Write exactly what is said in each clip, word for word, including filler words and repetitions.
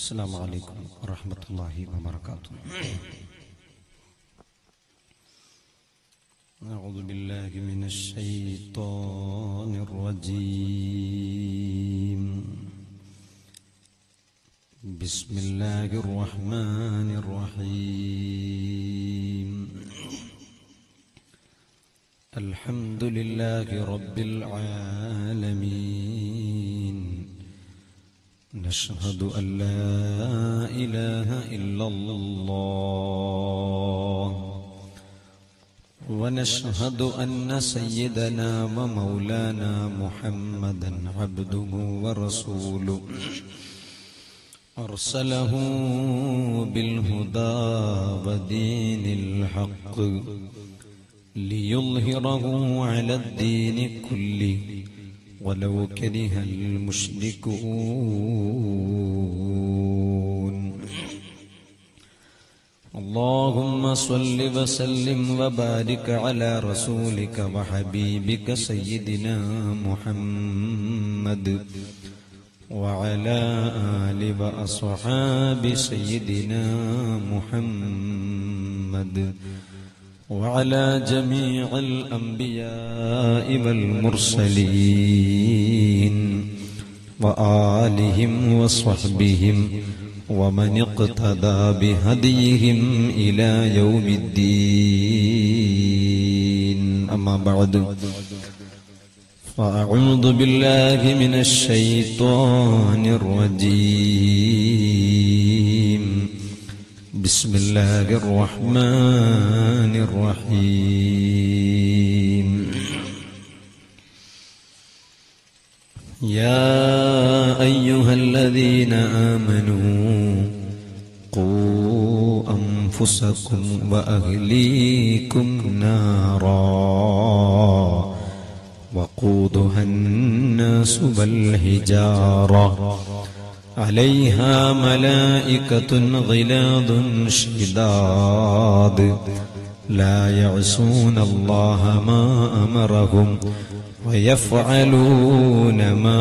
السلام عليكم ورحمة الله وبركاته. أعوذ بالله من الشيطان الرجيم. بسم الله الرحمن الرحيم. الحمد لله رب العالمين. نشهد أن لا إله إلا الله، ونشهد أن سيدنا ومولانا محمدا عبده ورسوله، أرسله بالهدى ودين الحق ليظهره على الدين كله ولو كره المشركون. اللهم صل وسلم وبارك على رسولك وحبيبك سيدنا محمد وعلى آل وأصحاب سيدنا محمد وعلى جميع الأنبياء والمرسلين وآلهم وصحبهم ومن اقتدى بهديهم إلى يوم الدين. أما بعد، فأعوذ بالله من الشيطان الرجيم. بسم الله الرحمن الرحيم. يا أيها الذين آمنوا قوا أنفسكم وأهليكم نارا وقودها الناس والحجارة عليها ملائكة غلاظ شداد لا يعصون الله ما أمرهم ويفعلون ما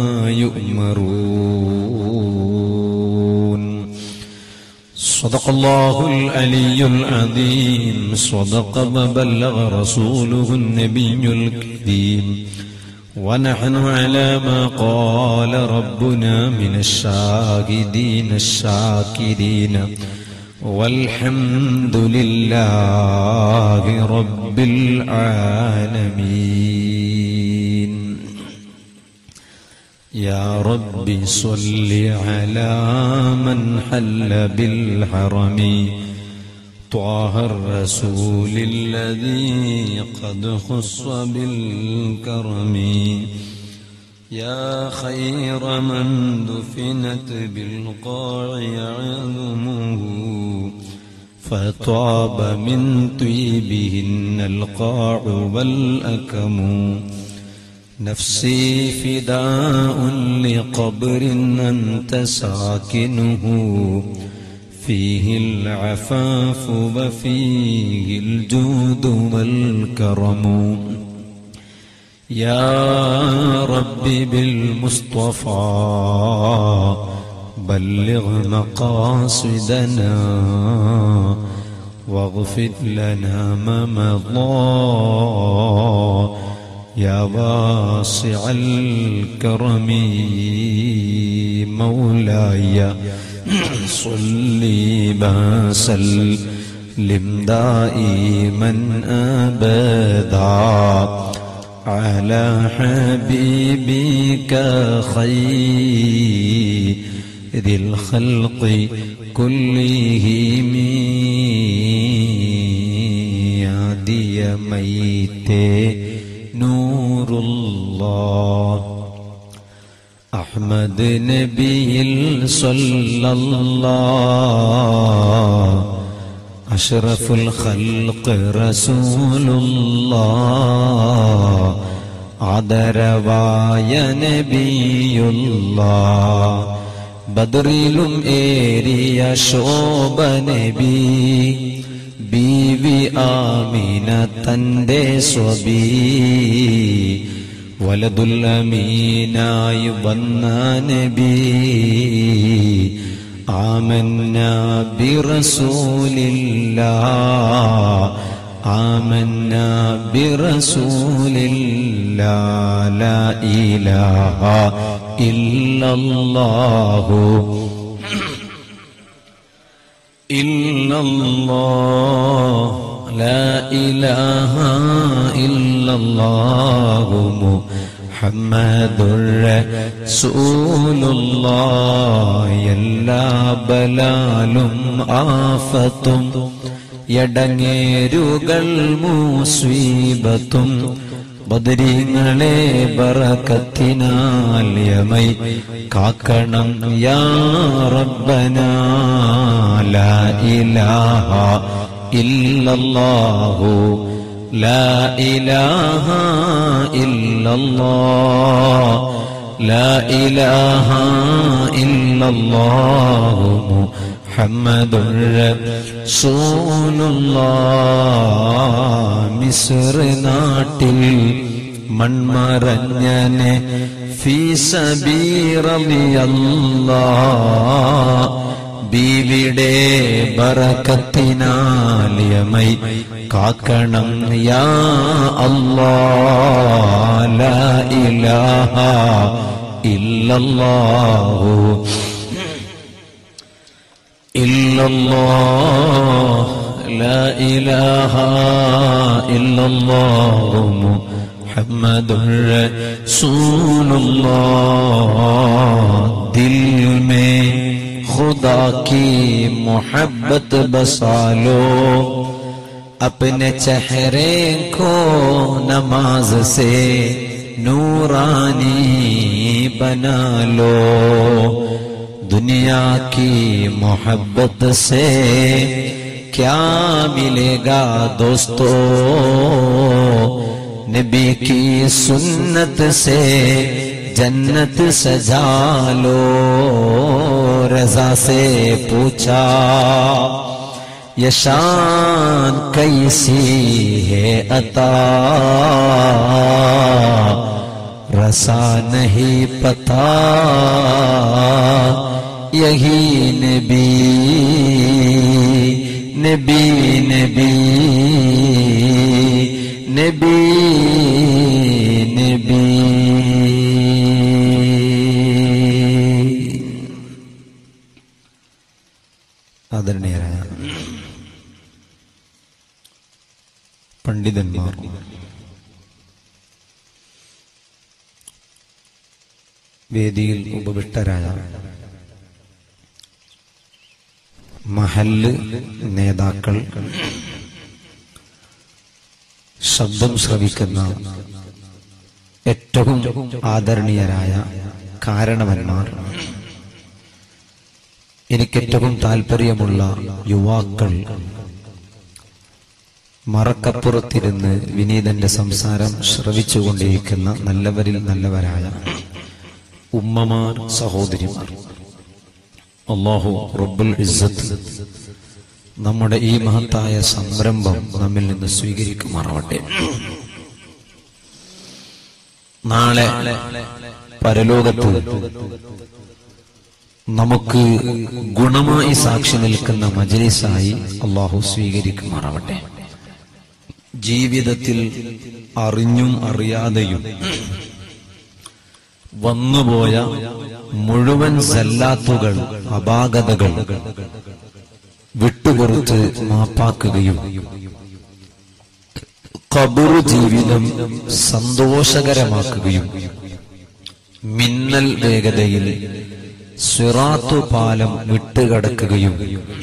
يؤمرون. صدق الله العلي العظيم. صدق وبلغ رسوله النبي الكريم. ونحن على ما قال ربنا من الشاهدين الشاكرين، والحمد لله رب العالمين. يا رب صل على من حل بالحرم طه الرسول الذي قد خص بالكرم. يا خير من دفنت بالقاع عظمه فطاب من طيبهن القاع والأكم. نفسي فداء لقبر أنت ساكنه فيه العفاف وفيه الجود والكرم. يا رب بالمصطفى بلغ مقاصدنا واغفر لنا ما مضى. يا واسع الكرم مولاي صلي وسلم دائما أبدا على حبيبك خير الخلق كلهم. يا دي ميت نور الله أحمد نبي صلى الله أشرف الخلق رسول الله ആദരവായ നബിയുല്ലാഹ് ബദറിലും ഏറിയ ശോഭ നബി ബീവി ആമിന തന്റെ സ്വബി വലദുൽ അമീനായി വന്ന നബി آمنا برسول الله آمنا برسول الله لا إله إلا الله إلا الله لا إله إلا الله محمد رسول الله എല്ലാ ബലാലും ആഫത്തും യടങ്ങേരുകൾ മുസീബത്തും ബദരീങ്ങളെ ബറകത്തിനാൽ യമൈ കാക്കണം യാ റബ്ബനാ ലാ ഇലാഹ ഇല്ലല്ലാഹു ലാ ഇലാഹ ഇല്ലല്ലാഹ് ലാ ഇലാഹ ഇല്ലല്ലാഹു മുഹമ്മദുർ റസൂലുള്ളാഹ് മിസ്ർ നാട്ടിൽ മൺമറഞ്ഞനെ ഫീ സബീറല്ലാഹ് ബീവിയുടെ ബറകത്തിനാൽ യമൈ കാക്കണം യാ അല്ലാഹ് ലാ ഇലാഹ ഇല്ലല്ലാഹു ഇല്ലല്ലാഹ് ലാ ഇലാഹ ഇല്ലല്ലാഹു മുഹമ്മദുർ റസൂലുള്ളാഹ് ദിൽ മേ खुदा की मोहब्बत बसा लो अपने चेहरे को नमाज से नूरानी बना लो दुनिया की मोहब्बत से क्या मिलेगा दोस्तों नबी की सुन्नत से जन्नत सजा लो रज़ा से पूछा ये शान कैसी है अता रसा नहीं पता यही नबी नबी नबी नबी नबी ആദരണീയരായ പണ്ഡിതന്മാർ, വേദിയിൽ ഉപവിഷ്ടരായ മഹല്ല് നേതാക്കൾ, ശബ്ദം ശ്രവിക്കുന്ന ഏറ്റവും ആദരണീയരായ കാരണവന്മാർ, എനിക്കേറ്റവും താല്പര്യമുള്ള യുവാക്കൾ, മറക്കപ്പുറത്തിരുന്ന് വിനീതന്റെ സംസാരം ശ്രവിച്ചുകൊണ്ടിരിക്കുന്ന നല്ലവരിൽ നല്ലവരായ ഉമ്മമാർ, സഹോദരിമാർ, അല്ലാഹു റബ്ബുൽ ഇസ്സത്ത് നമ്മുടെ ഈ മഹത്തായ സംരംഭം നമ്മിൽ നിന്ന് സ്വീകരിക്കുമാറാവട്ടെ. നാളെ പരലോകത്ത് നമുക്ക് ഗുണമായി സാക്ഷി നിൽക്കുന്ന മജ്ലിസായി അല്ലാഹു സ്വീകരിക്കുമാറാവട്ടെ. ജീവിതത്തിൽ അറിഞ്ഞും അറിയാതെയും വന്നുപോയ മുഴുവൻ സല്ലാത്തുകൾ, അപാകതകൾ വിട്ടുപുറത്ത് മാപ്പാക്കുകയും ഖബർ ജീവിതം സന്തോഷകരമാക്കുകയും മിന്നൽ വേഗതയിൽ സിറാത്തു പാലം വിട്ടുകടക്കുകയും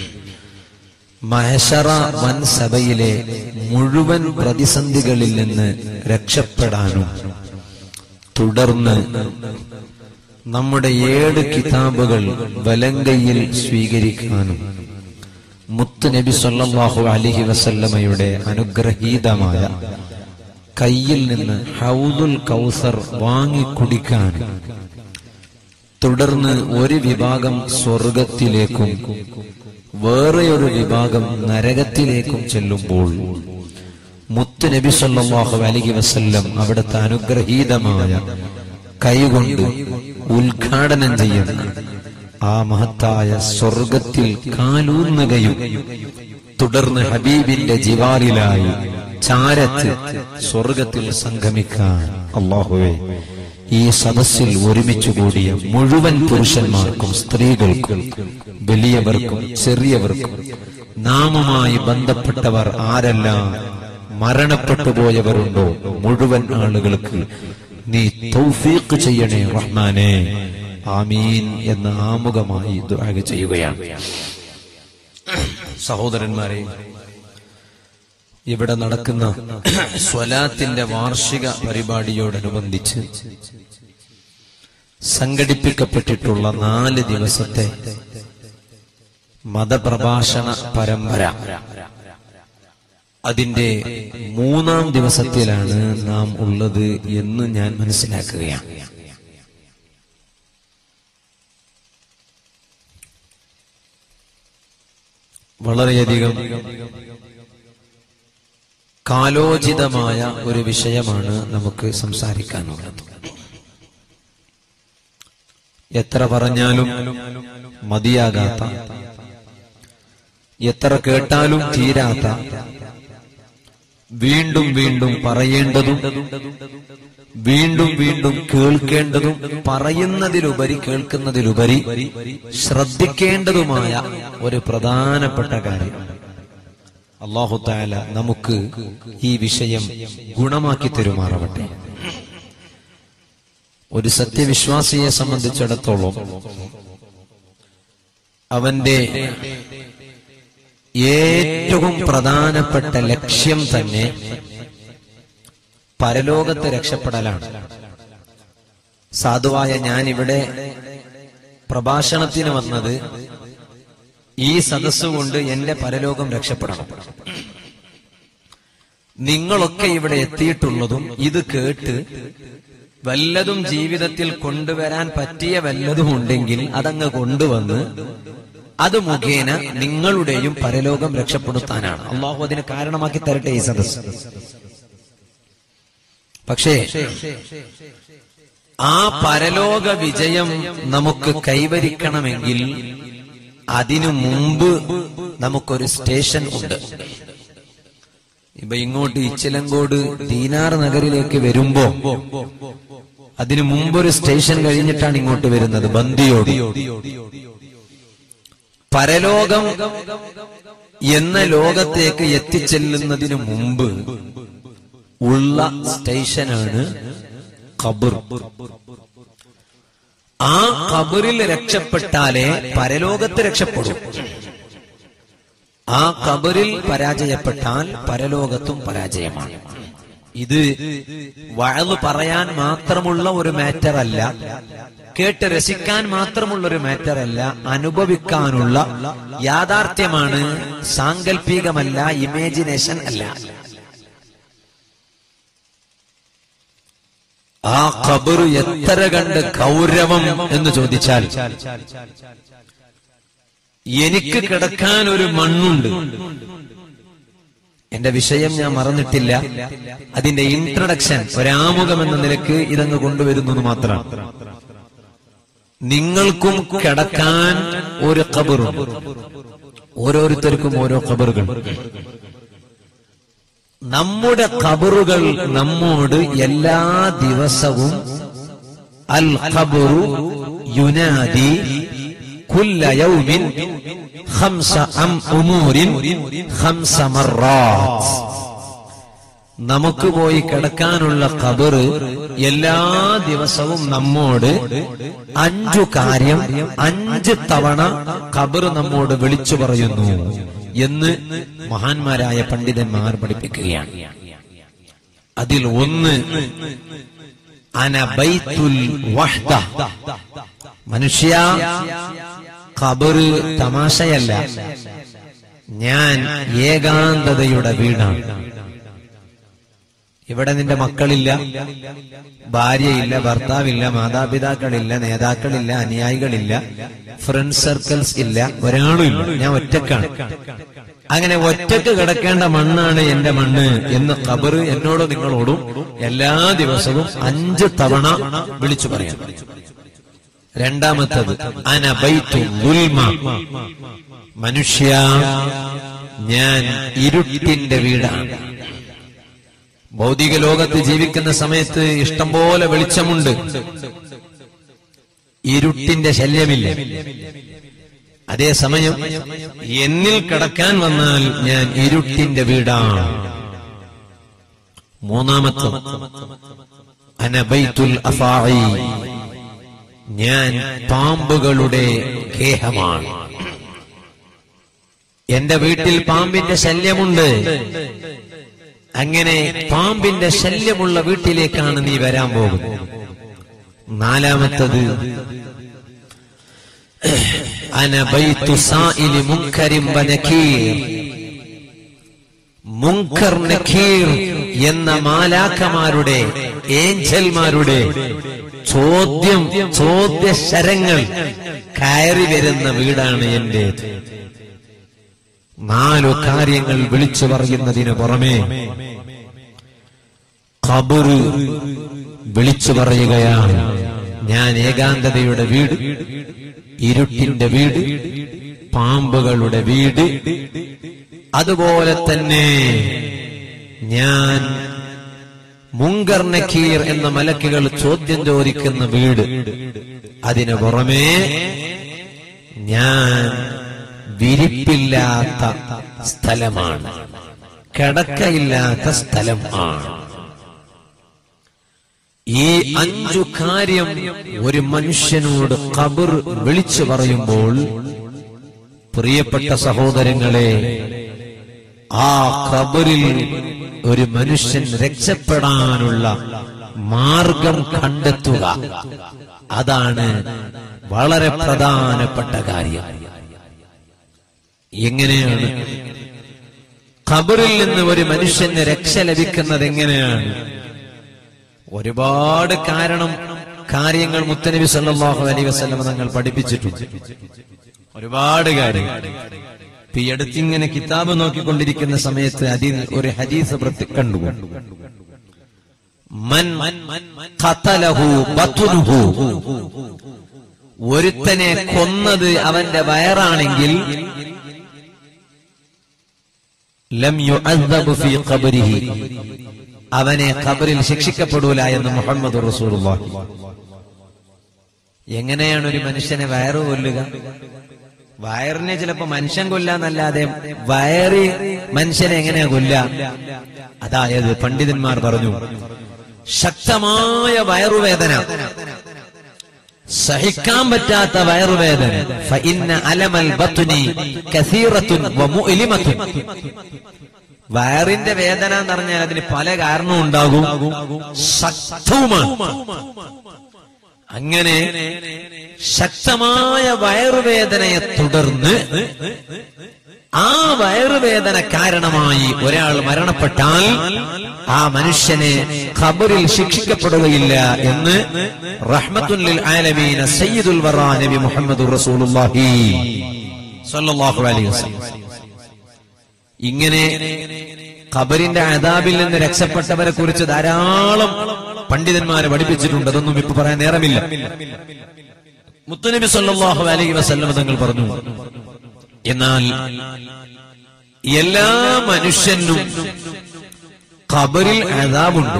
മഹശറ വൻസഭയിലെ മുഴുവൻ പ്രതിസന്ധികളിൽ നിന്ന് രക്ഷപ്പെടാനും തുടർന്ന് നമ്മുടെ ഏഴ് കിതാബുകൾ വലങ്കയിൽ സ്വീകരിക്കാനും മുത്ത് നബി സല്ലല്ലാഹു അലൈഹി വസല്ലമയുടെ അനുഗ്രഹീതമായ കയ്യിൽ നിന്ന് ഹൗദുൽ കൗസർ വാങ്ങി കുടിക്കാനും തുടർന്ന് ഒരു വിഭാഗം സ്വർഗത്തിലേക്കും വേറെയൊരു വിഭാഗം നരകത്തിലേക്കും ചെല്ലുമ്പോൾ മുത്ത് നബി സല്ലല്ലാഹു അലൈഹി വസല്ലം അവിടുത്തെ അനുഗ്രഹീതമായ കൈകൊണ്ട് ഉദ്ഘാടനം ചെയ്യുന്ന ആ മഹത്തായ സ്വർഗത്തിൽ കാലൂന്നുകയും തുടർന്ന് ഹബീബിന്റെ ജിവാറിലായി ചാരത്ത് സ്വർഗത്തിൽ സംഗമിക്കാൻ അല്ലാഹുവേ ഈ സദസ്സിൽ ഒരുമിച്ചു കൂടിയ മുഴുവൻ പുരുഷന്മാർക്കും സ്ത്രീകൾക്കും വലിയവർക്കും ചെറിയവർക്കും നാമുമായി ബന്ധപ്പെട്ടവർ ആരെല്ലാം മരണപ്പെട്ടു പോയവരുണ്ടോ മുഴുവൻ ആളുകൾക്ക് നീ തൗഫീഖ് ചെയ്യണേ റഹ്മാനേ, ആമീൻ എന്ന് ആമുഖമായി ദുആ ചെയ്യുകയാണ്. സഹോദരന്മാരെ, ഇവിടെ നടക്കുന്ന സ്വലാത്തിന്റെ വാർഷിക പരിപാടിയോടനുബന്ധിച്ച് സംഘടിപ്പിക്കപ്പെട്ടിട്ടുള്ള നാല് ദിവസത്തെ മതപ്രഭാഷണ പരമ്പര, അതിന്റെ മൂന്നാം ദിവസത്തിലാണ് നാം ഉള്ളത് എന്ന് ഞാൻ മനസ്സിലാക്കുകയാണ്. വളരെയധികം കാലോചിതമായ ഒരു വിഷയമാണ് നമുക്ക് സംസാരിക്കാനുള്ളത്. എത്ര പറഞ്ഞാലും മതിയാകാത്ത, എത്ര കേട്ടാലും തീരാത്ത, വീണ്ടും വീണ്ടും പറയേണ്ടതും വീണ്ടും വീണ്ടും കേൾക്കേണ്ടതും പറയുന്നതിലുപരി കേൾക്കുന്നതിലുപരി ശ്രദ്ധിക്കേണ്ടതുമായ ഒരു പ്രധാനപ്പെട്ട കാര്യം. അല്ലാഹു തആല നമുക്ക് ഈ വിഷയം ഗുണമാക്കി തരുമാറാവട്ടെ. ഒരു സത്യവിശ്വാസിയെ സംബന്ധിച്ചിടത്തോളം അവന്റെ ഏറ്റവും പ്രധാനപ്പെട്ട ലക്ഷ്യം തന്നെ പരലോകത്ത് രക്ഷപ്പെടലാണ്. സാധുവായ ഞാൻ ഇവിടെ പ്രഭാഷണത്തിന് വന്നത് ഈ സദസ്സ് കൊണ്ട് എന്റെ പരലോകം രക്ഷപ്പെടണം. നിങ്ങളൊക്കെ ഇവിടെ എത്തിയിട്ടുള്ളതും ഇത് കേട്ട് വല്ലതും ജീവിതത്തിൽ കൊണ്ടുവരാൻ പറ്റിയ വല്ലതും ഉണ്ടെങ്കിൽ അതങ്ങ് കൊണ്ടുവന്ന് അത് മുഖേന നിങ്ങളുടെയും പരലോകം രക്ഷപ്പെടുത്താനാണ്. അള്ളാഹു അതിന് കാരണമാക്കി തരട്ടെ ഈ സദസ്സ്. പക്ഷേ ആ പരലോക വിജയം നമുക്ക് കൈവരിക്കണമെങ്കിൽ അതിനു മുമ്പ് നമുക്കൊരു സ്റ്റേഷൻ ഉണ്ട്. ഇപ്പൊ ഇങ്ങോട്ട് ഇച്ചിലങ്കോട് ദീനാർ നഗരിലേക്ക് വരുമ്പോ അതിനു മുമ്പൊരു സ്റ്റേഷൻ കഴിഞ്ഞിട്ടാണ് ഇങ്ങോട്ട് വരുന്നത്, ബന്ദിയോട്. പരലോകം എന്ന ലോകത്തേക്ക് എത്തിച്ചെല്ലുന്നതിന് മുമ്പ് ഉള്ള സ്റ്റേഷനാണ് ഖബർ. ആ ഖബറിൽ രക്ഷപ്പെട്ടാലേ പരലോകത്ത് രക്ഷപ്പെടും. ആ ഖബറിൽ പരാജയപ്പെട്ടാൽ പരലോകത്തും പരാജയമാണ്. ഇത് വഅദ് പറയാൻ മാത്രമുള്ള ഒരു മാറ്റർ അല്ല, കേട്ട് രസിക്കാൻ മാത്രമുള്ള ഒരു മാറ്റർ അല്ല, അനുഭവിക്കാനുള്ള യാഥാർത്ഥ്യമാണ്, സാങ്കല്പികമല്ല, ഇമേജിനേഷൻ അല്ല. ആ ഖബർ എത്ര കണ്ട് ഗൗരവം എന്ന് ചോദിച്ചാൽ, എനിക്ക് കിടക്കാൻ ഒരു മണ്ണുണ്ട്. എന്റെ വിഷയം ഞാൻ മറന്നിട്ടില്ല, അതിന്റെ ഇൻട്രൊഡക്ഷൻ, ഒരാമുഖം എന്ന നിലക്ക് ഇതങ്ങ് കൊണ്ടുവരുന്നത് മാത്രമാണ്. നിങ്ങൾക്കും കിടക്കാൻ ഒരു ഖബറുണ്ട്, ഓരോരുത്തർക്കും ഓരോ ഖബറുകൾ. നമ്മുടെ ഖബറുകൾ നമ്മോട് എല്ലാ ദിവസവും അൽ ഖബറു യുനാദി കുല്ല യൗമിൻ ഖംസ അം ഉമൂരിൻ ഖംസ മർറാത്ത്. നമുക്ക് പോയി കിടക്കാനുള്ള ഖബർ എല്ലാ ദിവസവും നമ്മോട് അഞ്ചു കാര്യം അഞ്ച് തവണ ഖബർ നമ്മോട് വിളിച്ചു പറയുന്നു എന്ന് മഹാന്മാരായ പണ്ഡിതന്മാർ പഠിപ്പിക്കുകയാണ്. അതിൽ ഒന്ന് അന ബൈത്തുൽ വഹ്ദ. മനുഷ്യ, ഖബർ തമാശയല്ല, ഞാൻ ഏകാന്തതയുടെ വീടാണ്. ഇവിടെ നിന്റെ മക്കളില്ല, ഭാര്യയില്ല, ഭർത്താവില്ല, മാതാപിതാക്കളില്ല, നേതാക്കളില്ല, അനുയായികളില്ല, ഫ്രണ്ട് സർക്കിൾസ് ഇല്ല, ഒരാളും ഇല്ല, ഞാൻ ഒറ്റക്കാണ്. അങ്ങനെ ഒറ്റക്ക് കിടക്കേണ്ട മണ്ണാണ് എന്റെ മണ്ണ് എന്ന് ഖബർ എന്നോടും നിങ്ങളോടും എല്ലാ ദിവസവും അഞ്ച് തവണ വിളിച്ചു പറയാം. രണ്ടാമത്തത് അന ബൈത്തുൽ ദുൽമ, മനുഷ്യ ഞാൻ ഇരുട്ടിന്റെ വീടാണ്. ഭൗതിക ലോകത്ത് ജീവിക്കുന്ന സമയത്ത് ഇഷ്ടംപോലെ വെളിച്ചമുണ്ട്, ഇരുട്ടിന്റെ ശല്യമില്ല. അതേസമയം എന്നിൽ കിടക്കാൻ വന്നാൽ ഞാൻ ഇരുട്ടിന്റെ വീടാണ്. മൂന്നാമത്തെ അന ബൈത്തുൽ അഫാഇ, ഞാൻ പാമ്പുകളുടെ ഗേഹമാണ്. എന്റെ വീട്ടിൽ പാമ്പിന്റെ ശല്യമുണ്ട്. അങ്ങനെ പാമ്പിന്റെ ശല്യമുള്ള വീട്ടിലേക്കാണ് നീ വരാൻ പോകുന്നത്. നാലാമത്തത് അന ബൈത്തു സാഇലി മുൻകരിൻ വ നകീർ, മുൻകർ നകീർ എന്ന മാലാഖമാരുടെ, ഏഞ്ചൽമാരുടെ ചോദ്യം ചോദ്യശരങ്ങൾ കയറി വരുന്ന വീടാണ് എന്റേത്. നാലു കാര്യങ്ങൾ വിളിച്ചു പറയുന്നതിന് പുറമെ ഖബർ വിളിച്ചു പറയുകയാണ്, ഞാൻ ഏകാന്തതയുടെ വീട്, ഇരുട്ടിന്റെ വീട്, പാമ്പുകളുടെ വീട്, അതുപോലെ തന്നെ ഞാൻ മുൻകർ നകീർ എന്ന മലക്കുകൾ ചോദ്യം ചോദിക്കുന്ന വീട്. അതിനു പുറമേ ഞാൻ വിരിപ്പില്ലാത്ത സ്ഥലമാണ്, കിടക്കയില്ലാത്ത സ്ഥലം ആണ്. ഈ അഞ്ചു കാര്യം ഒരു മനുഷ്യനോട് ഖബർ വിളിച്ചു പറയുമ്പോൾ, പ്രിയപ്പെട്ട സഹോദരങ്ങളെ, ആ ഖബറിൽ ഒരു മനുഷ്യൻ രക്ഷപ്പെടാനുള്ള മാർഗം കണ്ടെത്തുക, അതാണ് വളരെ പ്രധാനപ്പെട്ട കാര്യം. എങ്ങനെയാണ് ഖബറിൽ നിന്ന് ഒരു മനുഷ്യന് രക്ഷ ലഭിക്കുന്നത്? എങ്ങനെയാണ്? ഒരുപാട് കാരണം കാര്യങ്ങൾ മുത്തനബി സല്ലല്ലാഹു അലൈഹി വസല്ലം തങ്ങൾ പഠിപ്പിച്ചിട്ടുണ്ട്. ഒരുപാട് കാര്യങ്ങൾ. ഈ അടുത്തിങ്ങനെ കിതാബ് നോക്കിക്കൊണ്ടിരിക്കുന്ന സമയത്ത് അതിൽ ഒരു ഹദീസ് പ്രത്യേക കണ്ടു. മൻ ഖതലഹു ബത്നുഹു, ഒരുത്തനെ കൊന്നത് അവന്റെ വയറാണെങ്കിൽ ലം യുഅദ്ദബു ഫീ ഖബ്രിഹി, അവനെ ഖബറിൽ ശിക്ഷിക്കപ്പെടൂല എന്ന് മുഹമ്മദ് റസൂലുള്ളാഹി. എങ്ങനെയാണ് ഒരു മനുഷ്യനെ വയറ് കൊല്ലുക? വയറിനെ ചിലപ്പോ മനുഷ്യൻ കൊല്ലാന്നല്ലാതെ വയറ് മനുഷ്യനെ എങ്ങനെയാ കൊല്ല? അതായത് പണ്ഡിതന്മാർ പറഞ്ഞു, ശക്തമായ വയറുവേദന, സഹിക്കാൻ പറ്റാത്ത വയറുവേദന, ഫഇന്ന അലമൽ ബത്നി കസീറത്തുൻ വമുഅലിമത്തുൻ, വയറിന്റെ വേദന എന്ന് പറഞ്ഞാൽ അതിന് പല കാരണവും ഉണ്ടാകും, ശക്തവുമാണ്. അങ്ങനെ ശക്തമായ വയറുവേദനയെ തുടർന്ന് ആ വയറുവേദന കാരണമായി ഒരാൾ മരണപ്പെട്ടാൽ ആ മനുഷ്യനെ ഖബറിൽ ശിക്ഷിക്കപ്പെടുകയില്ല എന്ന് റഹ്മത്തുൽ ലിൽ ആലമീൻ സയ്യിദുൽ വറാ നബി മുഹമ്മദുർ റസൂലുള്ളാഹി സ്വല്ലല്ലാഹു അലൈഹി വസല്ലം. ഇങ്ങനെ ഖബറിന്റെ അദാബിൽ നിന്ന് രക്ഷപ്പെട്ടവരെ കുറിച്ച് ധാരാളം പണ്ഡിതന്മാരെ പഠിപ്പിച്ചിട്ടുണ്ട്. അതൊന്നും ഇപ്പൊ പറയാൻ നേരമില്ല. മുത്തുനബി സല്ലല്ലാഹു അലൈഹി വസല്ലം തങ്ങൾ പറഞ്ഞു, എന്നാൽ എല്ലാ മനുഷ്യനും ഖബറിൽ അദാബുണ്ട്.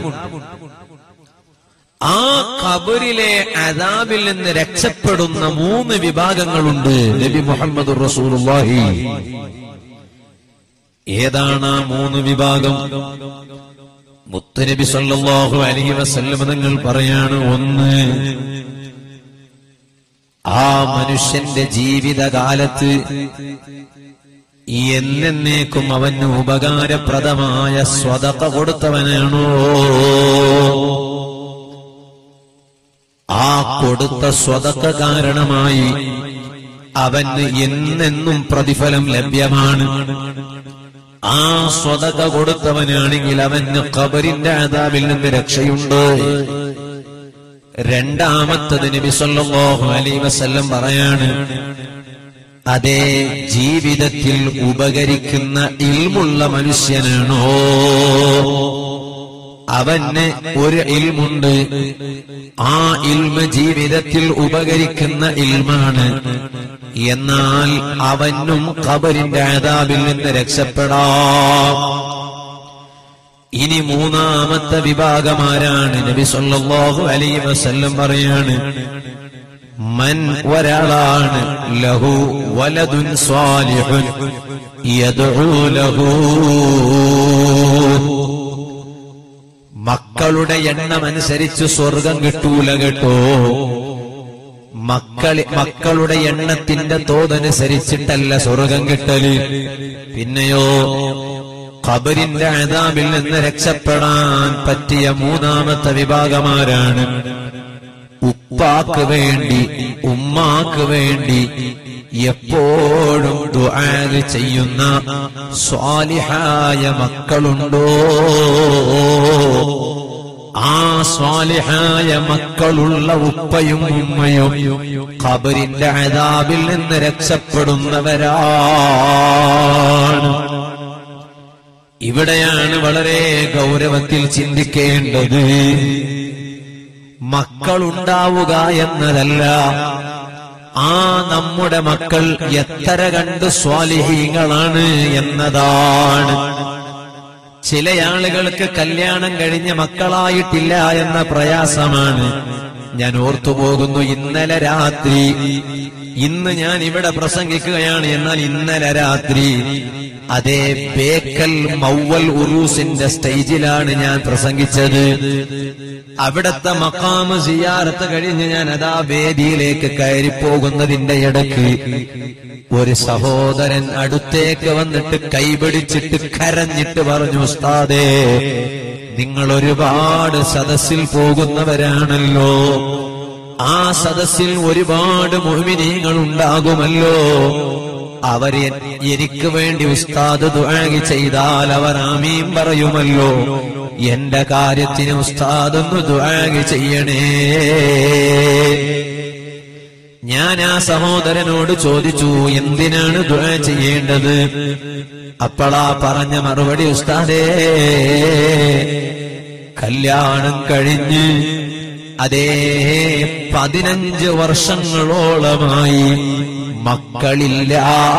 ആ ഖബറിലെ അദാബിൽ നിന്ന് രക്ഷപ്പെടുന്ന മൂന്ന് വിഭാഗങ്ങളുണ്ട്. നബി മുഹമ്മദ് റസൂലുള്ളാഹി. ഏതാണ് ആ മൂന്ന് വിഭാഗം? മുത്തുനബി സല്ലല്ലാഹു അലൈഹി വസല്ലം തങ്ങൾ പറയാണ്, ഒന്ന്, ആ മനുഷ്യന്റെ ജീവിതകാലത്ത് എന്നേക്കും അവന് ഉപകാരപ്രദമായ സ്വതക കൊടുത്തവനാണോ, ആ കൊടുത്ത സ്വതക കാരണമായി അവന് എന്നെന്നും പ്രതിഫലം ലഭ്യമാണ്. ആ സ്വതക കൊടുത്തവനാണെങ്കിൽ അവന് ഖബറിന്റെ അദാബിൽ നിന്ന് രക്ഷയുണ്ട്. രണ്ടാമത്തത് നബി സല്ലല്ലാഹു അലൈഹി വസല്ലം പറയാണ്, അതേ ജീവിതത്തിൽ ഉപകരിക്കുന്ന ഇൽമുള്ള മനുഷ്യനാണോ, അവന് ഒരു ഇൽമുണ്ട്, ആ ഇൽമ് ജീവിതത്തിൽ ഉപകരിക്കുന്ന ഇൽമാണ്. എന്നാൽ അവനും ഖബറിന്റെ അദാബിൽ നിന്ന് രക്ഷപ്പെടാം. ഇനി മൂന്നാമത്തെ വിഭാഗമാരാണ്? നബി സല്ലല്ലാഹു അലൈഹി വസല്ലം പറയാണ്, മൻ ഒരാളാണ് ലഹു വലദുൻ സ്വാലിഹുൻ യദ്ഉ ലഹു. മക്കളുടെ എണ്ണമനുസരിച്ച് സ്വർഗം കിട്ടൂല കേട്ടോ. മക്കളി മക്കളുടെ എണ്ണത്തിന്റെ തോതനുസരിച്ചിട്ടല്ല സ്വർഗം കിട്ടല്. പിന്നെയോ ഖബറിന്റെ അദാബിൽ നിന്ന് രക്ഷപ്പെടാൻ പറ്റിയ മൂന്നാമത്തെ വിഭാഗമാരാണ്? ഉപ്പാക്ക് വേണ്ടി ഉമ്മാക്ക് വേണ്ടി എപ്പോഴും ദുആ ചെയ്യുന്ന സ്വാലിഹായ മക്കളുണ്ടോ? ആ സ്വാലിഹായ മക്കളുള്ള ഉപ്പയും ഉമ്മയും ഖബറിന്റെ അദാബിൽ നിന്ന് രക്ഷപ്പെടുന്നവരാണ്. ഇവിടെയാണ് വളരെ ഗൗരവത്തിൽ ചിന്തിക്കേണ്ടത്. മക്കളുണ്ടാവുക എന്നതല്ല, ആ നമ്മുടെ മക്കൾ എത്ര കണ്ട് സ്വാലിഹീങ്ങളാണ് എന്നതാണ്. ചില ആളുകൾക്ക് കല്യാണം കഴിഞ്ഞ മക്കളായിട്ടില്ല എന്ന പ്രയാസമാണ്. ഞാൻ ഓർത്തുപോകുന്നു, ഇന്നലെ രാത്രി, ഇന്ന് ഞാൻ ഇവിടെ പ്രസംഗിക്കുകയാണ്, എന്നാൽ ഇന്നലെ രാത്രി അതേ ബേക്കൽ മൗവൽ ഉറൂസിന്റെ സ്റ്റേജിലാണ് ഞാൻ പ്രസംഗിച്ചത്. അവിടത്തെ മഖാമ് സിയാറത്ത് കഴിഞ്ഞ് ഞാൻ അതാ വേദിയിലേക്ക് കയറിപ്പോകുന്നതിന്റെ ഇടയ്ക്ക് ഒരു സഹോദരൻ അടുത്തേക്ക് വന്നിട്ട് കൈപിടിച്ചിട്ട് കരഞ്ഞിട്ട് പറഞ്ഞു, ഉസ്താദേ, നിങ്ങൾ ഒരുപാട് സദസ്സിൽ പോകുന്നവരാണല്ലോ, ആ സദസ്സിൽ ഒരുപാട് മുഅ്മിനീങ്ങൾ ഉണ്ടാകുമല്ലോ, അവരെ എനിക്ക് വേണ്ടി ഉസ്താദ് ദുആ ചെയ്താൽ അവർ ആമീൻ പറയുമല്ലോ, എന്റെ കാര്യത്തിന് ഉസ്താദ് ഒന്ന് ദുആ ചെയ്യണേ. ഞാൻ ആ സഹോദരനോട് ചോദിച്ചു, എന്തിനാണ് ദുആ ചെയ്യേണ്ടത്? അപ്പോളാ പറഞ്ഞ മറുപടി, ഉസ്താദേ, കല്യാണം കഴിഞ്ഞ് അതേ പതിനഞ്ച് വർഷങ്ങളോളമായി മക്കളില്ല.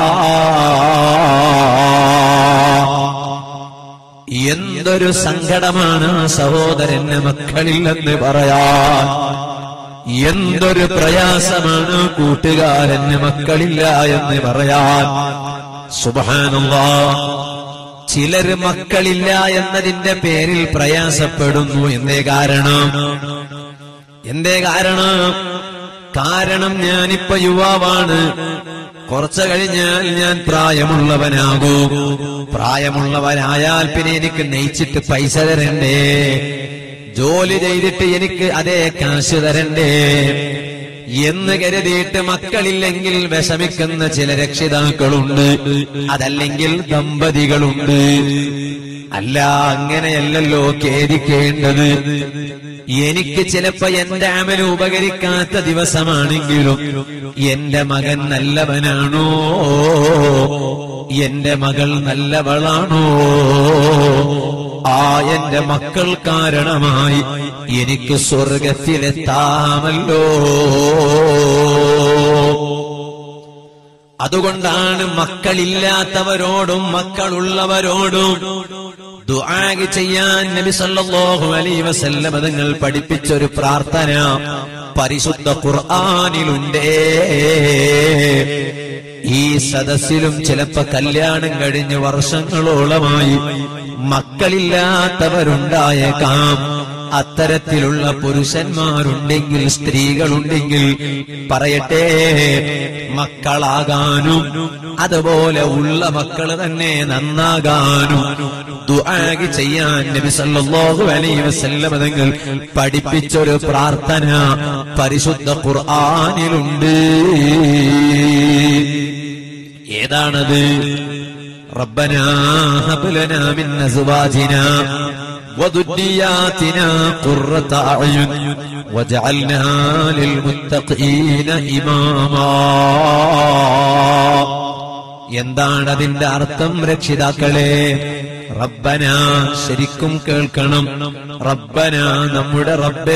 എന്തൊരു സങ്കടമാണ് സഹോദരന് മക്കളില്ലെന്ന് പറയാൻ. എന്തൊരു പ്രയാസമാണ് കൂട്ടുകാരന് മക്കളില്ല എന്ന് പറയാൻ. സുബ്ഹാനല്ലാഹ്, ചിലര് മക്കളില്ല എന്നതിന്റെ പേരിൽ പ്രയാസപ്പെടുന്നു. എന്തേ കാരണം? എന്തേ കാരണം? കാരണം ഞാനിപ്പോ യുവാവാണ്, കുറച്ചു കഴിഞ്ഞാൽ ഞാൻ പ്രായമുള്ളവനാകൂ. പ്രായമുള്ളവനായാൽ പിന്നെ എനിക്ക് നയിച്ചിട്ട് പൈസ തരണ്ടേ, ജോലി ചെയ്തിട്ട് എനിക്ക് അതേ കാശ് തരണ്ടേ എന്ന് കരുതിയിട്ട് മക്കളില്ലെങ്കിൽ വിഷമിക്കുന്ന ചില രക്ഷിതാക്കളുണ്ട്, അതല്ലെങ്കിൽ ദമ്പതികളുണ്ട്. അല്ല, അങ്ങനെയല്ലല്ലോ ഖേദിക്കേണ്ടത്. എനിക്ക് ചിലപ്പോ എന്റെ അമല് ഉപകരിക്കാത്ത ദിവസമാണെങ്കിലും എന്റെ മകൻ നല്ലവനാണോ, എന്റെ മകൾ നല്ലവളാണോ, ആ എന്റെ മക്കൾ കാരണമായി എനിക്ക് സ്വർഗത്തിലെത്താമല്ലോ. അതുകൊണ്ടാണ് മക്കളില്ലാത്തവരോടും മക്കളുള്ളവരോടും ദുആ ചെയ്യാൻ നബി സല്ലല്ലാഹു അലൈഹി വസല്ലം തങ്ങൾ പഠിപ്പിച്ചൊരു പ്രാർത്ഥന പരിശുദ്ധ ഖുർആനിലുണ്ട്. ഈ സദസ്സിലും ചിലപ്പോ കല്യാണം കഴിഞ്ഞ് വർഷങ്ങളോളമായി മക്കളില്ലാത്തവരുണ്ടായേക്കാം. അത്തരത്തിലുള്ള പുരുഷന്മാരുണ്ടെങ്കിൽ, സ്ത്രീകളുണ്ടെങ്കിൽ പറയട്ടെ, മക്കളാകാനും അതുപോലെ ഉള്ള മക്കൾ തന്നെ നന്നാകാനും ദുആ ചെയ്യാൻ നബി സല്ലല്ലാഹു അലൈഹി വസല്ലം തങ്ങൾ പഠിപ്പിച്ചൊരു പ്രാർത്ഥന പരിശുദ്ധ ഖുർആനിലുണ്ട്. ഏതാണത്? റബ്ബനാ ഹബ് ലനാ മിൻ അസ്വാജിനാ വദുരിയാതിനാ ഖുർറത അഅ്യുൻ വജഅൽനാ ലിൽമുത്തഖീന ഇമാമാ. എന്താണ് അതിന്റെ അർത്ഥം രക്ഷിതാക്കളെ? റബ്ബന, ശരിക്കും കേൾക്കണം, റബ്ബന നമ്മുടെ റബ്ബേ,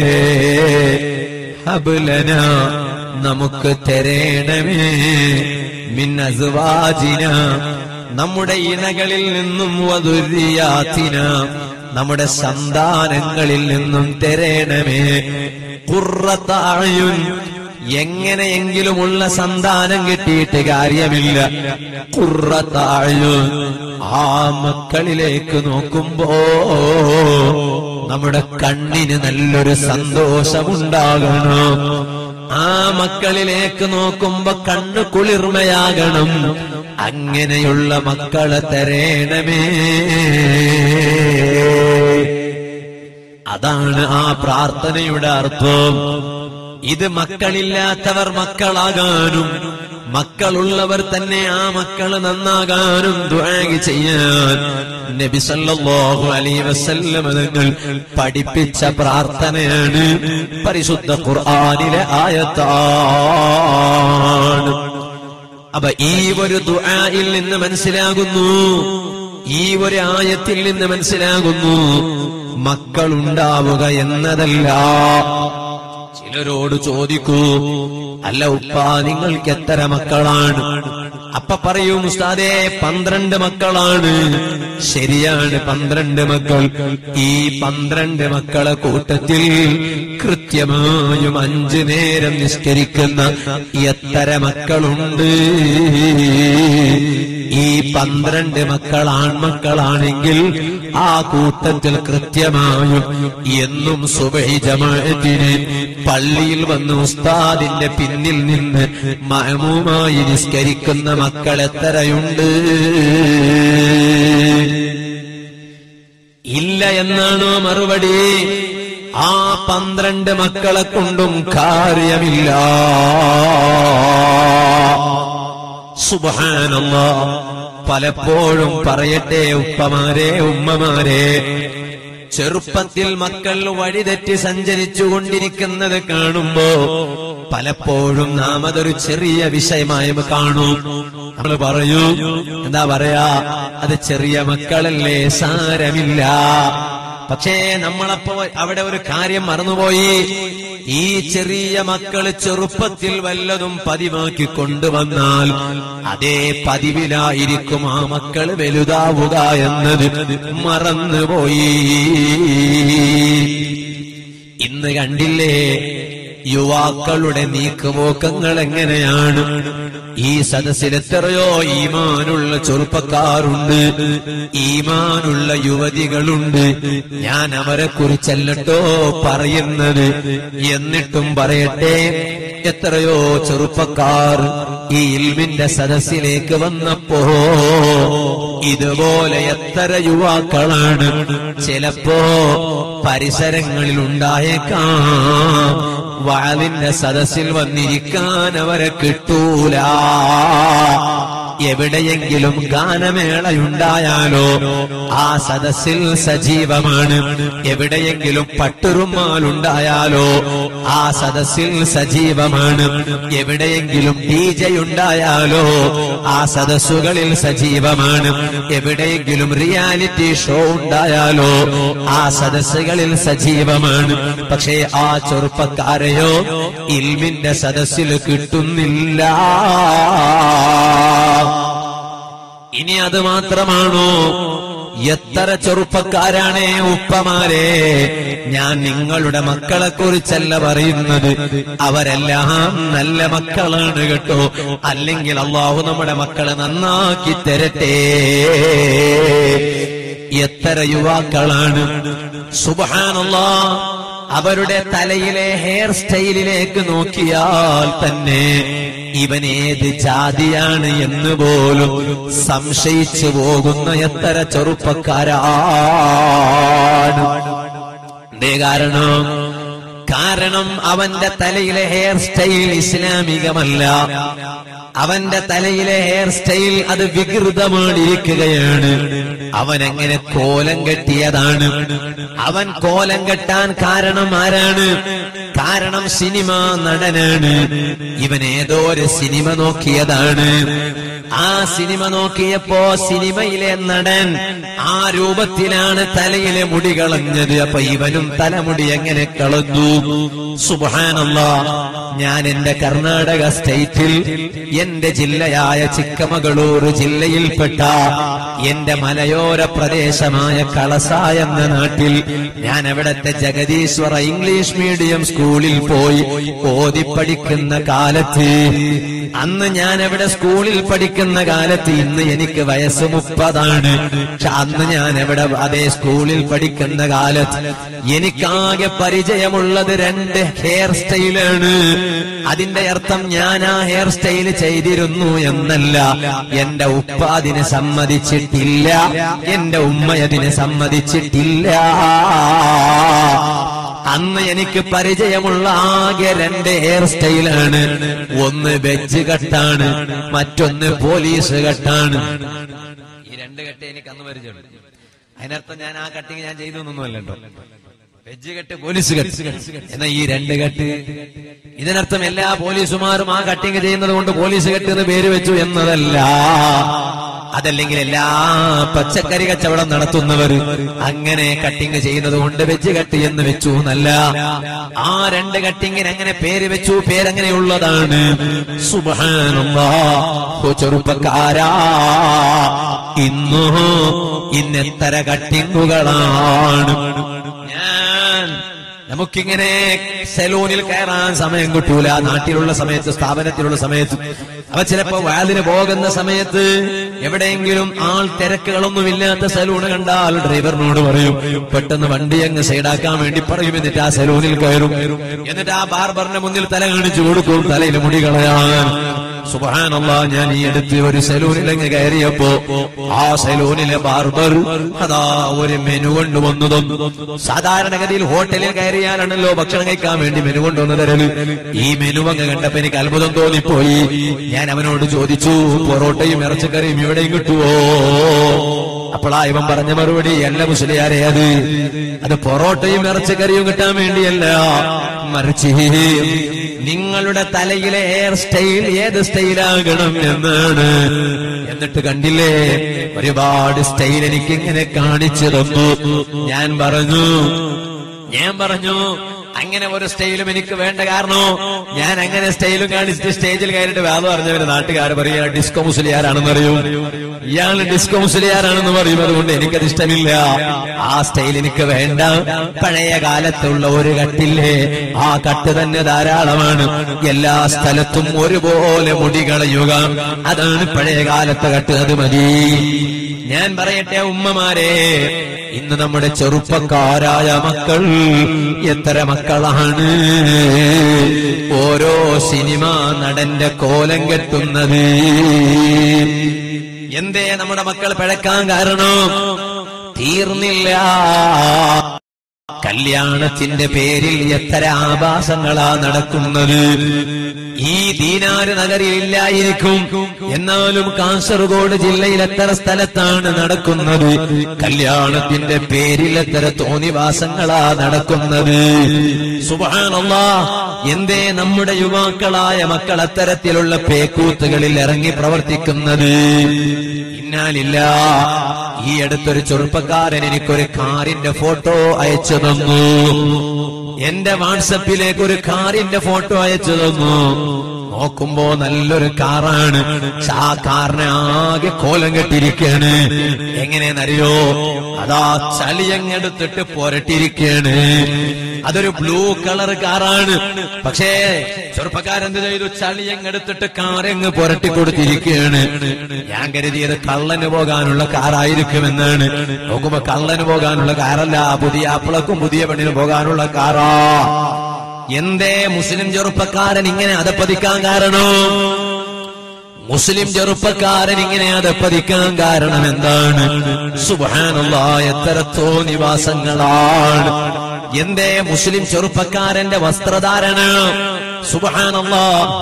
ഹബ്ലന നമുക്ക് തരേണമേ, മിൻ അസ്വാജിന നമ്മുടെ ഇണകളിൽ നിന്നും, വദുരിയാതിന നമ്മുടെ സന്താനങ്ങളിൽ നിന്നും തരേണമേ, ഖുർറത അയുൻ എങ്ങനെയെങ്കിലുമുള്ള സന്താനം കിട്ടിയിട്ട് കാര്യമില്ല, ഖുർറത അയുൻ ആ മക്കളിലേക്ക് നോക്കുമ്പോ നമ്മുടെ കണ്ണിന് നല്ലൊരു സന്തോഷമുണ്ടാകണം. ആ മക്കളിലേക്ക് നോക്കുമ്പോ കണ്ണ് കുളിർമയാകണം. അങ്ങനെയുള്ള മക്കളെ തരേണമേ. അതാണ് ആ പ്രാർത്ഥനയുടെ അർത്ഥം. ഇത് മക്കളില്ലാത്തവർ മക്കളാകാനും മക്കളുള്ളവർ തന്നെ ആ മക്കള് നന്നാകാനും ദുആ ചെയ്യാൻ നബി സല്ലല്ലാഹു അലൈഹി വസല്ലം തങ്ങൾ പഠിപ്പിച്ച പ്രാർത്ഥനയാണ്, പരിശുദ്ധ ഖുർആനിലെ ആയത്താണ്. അപ്പൊ ഈ ഒരു ദുആയിൽ നിന്ന് മനസ്സിലാകുന്നു, ഈ ഒരു ആയത്തിൽ നിന്ന് മനസ്സിലാകുന്നു, മക്കളുണ്ടാവുക എന്നതല്ല. ചിലരോട് ചോദിക്കൂ, അല്ല ഉപ്പ നിങ്ങൾക്ക് എത്ര മക്കളാണ്? അപ്പ പറയും ഉസ്താദേ പന്ത്രണ്ട് മക്കളാണ്. ശരിയാണ്, പന്ത്രണ്ട് മക്കൾ. ഈ പന്ത്രണ്ട് മക്കളെ കൂട്ടത്തിൽ കൃത്യമായും അഞ്ചു നേരം നിസ്കരിക്കുന്ന എത്ര മക്കളുണ്ട്? ഈ പന്ത്രണ്ട് മക്കൾ ആൺമക്കളാണെങ്കിൽ ആ കൂട്ടത്തിൽ കൃത്യമായും എന്നും സുബഹി ജമാഅത്തിന് പള്ളിയിൽ വന്ന് ഉസ്താദിന്റെ പിന്നിൽ നിന്ന് മഅമൂമായി നിസ്കരിക്കുന്ന മക്കൾ എത്രയുണ്ട്? ഇല്ല എന്നാണോ മറുപടി? ആ പന്ത്രണ്ട് മക്കളെ കൊണ്ടും കാര്യമില്ല. സുബ്ഹാനല്ലാഹ്. പലപ്പോഴും പറയട്ടെ ഉപ്പമാരെ, ഉമ്മമാരെ, ചെറുപ്പത്തിൽ മക്കൾ വഴിതെറ്റി സഞ്ചരിച്ചു കൊണ്ടിരിക്കുന്നത് കാണുമ്പോ പലപ്പോഴും നാം അതൊരു ചെറിയ വിഷയമായി കാണും. നമ്മൾ പറയൂ, എന്താ പറയാ, അത് ചെറിയ മക്കളല്ലേ, സാരമില്ല. പക്ഷേ നമ്മളപ്പോ അവിടെ ഒരു കാര്യം മറന്നുപോയി. ഈ ചെറിയ മക്കള് ചെറുപ്പത്തിൽ വല്ലതും പതിവാക്കി കൊണ്ടുവന്നാൽ അതേ പതിവിലായിരിക്കും ആ മക്കൾ വലുതാവുക എന്നത് മറന്നുപോയി. ഇന്ന് കണ്ടില്ലേ യുവാക്കളുടെ നീക്കുപോക്കങ്ങൾ എങ്ങനെയാണ്? ഈ സദസ്സിൽ എത്രയോ ഈമാനുള്ള ചെറുപ്പക്കാരുണ്ട്, ഈമാനുള്ള യുവതികളുണ്ട്. ഞാൻ അവരെ കുറിച്ചല്ലോ പറയുന്നത്. എന്നിട്ടും പറയട്ടെ, എത്രയോ ചെറുപ്പക്കാർ ഈ ഇൽമിന്റെ സദസ്സിലേക്ക് വന്നപ്പോ ഇതുപോലെ എത്ര യുവാക്കളാണ് ചിലപ്പോ പരിസരങ്ങളിൽ ഉണ്ടായേക്കാം. വഅലിന്റെ സദസ്സിൽ വന്നിരിക്കാൻ അവരെ കിട്ടൂല. എവിടെയെങ്കിലും ഗാനമേളയുണ്ടായാലോ ആ സദസ്സിൽ സജീവമാണ്. എവിടെയെങ്കിലും പട്ടുറുമാലുണ്ടായാലോ ആ സദസ്സിൽ സജീവമാണ്. എവിടെയെങ്കിലും ഡി ജെ ഉണ്ടായാലോ ആ സദസ്സുകളിൽ സജീവമാണ്. എവിടെയെങ്കിലും റിയാലിറ്റി ഷോ ഉണ്ടായാലോ ആ സദസ്സുകളിൽ സജീവമാണ്. പക്ഷേ ആ ചെറുപ്പക്കാരെയോ ഇൽമിന്റെ സദസ്സിൽ കിട്ടുന്നില്ല. ഇനി അത് മാത്രമാണോ? എത്ര ചെറുപ്പക്കാരാണേ ഉപ്പമാരെ, ഞാൻ നിങ്ങളുടെ മക്കളെ കുറിച്ചല്ല പറയുന്നത്, അവരെല്ലാം നല്ല മക്കളാണ് കേട്ടോ. അല്ലെങ്കിൽ അള്ളാഹു നമ്മുടെ മക്കളെ നന്നാക്കി തരട്ടെ. എത്ര യുവാക്കളാണ് സുബ്ഹാനല്ലാഹ്, അവരുടെ തലയിലെ ഹെയർ സ്റ്റൈലിലേക്ക് നോക്കിയാൽ തന്നെ ഇവൻ ഏത് ജാതിയാണ് എന്ന് പോലും സംശയിച്ചു പോകുന്ന എത്ര ചെറുപ്പക്കാരാണ്. എന്തേ കാരണം? കാരണം അവന്റെ തലയിലെ ഹെയർ സ്റ്റൈൽ ഇസ്ലാമികമല്ല. അവന്റെ തലയിലെ ഹെയർ സ്റ്റൈൽ അത് വികൃതമായിരിക്കുകയാണ്. അവൻ എങ്ങനെ കോലം കെട്ടിയതാണ്. അവൻ കോലം കെട്ടാൻ കാരണം ആരാണ്? കാരണം സിനിമ നടനാണ്. ഇവൻ ഏതോ ഒരു സിനിമ നോക്കിയതാണ്. ആ സിനിമ നോക്കിയപ്പോ സിനിമയിലെ നടൻ ആ രൂപത്തിലാണ് തലയിലെ മുടി കളഞ്ഞത്. അപ്പൊ ഇവനും തലമുടി എങ്ങനെ കളഞ്ഞു? സുബ്ഹാനല്ലാഹ്. ഞാൻ എന്റെ കർണാടക സ്റ്റേറ്റിൽ എന്റെ ജില്ലയായ ചിക്കമകളൂർ ജില്ലയിൽപ്പെട്ട എന്റെ മലയോര പ്രദേശമായ കളസ എന്ന നാട്ടിൽ ഞാൻ അവിടത്തെ ജഗദീശ്വര ഇംഗ്ലീഷ് മീഡിയം സ്കൂളിൽ പോയി ഓതി പഠിക്കുന്ന കാലത്ത്, അന്ന് ഞാൻ അവിടെ സ്കൂളിൽ പഠിക്കുന്ന കാലത്ത്, ഇന്ന് എനിക്ക് വയസ്സ് മുപ്പതാണ്. പക്ഷെ അന്ന് ഞാൻ അവിടെ അതേ സ്കൂളിൽ പഠിക്കുന്ന കാലത്ത് എനിക്കാകെ പരിചയമുള്ളത് രണ്ട് ഹെയർ സ്റ്റൈലാണ്. അതിന്റെ അർത്ഥം ഞാൻ ആ ഹെയർ സ്റ്റൈൽ ചെയ്തിരുന്നു എന്നല്ല. എന്റെ ഉപ്പ അതിന് സമ്മതിച്ചിട്ടില്ല, എന്റെ ഉമ്മ അതിന് സമ്മതിച്ചിട്ടില്ല. അന്ന് എനിക്ക് പരിചയമുള്ള ആകെ രണ്ട് ഹെയർ സ്റ്റൈലാണ്. ഒന്ന് വെജ് കട്ടാണ്, മറ്റൊന്ന് പോലീസ് കട്ടാണ്. ഈ രണ്ട് കട്ട് എനിക്ക് അന്ന് പരിചയമുണ്ട്. അതിനർത്ഥം ഞാൻ ആ കട്ടിങ് ഞാൻ ചെയ്തു ഒന്നുമല്ലോ. വെജ് കെട്ട്, പോലീസ് കെട്ട്. എന്നാ ഈ രണ്ട് കെട്ട്, ഇതിനർത്ഥം എല്ലാ പോലീസുമാരും ആ കട്ടിങ് ചെയ്യുന്നത് കൊണ്ട് പോലീസ് കെട്ട് എന്ന് പേര് വെച്ചു എന്നതല്ല. അതല്ലെങ്കിൽ എല്ലാ പച്ചക്കറി കച്ചവടം നടത്തുന്നവർ അങ്ങനെ കട്ടിങ് ചെയ്യുന്നത് കൊണ്ട് വെജ് കട്ട് എന്ന് വെച്ചു എന്നല്ല. ആ രണ്ട് കട്ടിങ്ങിന് അങ്ങനെ പേര് വെച്ചു, പേരങ്ങനെയുള്ളതാണ്. സുബ്ഹാനല്ലാഹ്. ചെറുപ്പക്കാരാ, ഇന്നോ ഇന്നെത്ര കട്ടിങ്ങുകളാണ്. ഞാൻ നമുക്കിങ്ങനെ സെലൂണിൽ കയറാൻ സമയം കിട്ടൂല. നാട്ടിലുള്ള സമയത്ത്, സ്ഥാപനത്തിലുള്ള സമയത്ത്, അവ ചിലപ്പോ വാതിന് പോകുന്ന സമയത്ത് എവിടെയെങ്കിലും ആൾ തിരക്കുകളൊന്നുമില്ലാത്ത സലൂണ് കണ്ടാൽ ഡ്രൈവറിനോട് പറയും, പെട്ടെന്ന് വണ്ടി അങ്ങ് സൈഡാക്കാൻ വേണ്ടി പറയും. എന്നിട്ട് ആ സലൂണിൽ കയറും. എന്നിട്ട് ആ ബാർബറിന്റെ മുന്നിൽ തല കാണിച്ചു കൊടുക്കും, തലയിൽ മുടി കളയാൻ. സുബ്ഹാനല്ലാഹ്. ഞാൻ ഈ അടുത്ത് ഒരു സലൂണിലങ്ങ് കയറിയപ്പോ ആ സലൂണിലെ ബാർബർ അതാ ഒരു മെനു കൊണ്ടുവന്നതും, സാധാരണഗതിയിൽ ഹോട്ടലിൽ കയറിയാലാണല്ലോ ഭക്ഷണം കഴിക്കാൻ വേണ്ടി മെനു കൊണ്ടുവന്നു തരല്. ഈ മെനു അങ്ങ് കണ്ടപ്പോ എനിക്ക് അത്ഭുതം തോന്നിപ്പോയി. ഞാൻ അവനോട് ചോദിച്ചു, പൊറോട്ടയും ഇറച്ചിക്കറിയും ഇവിടെയും കിട്ടുവോ? അപ്പോളാ ഇവൻ പറഞ്ഞ മറുപടി, അല്ല മുസ്ലിയാരെ, അത് അത് പൊറോട്ടയും ഇറച്ചിക്കറിയും കിട്ടാൻ വേണ്ടിയല്ല, മറിച്ച് നിങ്ങളുടെ തലയിലെ ഹെയർ സ്റ്റൈൽ ഏത് സ്റ്റൈലാകണം എന്നാണ്. എന്നിട്ട് കണ്ടില്ലേ, ഒരുപാട് സ്റ്റൈൽ എനിക്ക് ഇങ്ങനെ കാണിച്ചു തന്നു. ഞാൻ പറഞ്ഞു ഞാൻ പറഞ്ഞു അങ്ങനെ ഒരു സ്റ്റൈലും എനിക്ക് വേണ്ട. കാരണം ഞാൻ അങ്ങനെ സ്റ്റൈലും കാണിച്ചിട്ട് സ്റ്റേജിൽ കയറിയിട്ട് വേദം പറഞ്ഞവര് നാട്ടുകാർ പറയാ ഡിസ്കോ മുസ്ലിയാരാണെന്ന് പറയും, ഇയാൾ ഡിസ്കോ മുസ്ലിയാരാണെന്ന് പറയും. അതുകൊണ്ട് എനിക്കത് ഇഷ്ടമില്ല, ആ സ്റ്റൈൽ എനിക്ക് വേണ്ട. പഴയ കാലത്തുള്ള ഒരു കട്ടില്ലേ, ആ കട്ട് തന്നെ ധാരാളമാണ്. എല്ലാ സ്ഥലത്തും ഒരുപോലെ മുടി കളയുക, അതാണ് പഴയ കാലത്തെ കട്ട്, അത് മതി. ഞാൻ പറയട്ടെ ഉമ്മമാരെ, ഇന്ന് നമ്മുടെ ചെറുപ്പക്കാരായ മക്കൾ എത്ര മക്കളാണ് ഓരോ സിനിമ നടന്റെ കോലം കെട്ടുന്നത്. എന്തേ നമ്മുടെ മക്കൾ പിഴക്കാൻ കാരണം? തീർന്നില്ല. കല്യാണത്തിന്റെ പേരിൽ എത്ര ആഭാസങ്ങളാ നടക്കുന്നത്. ഈ ദീനാര് നഗരിൽ ഇല്ലായിരിക്കും, എന്നാലും കാസർഗോഡ് ജില്ലയിൽ എത്ര സ്ഥലത്താണ് നടക്കുന്നത്. കല്യാണത്തിന്റെ പേരിൽ എത്ര തോന്നിവാസങ്ങളാ നടക്കുന്നത്. സുബ്ഹാനല്ലാഹ്. എന്തേ നമ്മുടെ യുവാക്കളായ മക്കൾ അത്തരത്തിലുള്ള പേക്കൂത്തുകളിൽ ഇറങ്ങി പ്രവർത്തിക്കുന്നത്? ഇന്നാലില്ലാ. ഈ അടുത്തൊരു ചെറുപ്പക്കാരൻ എനിക്കൊരു കാറിന്റെ ഫോട്ടോ അയച്ചു തന്നു. എന്റെ വാട്സപ്പിലേക്ക് ഒരു കാറിന്റെ ഫോട്ടോ അയച്ചു തന്നു. നോക്കുമ്പോ നല്ലൊരു കാറാണ്. ആ കാറിനെ ആകെ കോലം കെട്ടിരിക്കുകയാണ്. എങ്ങനെയെന്നറിയോ? അതാ ചളിയങ്ങെടുത്തിട്ട് പുരട്ടിരിക്കുകയാണ്. അതൊരു ബ്ലൂ കളർ കാറാണ്. പക്ഷേ ചെറുപ്പക്കാരെന്ത് ചെയ്തു? ചളിയങ്ങെടുത്തിട്ട് കാറങ്ങ് പുരട്ടി കൊടുത്തിരിക്കുകയാണ്. ഞാൻ കരുതിയത് കള്ളന് പോകാനുള്ള കാറായിരിക്കുമെന്നാണ്. നോക്കുമ്പോ കള്ളന് പോകാനുള്ള കാറല്ല, പുതിയ ആപ്പിളക്കും പുതിയ പെണ്ണിനും പോകാനുള്ള കാറാ. എന്തേ മുസ്ലിം ചെറുപ്പക്കാരൻ ഇങ്ങനെ അധപ്പതിക്കാൻ കാരണം? മുസ്ലിം ചെറുപ്പക്കാരൻ ഇങ്ങനെ അധപ്പതിക്കാൻ കാരണം എന്താണ്? സുബ്ഹാനല്ലാഹ്. എത്ര തോന്നിവാസങ്ങളാണ്. എന്തേ മുസ്ലിം ചെറുപ്പക്കാരന്റെ വസ്ത്രധാരണ? സുബ്ഹാനല്ലാഹ്.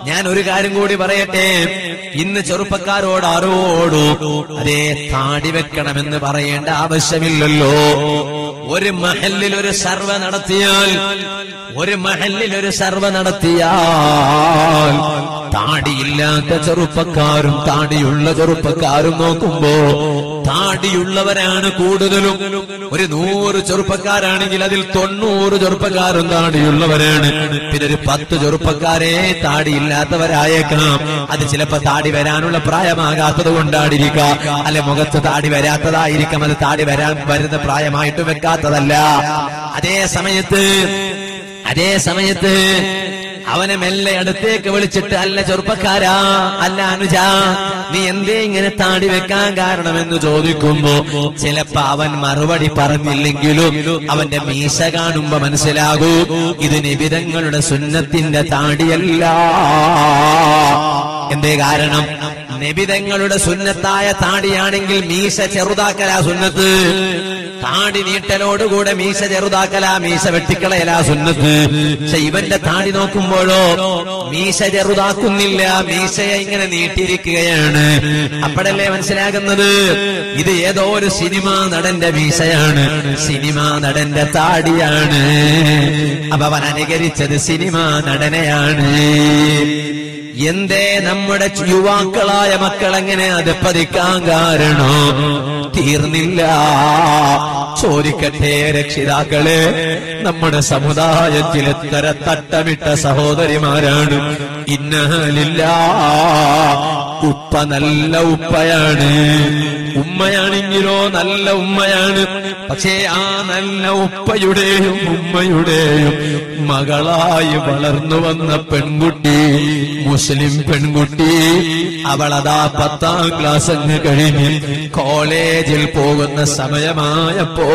ഞാൻ ഒരു കാര്യം കൂടി പറയട്ടെ. ഇന്ന് ചെറുപ്പക്കാരോട് ആരോടോ അതേ താടി വെക്കണമെന്ന് പറയേണ്ട ആവശ്യമില്ലല്ലോ. ഒരു മഹല്ലിൽ ഒരു സർവ നടത്തിയാൽ ഒരു മഹല്ലിൽ ഒരു സർവ നടത്തിയാൽ താടിയില്ലാത്ത ചെറുപ്പക്കാരും താടിയുള്ള ചെറുപ്പക്കാരും നോക്കുമ്പോ താടിയുള്ളവരാണ് കൂടുതലും. ഒരു നൂറ് ചെറുപ്പക്കാരാണെങ്കിൽ അതിൽ തൊണ്ണൂറ് ചെറുപ്പക്കാരും താടിയുള്ളവരാണ്. പിന്നെ ഒരു പത്ത് ചെറുപ്പക്കാരെ താടിയില്ലാത്തവരായേക്കാം. അത് ചിലപ്പോ താടി വരാനുള്ള പ്രായമാകാത്തത് കൊണ്ടായിരിക്കാം, അല്ലെ മുഖത്ത് താടി വരാത്തതായിരിക്കാം. അത് താടി വരാൻ വരുന്ന പ്രായമായിട്ട് വെക്കാത്തതല്ല. അതേ സമയത്ത് അതേ സമയത്ത് അവനെ മെല്ലെ അടുത്തേക്ക് വിളിച്ചിട്ട്, അല്ല ചെറുപ്പക്കാരാ, അല്ല അനുജ, നീ എന്തേ ഇങ്ങനെ താടി വെക്കാൻ കാരണമെന്ന് ചോദിക്കുമ്പോ ചിലപ്പോ അവൻ മറുപടി പറഞ്ഞില്ലെങ്കിലും അവന്റെ മീശ കാണുമ്പോ മനസ്സിലാകൂ, ഇത് നിബിതങ്ങളുടെ സുന്നത്തിന്റെ താടിയല്ല. എന്തേ കാരണം? നിബിതങ്ങളുടെ സുന്നത്തായ താടിയാണെങ്കിൽ മീശ ചെറുതാക്കലാ സുന്നത്ത്. താടി നീട്ടലോടുകൂടെ മീശ ചെറുതാക്കലാ, മീശ വെട്ടിക്കളയലാ സുന്നത്ത്. പക്ഷെ ഇവന്റെ താടി നോക്കുമ്പോഴോ മീശ ചെറുതാക്കുന്നില്ല, മീശയെ ഇങ്ങനെ നീട്ടിയിരിക്കുകയാണ്. അപ്പോഴല്ലേ മനസ്സിലാകുന്നത് ഇത് ഏതോ ഒരു സിനിമാ നടന്റെ മീശയാണ്, സിനിമാ നടന്റെ താടിയാണ്. അപ്പൊ അവൻ അനുകരിച്ചത് സിനിമാ നടനെയാണ്. എന്തേ നമ്മുടെ യുവാക്കളായ മക്കളെങ്ങനെ അത് പതിക്കാൻ കാരണോ? തീർന്നില്ല. ചോദിക്കട്ടെ രക്ഷിതാക്കളെ, നമ്മുടെ സമുദായത്തിൽ എത്ര തട്ടമിട്ട സഹോദരിമാരാണ്. ഇന്നലില്ല, ഉപ്പ നല്ല ഉപ്പയാണ്, ഉമ്മയാണെങ്കിലോ നല്ല ഉമ്മയാണ്. പക്ഷേ ആ നല്ല ഉപ്പയുടെയും ഉമ്മയുടെയും മകളായി വളർന്നു വന്ന പെൺകുട്ടി, മുസ്ലിം പെൺകുട്ടി, അവളതാ പത്താം ക്ലാസ് അങ്ങ് കഴിഞ്ഞ് കോളേജിൽ പോകുന്ന സമയമായപ്പോ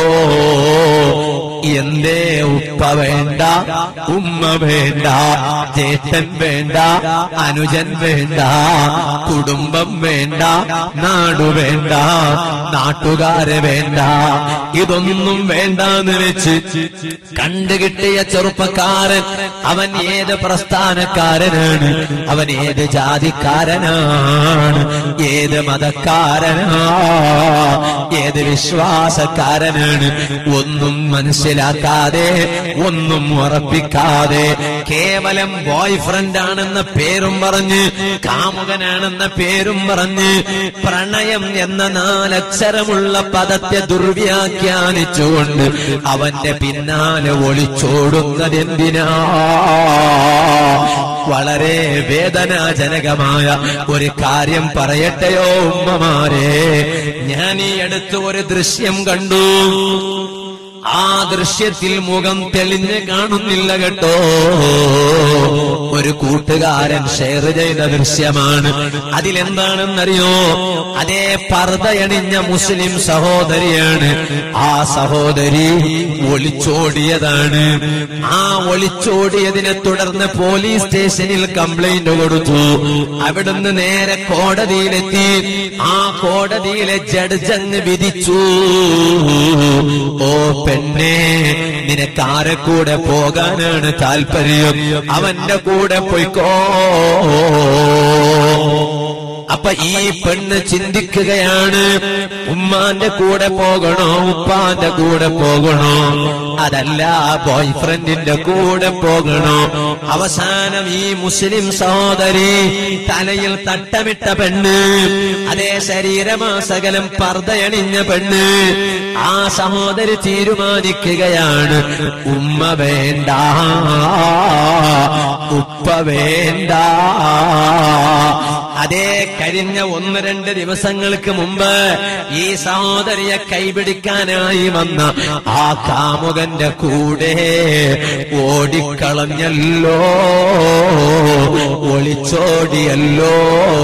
എന്തേ ഉപ്പ വേണ്ട, ഉമ്മ വേണ്ട, ചേട്ടൻ വേണ്ട, അനുജൻ വേണ്ട, കുടുംബം വേണ്ട, നാടു വേണ്ട, നാട്ടുകാരെ വേണ്ട, ഇതൊന്നും വേണ്ടാന്ന് വെച്ച് കണ്ടുകിട്ടിയ ചെറുപ്പക്കാരൻ അവൻ ഏത് പ്രസ്ഥാനക്കാരനാണ്, അവൻ ഏത് ജാതിക്കാരനാണ്, ഏത് മതക്കാരനാ, ഏത് വിശ്വാസക്കാരനാണ്, ഒന്നും മനസ്സിലാക്കാതെ ഒന്നും ഉറപ്പിക്കാതെ കേവലം ബോയ് ഫ്രണ്ട് ആണെന്ന പേരും പറഞ്ഞ്, കാമുകനാണെന്ന പേരും പറഞ്ഞ്, പ്രണയം എന്ന നാലക്ഷരമുള്ള പദത്തെ ദുർവ്യാഖ്യാനിച്ചുകൊണ്ട് അവന്റെ പിന്നാലെ ഒളിച്ചോടുന്നതെന്തിനാ? വളരെ വേദനാജനകമായ ഒരു കാര്യം പറയട്ടെയോ ഉമ്മമാരെ, ഞാൻ ഈ അടുത്ത് ഒരു ദൃശ്യം കണ്ടു. ആ ദൃശ്യത്തിൽ മുഖം തെളിഞ്ഞ് കാണുന്നില്ല കേട്ടോ. ഒരു കൂട്ടുകാരൻ ഷെയർ ചെയ്ത ദൃശ്യമാണ്. അതിലെന്താണെന്നറിയോ? അതേ പർദ്ദയണിഞ്ഞ മുസ്ലിം സഹോദരിയാണ്. ആ സഹോദരി ഒളിച്ചോടിയതാണ്. ആ ഒളിച്ചോടിയതിനെ തുടർന്ന് പോലീസ് സ്റ്റേഷനിൽ കംപ്ലൈന്റ് കൊടുത്തു. അവിടുന്ന് നേരെ കോടതിയിലെത്തി. ആ കോടതിയിലെ ജഡ്ജങ്ങ് വിധിച്ചു, ഓ പെണ്ണേ, നിനക്കാരെ കൂടെ പോകാനാണ് താല്പര്യം? അവന്റെ കൂടെ പോയിക്കോ. അപ്പൊ ഈ പെണ്ണ് ചിന്തിക്കുകയാണ്, ഉമ്മാന്റെ കൂടെ പോകണോ, ഉപ്പാന്റെ കൂടെ പോകണോ, അതല്ല ബോയ് ഫ്രണ്ടിന്റെ കൂടെ പോകണോ? അവസാനം ഈ മുസ്ലിം സഹോദരി, തലയിൽ തട്ടമിട്ട പെണ്ണ്, അതേ ശരീരമാസകലം പർദ്ദയണിഞ്ഞ പെണ്ണ്, ആ സഹോദരി തീരുമാനിക്കുകയാണ്, ഉമ്മ വേണ്ട, ഉപ്പ വേണ്ട. അതേ കഴിഞ്ഞ ഒന്ന് രണ്ട് ദിവസങ്ങൾക്ക് മുമ്പ് ഈ സഹോദരിയെ കൈപിടിക്കാനായി വന്ന ആ കാമുകന്റെ കൂടെ ഓടിക്കളഞ്ഞല്ലോ, ഒളിച്ചോടിയല്ലോ.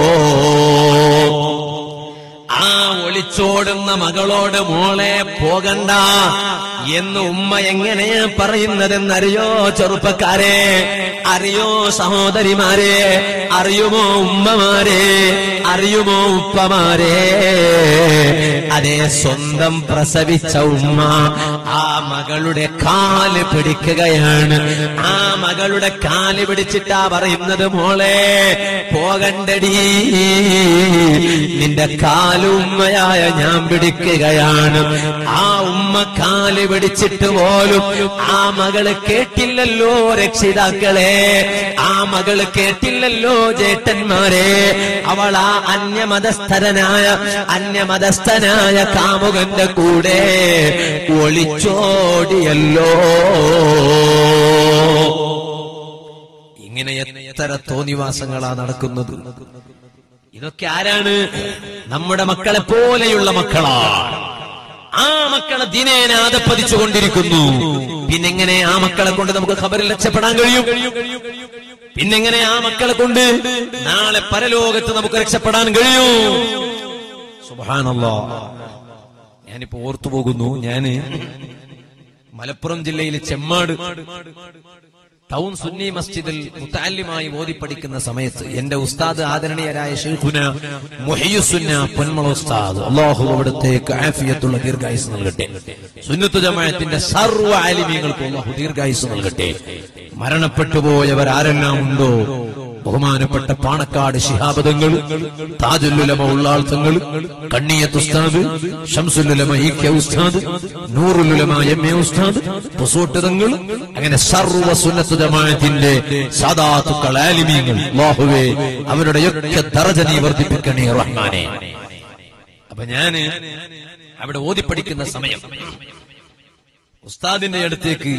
ആ ഒളിച്ചോടുന്ന മകളോട് മോളെ പോകണ്ട എന്ന് ഉമ്മ എങ്ങനെയാ പറയുന്നതെന്നറിയോ ചെറുപ്പക്കാരെ? അറിയോ സഹോദരിമാരെ? അറിയുമോ ഉമ്മമാരെ? അറിയുമോ ഉപ്പമാരെ? അതേ സ്വന്തം പ്രസവിച്ച ഉമ്മ ആ മകളുടെ കാല് പിടിക്കുകയാണ്. ആ മകളുടെ കാല് പിടിച്ചിട്ടാ പറയുന്നത്, മോളെ പോകണ്ടടി, നിന്റെ കാല് ഉമ്മയായ ഞാൻ പിടിക്കുകയാണ്. ആ ഉമ്മ കാല് പിടിച്ചിട്ട് പോലും ആ മകള് കേട്ടില്ലല്ലോ രക്ഷിതാക്കളെ, ആ മകള് കേട്ടില്ലല്ലോ ജേട്ടന്മാരെ. അവൾ ആ അന്യമതസ്ഥനായ അന്യമതസ്ഥനായ കാമുകന്റെ കൂടെ ഒളിച്ചോടിയല്ലോ. ഇങ്ങനെ എത്ര തോന്നിവാസങ്ങളാ നടക്കുന്നത്. ഇതൊക്കെ ആരാണ്? നമ്മുടെ മക്കളെ പോലെയുള്ള മക്കളാണ്. ആ മക്കളെ ദിനേന അധപ്പതിച്ചുകൊണ്ടിരിക്കുന്നു. പിന്നെങ്ങനെ ആ മക്കളെ കൊണ്ട് നമുക്ക് ഖബറിൽ രക്ഷപ്പെടാൻ കഴിയും? പിന്നെങ്ങനെ ആ മക്കളെ കൊണ്ട് നാളെ പരലോകത്ത് നമുക്ക് രക്ഷപ്പെടാൻ കഴിയും? സുബ്ഹാനല്ലാഹ്. ഞാനിപ്പോ ഓർത്തുപോകുന്നു, ഞാന് മലപ്പുറം ജില്ലയിലെ ചെമ്മാട് ടൗൺ സുന്നി മസ്ജിദിൽ മുതഅല്ലിമായി ഓതി പഠിക്കുന്ന സമയത്ത് എന്റെ ഉസ്താദ് ആദരണീയരായ ശൈഖുന മുഹിയുസുന്ന പൊന്മള ഉസ്താദ്, അല്ലാഹു അവിടുത്തേക്ക് ആഫിയത്തുള്ള ദീർഘായുസ് നൽകട്ടെ. സുന്നത്ത് ജമാഅത്തിന്റെ സർവ്വ ആലിമീങ്ങൾക്കും അല്ലാഹു ദീർഘായുസ് നൽകട്ടെ. മരണപ്പെട്ടുപോയവർ ആരെല്ലാം ഉണ്ടോ, ബഹുമാനപ്പെട്ട പാണക്കാട് ശിഹാബ് തങ്ങൾ, താജുൽ ഉലമ ഉള്ളാൾ തങ്ങൾ, കണ്ണിയത്ത് ഉസ്താദ്, ശംസുൽ ഉലമ ഇ കെ ഉസ്താദ്, നൂറുൽ ഉലമ എം എ ഉസ്താദ്, പൊസോട്ട് തങ്ങൾ, അങ്ങനെ സർവ്വ സുന്നത്ത് ജമാഅത്തിന്റെ സാദാത്തുക്കൾ ആലിമീങ്ങൾ, അല്ലാഹുവേ അവരുടെയൊക്കെ ദറജ നീ വർദ്ധിപ്പിക്കണേ റഹ്മാനേ. അപ്പൊ ഞാന് അവിടെ ഓതിപ്പടിക്കുന്ന സമയം ഉസ്താദിന്റെ അടുത്തേക്ക്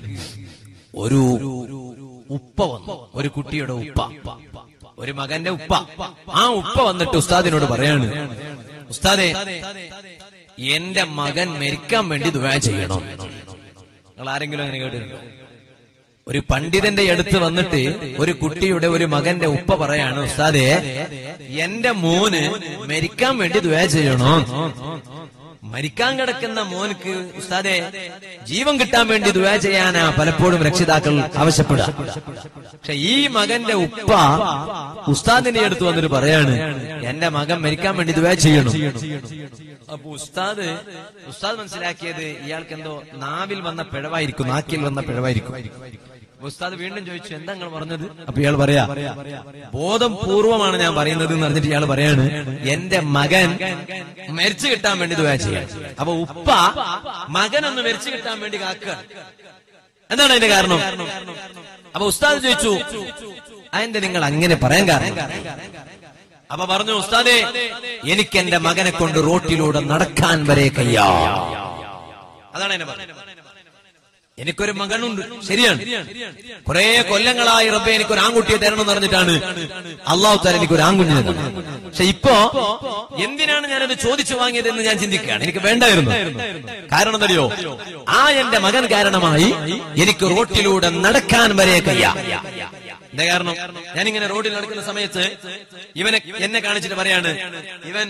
ഒരു ഉപ്പ വന്നു, ഒരു കുട്ടിയുടെ ഉപ്പ, ഒരു മകന്റെ ഉപ്പ. ആ ഉപ്പ വന്നിട്ട് ഉസ്താദിനോട് പറയാണ്, ഉസ്താദേ എന്റെ മകൻ മരിക്കാൻ വേണ്ടി ദുആ ചെയ്യണം. നിങ്ങൾ ആരെങ്കിലും അങ്ങനെ കേട്ടിട്ടുണ്ടോ? ഒരു പണ്ഡിതന്റെ അടുത്ത് വന്നിട്ട് ഒരു കുട്ടിയുടെ ഒരു മകന്റെ ഉപ്പ പറയാണ്, ഉസ്താദേ എന്റെ മോന് മരിക്കാൻ വേണ്ടി ദുആ ചെയ്യണോ. മരിക്കാൻ കിടക്കുന്ന മോനക്ക് ഉസ്താദെ ജീവൻ കിട്ടാൻ വേണ്ടി ദുആ ചെയ്യാനാ പലപ്പോഴും രക്ഷിതാക്കൾ ആവശ്യപ്പെടുക. പക്ഷെ ഈ മകന്റെ ഉപ്പ ഉസ്താദിന്റെ അടുത്ത് വന്നിട്ട് പറയാണ്, എന്റെ മകൻ മരിക്കാൻ വേണ്ടി ദുആ ചെയ്യണം. അപ്പൊ ഉസ്താദ് ഉസ്താദ് മനസ്സിലാക്കിയത് ഇയാൾക്ക് എന്തോ നാവിൽ വന്ന പിഴവായിരിക്കും, നാക്കിൽ വന്ന പിഴവായിരിക്കും. ഉസ്താദ് വീണ്ടും ചോദിച്ചു, എന്താ നിങ്ങൾ പറഞ്ഞത്? അപ്പൊ ഇയാൾ പറയാ, ബോധം പൂർവമാണ് ഞാൻ പറയുന്നത് എന്ന് പറഞ്ഞിട്ട് ഇയാൾ പറയാണ്, എന്റെ മകൻ മരിച്ചു കിട്ടാൻ വേണ്ടി ദുആ ചെയ്യാൻ. അപ്പൊ ഉപ്പ മകനൊന്ന് മരിച്ചു കിട്ടാൻ വേണ്ടി കാക്കുക. എന്താണ് അതിന്റെ കാരണം? അപ്പൊ ഉസ്താദ് ചോദിച്ചു, അതെന്താ നിങ്ങൾ അങ്ങനെ പറയാൻ കാരണം? അപ്പൊ പറഞ്ഞു, ഉസ്താദേ എനിക്ക് എന്റെ മകനെ കൊണ്ട് റോട്ടിലൂടെ നടക്കാൻ വരെ കയ്യാ. അതാണ് എന്നെ പറഞ്ഞത്. എനിക്കൊരു മകനുണ്ട്, ശരിയാണ്. കുറെ കൊല്ലങ്ങളായി റബ്ബേ എനിക്കൊരു ആൺകുട്ടിയെ തരണം എന്ന് പറഞ്ഞിട്ടാണ് അള്ളാഹു തആല എനിക്കൊരു ആൺകുഞ്ഞിനെ തന്നത്. പക്ഷെ ഇപ്പോ എന്തിനാണ് ഞാനത് ചോദിച്ചു വാങ്ങിയതെന്ന് ഞാൻ ചിന്തിക്കുകയാണ്. എനിക്ക് വേണ്ടായിരുന്നു. കാരണം എന്തറിയോ, ആ എന്റെ മകൻ കാരണമായി എനിക്ക് റോട്ടിലൂടെ നടക്കാൻ വരെ കയ്യാ. എന്താ കാരണം? ഞാനിങ്ങനെ റോഡിൽ നടക്കുന്ന സമയത്ത് ഇവനെ എന്നെ കാണിച്ചിട്ട് പറയാണ്, ഇവൻ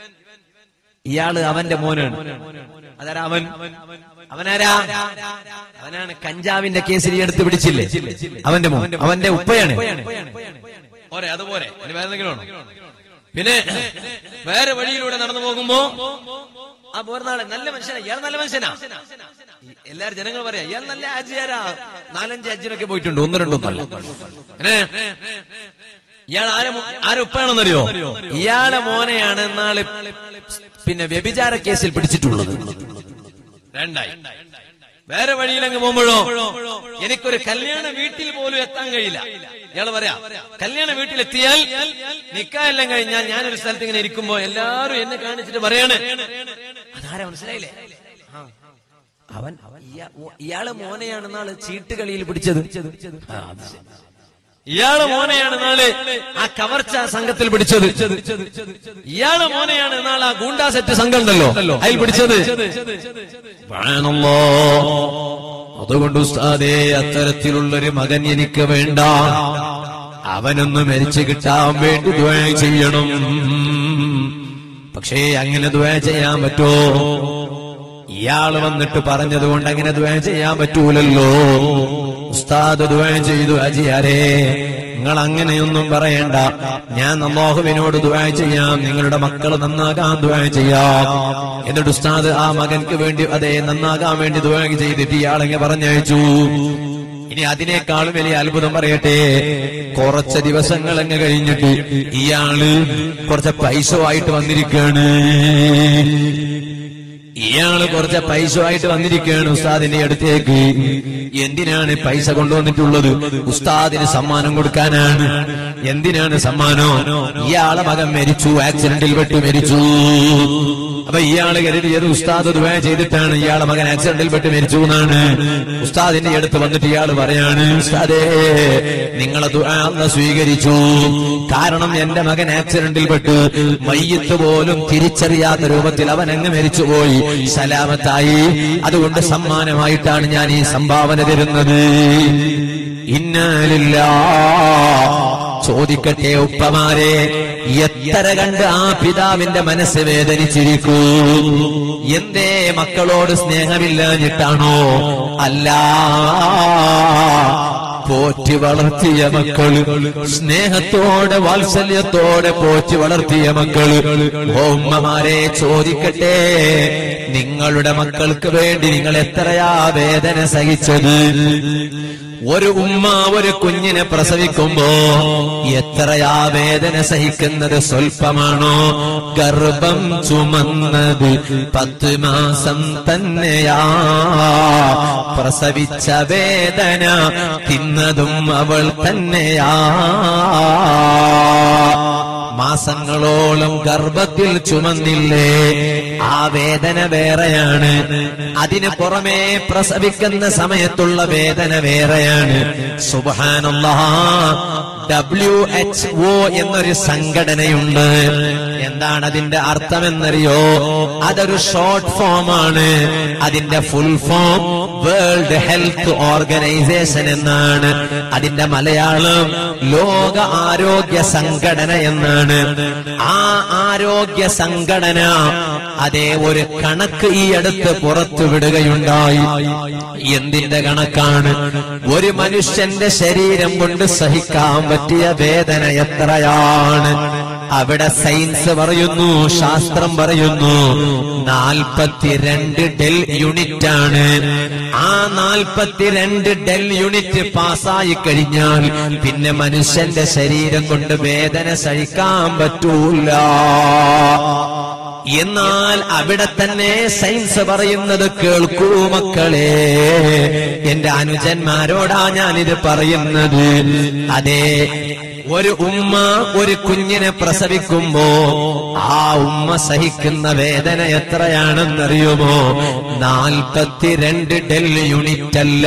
ഇയാള് അവന്റെ മോനാണ്. അതാരാ അവൻ? അവനാരാ? അവനാണ് കഞ്ചാവിന്റെ കേസിൽ എടുത്ത് പിടിച്ചില്ലേ, അവന്റെ മോൻ, അവന്റെ ഉപ്പയാണ്. പോരെ, അതുപോലെ വേറെ എന്തെങ്കിലും ആണോ? പിന്നെ വേറെ വഴിയിലൂടെ നടന്നു പോകുമ്പോ ആ പോരുന്നാളെ നല്ല മനുഷ്യനാ, ഇയാൾ നല്ല മനുഷ്യനാ. എല്ലാരും ജനങ്ങൾ പറയാ, ഇയാൾ നല്ല ആജിയാരാ, നാലഞ്ച് അജ്ജിനൊക്കെ പോയിട്ടുണ്ട്, ഒന്ന് രണ്ടൊന്നല്ല. ഇയാൾ ആരെ ആരെ ഉപ്പാണെന്നറിയോ? ഇയാളെ മോനെയാണ് എന്നാള് പിന്നെ വ്യഭിചാര കേസിൽ പിടിച്ചിട്ടുള്ളത്. രണ്ടായി. വേറെ വഴിയിലങ്ങ് പോകുമ്പോഴോ എനിക്കൊരു കല്യാണ വീട്ടിൽ പോലും എത്താൻ കഴിയില്ല. ഇയാള് പറയാ, കല്യാണ വീട്ടിലെത്തിയാൽ നിക്കായെല്ലാം കഴിഞ്ഞാൽ ഞാനൊരു സ്ഥലത്ത് ഇങ്ങനെ ഇരിക്കുമ്പോ എല്ലാരും എന്നെ കാണിച്ചിട്ട് പറയാണ്, അതാരാ മനസ്സിലായില്ലേ? അവൻ ഇയാളെ മോനെയാണെന്നാള് ചീട്ടുകളിയിൽ പിടിച്ചത്, ഇയാളെ മോനെയാണ് നാളെ ആ കവർച്ച സംഘത്തിൽ പിടിച്ചത്, ഇയാളെ മോനെയാണ് നാളെ ആ ഗൂണ്ടാ സെറ്റ് സംഘം ഉണ്ടല്ലോ അതിൽ പിടിച്ചത്. അതുകൊണ്ട് ഉസ്താദേ അത്തരത്തിലുള്ളൊരു മകൻ എനിക്ക് വേണ്ട, അവനൊന്ന് മരിച്ചു കിട്ടാൻ വേണ്ടി ദുആ ചെയ്യണം. പക്ഷേ അങ്ങനെ ദുആ ചെയ്യാൻ പറ്റോ? ഇയാള് വന്നിട്ട് പറഞ്ഞതുകൊണ്ട് അങ്ങനെ ദുആ ചെയ്യാൻ പറ്റൂലല്ലോ. ഉസ്താദ് ദുആ ചെയ്തു, അജിയാരേ നിങ്ങൾ അങ്ങനെയൊന്നും പറയണ്ട, ഞാൻ അല്ലാഹുവിനോട് ദുആ ചെയ്യാം, നിങ്ങളുടെ മക്കൾ നന്നാകാൻ ദുആ ചെയ്യാം. എന്നിട്ട് ഉസ്താദ് ആ മകൻക്ക് വേണ്ടി അതേ നന്നാകാൻ വേണ്ടി ദുആ ചെയ്തിട്ട് ഇയാളെങ്ങനെ പറഞ്ഞയച്ചു. ഇനി അതിനേക്കാളും വലിയ അത്ഭുതം പറയട്ടെ, കുറച്ച് ദിവസങ്ങൾ അങ്ങ് കഴിഞ്ഞിട്ട് ഇയാള് കുറച്ച് പൈസയായിട്ട് വന്നിരിക്കുകയാണ്. ഇയാള് കുറച്ച് പൈസയായിട്ട് വന്നിരിക്കുകയാണ് ഉസ്താദിന്റെ അടുത്തേക്ക്. എന്തിനാണ് പൈസ കൊണ്ടുവന്നിട്ടുള്ളത്? ഉസ്താദിന് സമ്മാനം കൊടുക്കാനാണ്. എന്തിനാണ് സമ്മാനം? ഇയാളെ മകൻ മരിച്ചു, ആക്സിഡന്റിൽ പെട്ട് മരിച്ചു. അപ്പൊ ഇയാള് കരുതിയത് ഉസ്താദ് ദുആ ചെയ്തിട്ടാണ് ഇയാളെ മകൻ ആക്സിഡന്റിൽ പെട്ട് മരിച്ചു എന്നാണ്. ഉസ്താദിന്റെ അടുത്ത് വന്നിട്ട് ഇയാള് പറയാണ്, ഉസ്താദേ നിങ്ങളെ ദുആ അല്ലാഹു സ്വീകരിച്ചു. കാരണം എന്റെ മകൻ ആക്സിഡന്റിൽ പെട്ട് മയ്യിത്ത് പോലും തിരിച്ചറിയാത്ത രൂപത്തിൽ അവൻ അങ്ങ് മരിച്ചുപോയി, സലാമത്തായി. അതുകൊണ്ട് സമ്മാനമായിട്ടാണ് ഞാൻ ഈ സംഭാവന തരുന്നത്. ഇന്നാ ലില്ലാഹ്. ചോദിക്കട്ടെ ഉപ്പമാരെ, എത്ര കണ്ട് ആ പിതാവിന്റെ മനസ്സ് വേദനിച്ചിരിക്കൂ. എന്തേ മക്കളോട് സ്നേഹമില്ലാഞ്ഞിട്ടാണോ? അല്ല, പോറ്റി വളർത്തിയ മക്കള്, സ്നേഹത്തോടെ വാത്സല്യത്തോടെ പോറ്റി വളർത്തിയ മക്കള്. ഓ ഉമ്മമാരെ ചോദിക്കട്ടെ, നിങ്ങളുടെ മക്കൾക്ക് വേണ്ടി നിങ്ങൾ എത്രയാ വേദന സഹിച്ചത്? ഒരു ഉമ്മ ഒരു കുഞ്ഞിനെ പ്രസവിക്കുമ്പോ എത്രയാ വേദന സഹിക്കുന്നത് സ്വൽപ്പമാണോ? ഗർഭം ചുമന്നത് പത്ത് മാസം തന്നെയാ, പ്രസവിച്ച വേദന തിന്നതും അവൾ തന്നെയാ. മാസങ്ങളോളം ഗർഭത്തിൽ ചുമന്നില്ലേ, ആ വേദന വേറെയാണ്. അതിന് പുറമേ പ്രസവിക്കുന്ന സമയത്തുള്ള വേദന വേറെയാണ്. സുബ്ഹാനല്ലാഹ്. ഡബ്ല്യു എച്ച് ഒ എന്നൊരു സംഘടനയുണ്ട്. എന്താണ് അതിന്റെ അർത്ഥമെന്നറിയോ? അതൊരു ഷോർട്ട് ഫോം ആണ്. അതിന്റെ full form world health organisation എന്നാണ്. അതിന്റെ മലയാളം ലോക ആരോഗ്യ സംഘടന എന്നാണ്. ആ ആരോഗ്യ സംഘടന അതേ ഒരു കണക്ക് ഈ അടുത്ത് പുറത്തു വിടുകയുണ്ടായി. എന്തിന്റെ കണക്കാണ്? ഒരു മനുഷ്യന്റെ ശരീരം കൊണ്ട് സഹിക്കാൻ പറ്റിയ വേദന എത്രയാണ്? അവിടെ സയൻസ് പറയുന്നു, ശാസ്ത്രം പറയുന്നു, നാൽപ്പത്തിരണ്ട് ഡെൽ യൂണിറ്റ് ആണ്. ആ നാൽപ്പത്തിരണ്ട് ഡെൽ യൂണിറ്റ് പാസ്സായി കഴിഞ്ഞാൽ പിന്നെ മനുഷ്യന്റെ ശരീരം കൊണ്ട് വേദന സഹിക്കാൻ പറ്റൂല. എന്നാൽ അവിടെ തന്നെ സയൻസ് പറയുന്നത് കേൾക്കൂ മക്കളെ, എന്റെ അനുജന്മാരോടാ ഞാനിത് പറയുന്നത്. അതെ, ഒരു ഉമ്മ ഒരു കുഞ്ഞിനെ പ്രസവിക്കുമ്പോ ആ ഉമ്മ സഹിക്കുന്ന വേദന എത്രയാണെന്നറിയുമോ? നാൽപ്പത്തിരണ്ട് ഡെൽ യൂണിറ്റ് അല്ല,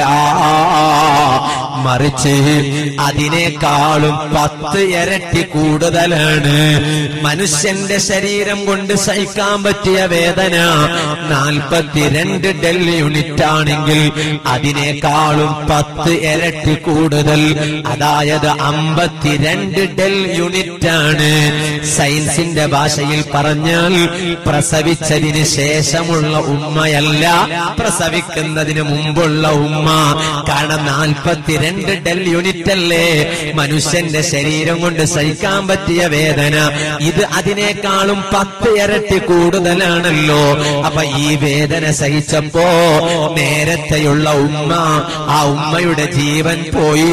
മറിച്ച് അതിനേക്കാളും പത്ത് ഇരട്ടി കൂടുതലാണ്. മനുഷ്യന്റെ ശരീരം കൊണ്ട് സഹിക്കാൻ പറ്റിയ വേദന നാൽപ്പത്തിരണ്ട് ഡെൽ യൂണിറ്റ് ആണെങ്കിൽ അതിനേക്കാളും പത്ത് ഇരട്ടി കൂടുതൽ, അതായത് അമ്പത്തിരണ്ട് ഡെൽ യൂണിറ്റ് ആണ്. സയൻസിന്റെ ഭാഷയിൽ പറഞ്ഞാൽ പ്രസവിച്ചതിന് ശേഷമുള്ള ഉമ്മയല്ല, പ്രസവിക്കുന്നതിന് മുമ്പുള്ള ഉമ്മ. കാരണം നാൽപ്പത്തിരണ്ട് ഡെൽ യൂണിറ്റ് അല്ലേ മനുഷ്യന്റെ ശരീരം കൊണ്ട് സഹിക്കാൻ പറ്റിയ വേദന. ഇത് അതിനേക്കാളും പത്ത് ഇരട്ടി കൂടുതലാണല്ലോ. അപ്പൊ ഈ വേദന സഹിച്ചപ്പോ നേരത്തെയുള്ള ഉമ്മ, ആ ഉമ്മയുടെ ജീവൻ പോയി.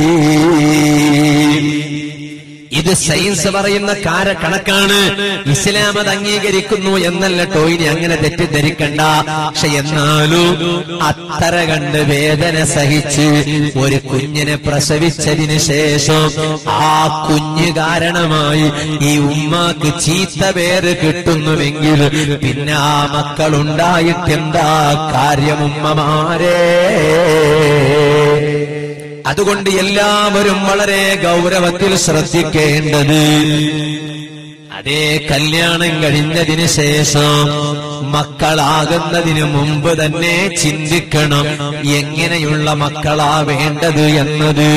ഇത് സയൻസ് പറയുന്ന കാര കണക്കാണ്. ഇസ്ലാം അത് അംഗീകരിക്കുന്നു എന്നല്ല ട്ടോ, ഇനി അങ്ങനെ തെറ്റിദ്ധരിക്കണ്ട. പക്ഷെ എന്നാലും അത്ര കണ്ട് വേദന സഹിച്ച് ഒരു കുഞ്ഞിനെ പ്രസവിച്ചതിന് ശേഷം ആ കുഞ്ഞ് കാരണമായി ഈ ഉമ്മാക്ക് ചീത്ത പേര് കിട്ടുന്നുവെങ്കിൽ പിന്നെ ആ മക്കളുണ്ടായിട്ടെന്താ കാര്യം ഉമ്മമാരെ? അതുകൊണ്ട് എല്ലാവരും വളരെ ഗൗരവത്തിൽ ശ്രദ്ധിക്കേണ്ടത്, അതേ കല്യാണം കഴിഞ്ഞതിന് ശേഷം മക്കളാകുന്നതിന് മുമ്പ് തന്നെ ചിന്തിക്കണം എങ്ങനെയുള്ള മക്കളാ വേണ്ടത് എന്നത്.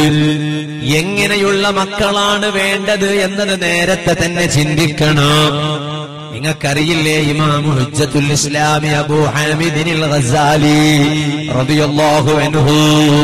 എങ്ങനെയുള്ള മക്കളാണ് വേണ്ടത് എന്നത് നേരത്തെ തന്നെ ചിന്തിക്കണം. നിങ്ങൾക്കറിയില്ലേ ഇമാം ഹുജ്ജത്തുൽ ഇസ്ലാമി അബൂ ഹാമിദിനിൽ ഗസാലി റളിയല്ലാഹു അൻഹു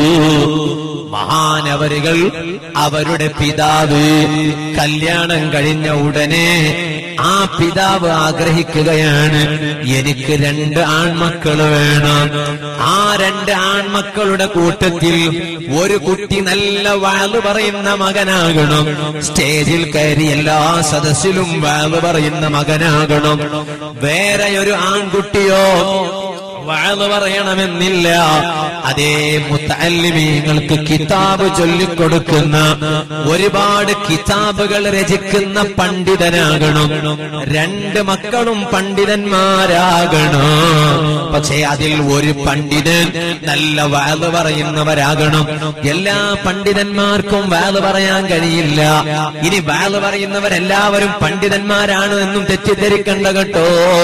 മഹാനവരുകൾ അവരുടെ പിതാവ് കല്യാണം കഴിഞ്ഞ ഉടനെ ആ പിതാവ് ആഗ്രഹിക്കുകയാണ്, എനിക്ക് രണ്ട് ആൺമക്കൾ വേണം. ആ രണ്ട് ആൺമക്കളുടെ കൂട്ടത്തിൽ ഒരു കുട്ടി നല്ല വാള് പറയുന്ന മകനാകണം, സ്റ്റേജിൽ കയറി എല്ലാ സദസ്സിലും വാള് പറയുന്ന മകനാകണം. വേറെ ഒരു ആൺകുട്ടിയോ വാള് പറയണമെന്നില്ല, അതേ മുത്തഅല്ലിമീങ്ങൾക്ക് കിതാബ് ചൊല്ലിക്കൊടുക്കുന്ന ഒരുപാട് കിതാബുകൾ രചിക്കുന്ന പണ്ഡിതനാകണം. രണ്ട് മക്കളും പണ്ഡിതന്മാരാകണം. പക്ഷേ അതിൽ ഒരു പണ്ഡിതൻ നല്ല വാള് പറയുന്നവരാകണം. എല്ലാ പണ്ഡിതന്മാർക്കും വാള് പറയാൻ കഴിയില്ല. ഇനി വാള് പറയുന്നവരെല്ലാവരും പണ്ഡിതന്മാരാണ് എന്നും തെറ്റിദ്ധരിക്കണ്ട കേട്ടോ.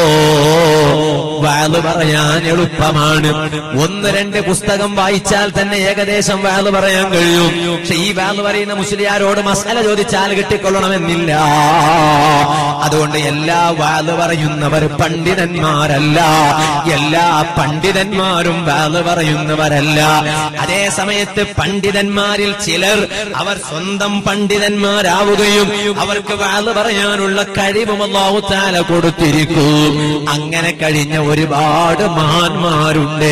വാള് പറയാൻ എളുപ്പമാണ്. ഒന്ന് രണ്ട് പുസ്തകം വായിച്ചാൽ തന്നെ ഏകദേശം വാള് പറയാൻ കഴിയും. പക്ഷെ ഈ വാള് പറയുന്ന മുസ്ലിയാരോട് മസാല ചോദിച്ചാൽ കിട്ടിക്കൊള്ളണമെന്നില്ല. അതുകൊണ്ട് എല്ലാ വാള് പറയുന്നവർ പണ്ഡിതന്മാരല്ല, എല്ലാ പണ്ഡിതന്മാരും വാള് പറയുന്നവരല്ല. അതേ സമയത്ത് പണ്ഡിതന്മാരിൽ ചിലർ അവർ സ്വന്തം പണ്ഡിതന്മാരാവുകയും അവർക്ക് വാള് പറയാനുള്ള കഴിവും അല്ലാഹു തആല കൊടുത്തിരിക്കും. അങ്ങനെ കഴിഞ്ഞ ഒരുപാട് മഹാന്മാരുണ്ട്.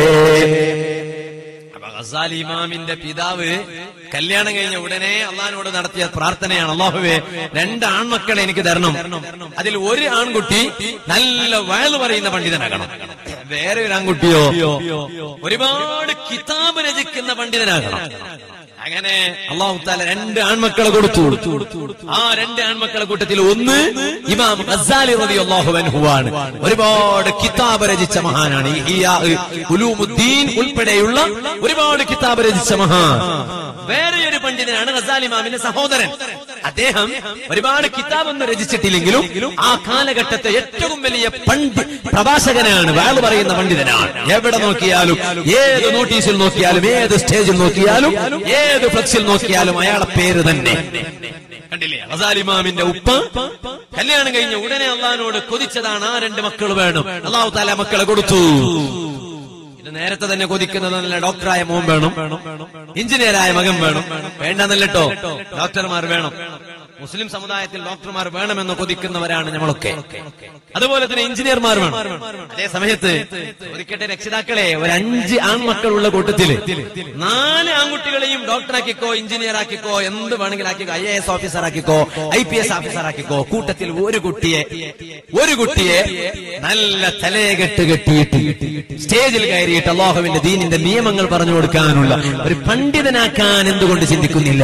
ഗസാലി ഇമാമിന്റെ പിതാവ് കല്യാണം കഴിഞ്ഞ ഉടനെ അള്ളാഹിനോട് നടത്തിയ പ്രാർത്ഥനയാണ്, അല്ലാഹുവേ രണ്ട് ആൺമക്കളെ എനിക്ക് തരണം, അതിൽ ഒരു ആൺകുട്ടി നല്ല വയല് പറയുന്ന പണ്ഡിതനാകണം, വേറെ ഒരു ആൺകുട്ടിയോ ഒരുപാട് കിതാബ് രചിക്കുന്ന പണ്ഡിതനാകണം. അങ്ങനെ അല്ലാഹു തആല രണ്ട് ആൺമക്കളെ കൊടുത്തു. ആ രണ്ട് ആൺമക്കളെ കൂട്ടത്തിൽ ഒന്ന് ഇമാം ഗസാലി റളിയല്ലാഹു അൻഹു ആണ്. ഒരുപാട് കിതാബ് രചിച്ച മഹാനാണ്. ഇഹ്യാ ഉലൂമുദ്ദീൻ ഉൾപ്പെടെയുള്ള ഒരുപാട് കിതാബ് രചിച്ച മഹാൻ. വേറെ ഒരു പണ്ഡിതനാണ് ഗസാലി ഇമാമിന്റെ സഹോദരൻ. അദ്ദേഹം ഒരുപാട് കിതാബൊന്നും രചിച്ചിട്ടില്ലെങ്കിലും ആ കാലഘട്ടത്തെ ഏറ്റവും വലിയ പണ്ഡി പ്രഭാഷകനാണ്, വാള് പറയുന്ന പണ്ഡിതനാണ്. എവിടെ നോക്കിയാലും, ഏത് നോട്ടീസിൽ നോക്കിയാലും, ഏത് സ്റ്റേജിൽ നോക്കിയാലും, ഏത് ഫ്ലക്സിൽ നോക്കിയാലും അയാളെ പേര് തന്നെ. കണ്ടില്ലേ, ഗസാലി ഇമാമിന്റെ ഉപ്പ കല്യാണം കഴിഞ്ഞ ഉടനെ അള്ളാഹിനോട് കൊതിച്ചതാണ് ആ രണ്ട് മക്കൾ വേണം. അല്ലാഹു തആല മക്കളെ കൊടുത്തു. ഇത് നേരത്തെ തന്നെ കൊതിക്കുന്നത് നല്ല ഡോക്ടറായ മോൻ വേണം, എഞ്ചിനീയറായ മകൻ വേണം, വേണ്ടെന്നല്ലോ ഡോക്ടർമാർ വേണം. മുസ്ലിം സമുദായത്തിൽ ഡോക്ടർമാർ വേണമെന്ന് കൊതിക്കുന്നവരാണ് നമ്മളൊക്കെ. അതുപോലെ തന്നെ എഞ്ചിനീയർമാർ വേണം. അതേ സമയത്ത് ചോദിക്കട്ടെ രക്ഷിതാക്കളെ, ഒരു അഞ്ച് ആൺമക്കളുള്ള കൂട്ടത്തില് നാല് ആൺകുട്ടികളെയും ഡോക്ടറാക്കിക്കോ, എഞ്ചിനീയർ ആക്കിക്കോ, എന്ത് വേണമെങ്കിലും ആക്കിക്കോ, ഐ എ എസ് ഓഫീസർ ആക്കിക്കോ, ഐ പി എസ് ഓഫീസർ ആക്കിക്കോ, കൂട്ടത്തിൽ ഒരു കുട്ടിയെ ഒരു കുട്ടിയെ നല്ല തലയെകെട്ട് കെട്ടിയിട്ട് സ്റ്റേജിൽ കയറിയിട്ട് അല്ലാഹുവിന്റെ ദീനിന്റെ നിയമങ്ങൾ പറഞ്ഞു കൊടുക്കാനുള്ള ഒരു പണ്ഡിതനാക്കാൻ എന്തുകൊണ്ട് ചിന്തിക്കുന്നില്ല?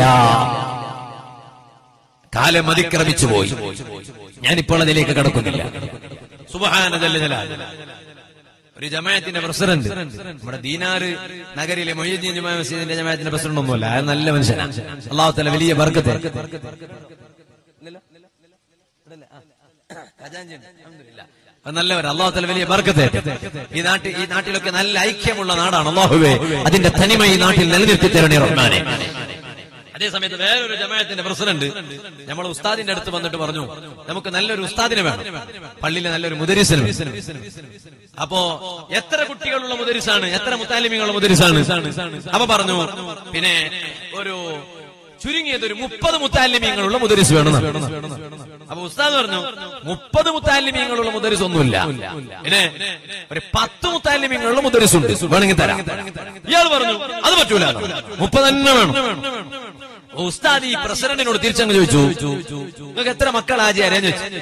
കാലം അതിക്രമിച്ചു പോയി. ഞാനിപ്പോൾ അതിലേക്ക് കടക്കുന്നില്ല. സുബ്ഹാന ജല്ല ജലാലുഹു. ഒരു ജമാഅത്തിന്റെ പ്രസിഡന്റ്, നമ്മുടെ ദീനാർ നഗരിലെ മൊയ്യദ്ദീൻ ജുമാ മസ്ജിദിന്റെ ജമാഅത്തിന്റെ പ്രസിഡന്റ് ഒന്നുമല്ല, അത് നല്ല മനുഷ്യനാണ്. അല്ലാഹു തആല വലിയ ബർക്കത്ത്. നല്ലവർ, അല്ലാഹു തആല വലിയ ബർക്കത്ത്. ഈ നാട്ടിൽ ഈ നാട്ടിലൊക്കെ നല്ല ഐക്യമുള്ള നാടാണ്. അല്ലാഹുവേ അതിന്റെ തനിമ ഈ നാട്ടിൽ നിലനിർത്തി തരണേ റഹ്മാനെ. അതേ സമയത്ത് വേറൊരു ജമാഅത്തിന്റെ പ്രസിഡന്റ് നമ്മൾ ഉസ്താദിന്റെ അടുത്ത് വന്നിട്ട് പറഞ്ഞു, നമുക്ക് നല്ലൊരു ഉസ്താദിനെ വേണം, പള്ളിയിലെ നല്ലൊരു മുദരിസിന്. അപ്പോ എത്ര കുട്ടികളുള്ള മുദരിസാണ്, എത്ര മുത്താലിമീങ്ങളുള്ള മുദരിസാണ്? അപ്പൊ പറഞ്ഞു, പിന്നെ ഒരു ചുരുങ്ങിയത് ഒരു മുപ്പത് മുത്താലിമീങ്ങളുള്ള മുദരിസ് വേണം. അപ്പൊ ഉസ്താദ് പറഞ്ഞു, മുപ്പത് മുത്താലിമീങ്ങളുള്ള മുദരിസ് ഒന്നുമില്ല, പിന്നെ ഒരു പത്ത് മുത്താലിമീങ്ങളുള്ള മുദരിസ് ഉണ്ട്, വേണമെങ്കിൽ തരാം. ഇയാൾ പറഞ്ഞു അത് പറ്റൂല, മുപ്പത് തന്നെ വേണം. ഉസ്താദ് ഈ പ്രസിഡന്റിനോട് തിരിച്ചങ്ങ് ചോദിച്ചു, നിങ്ങൾക്ക് എത്ര മക്കൾ ആചാര്യെന്ന് ചോദിച്ചു.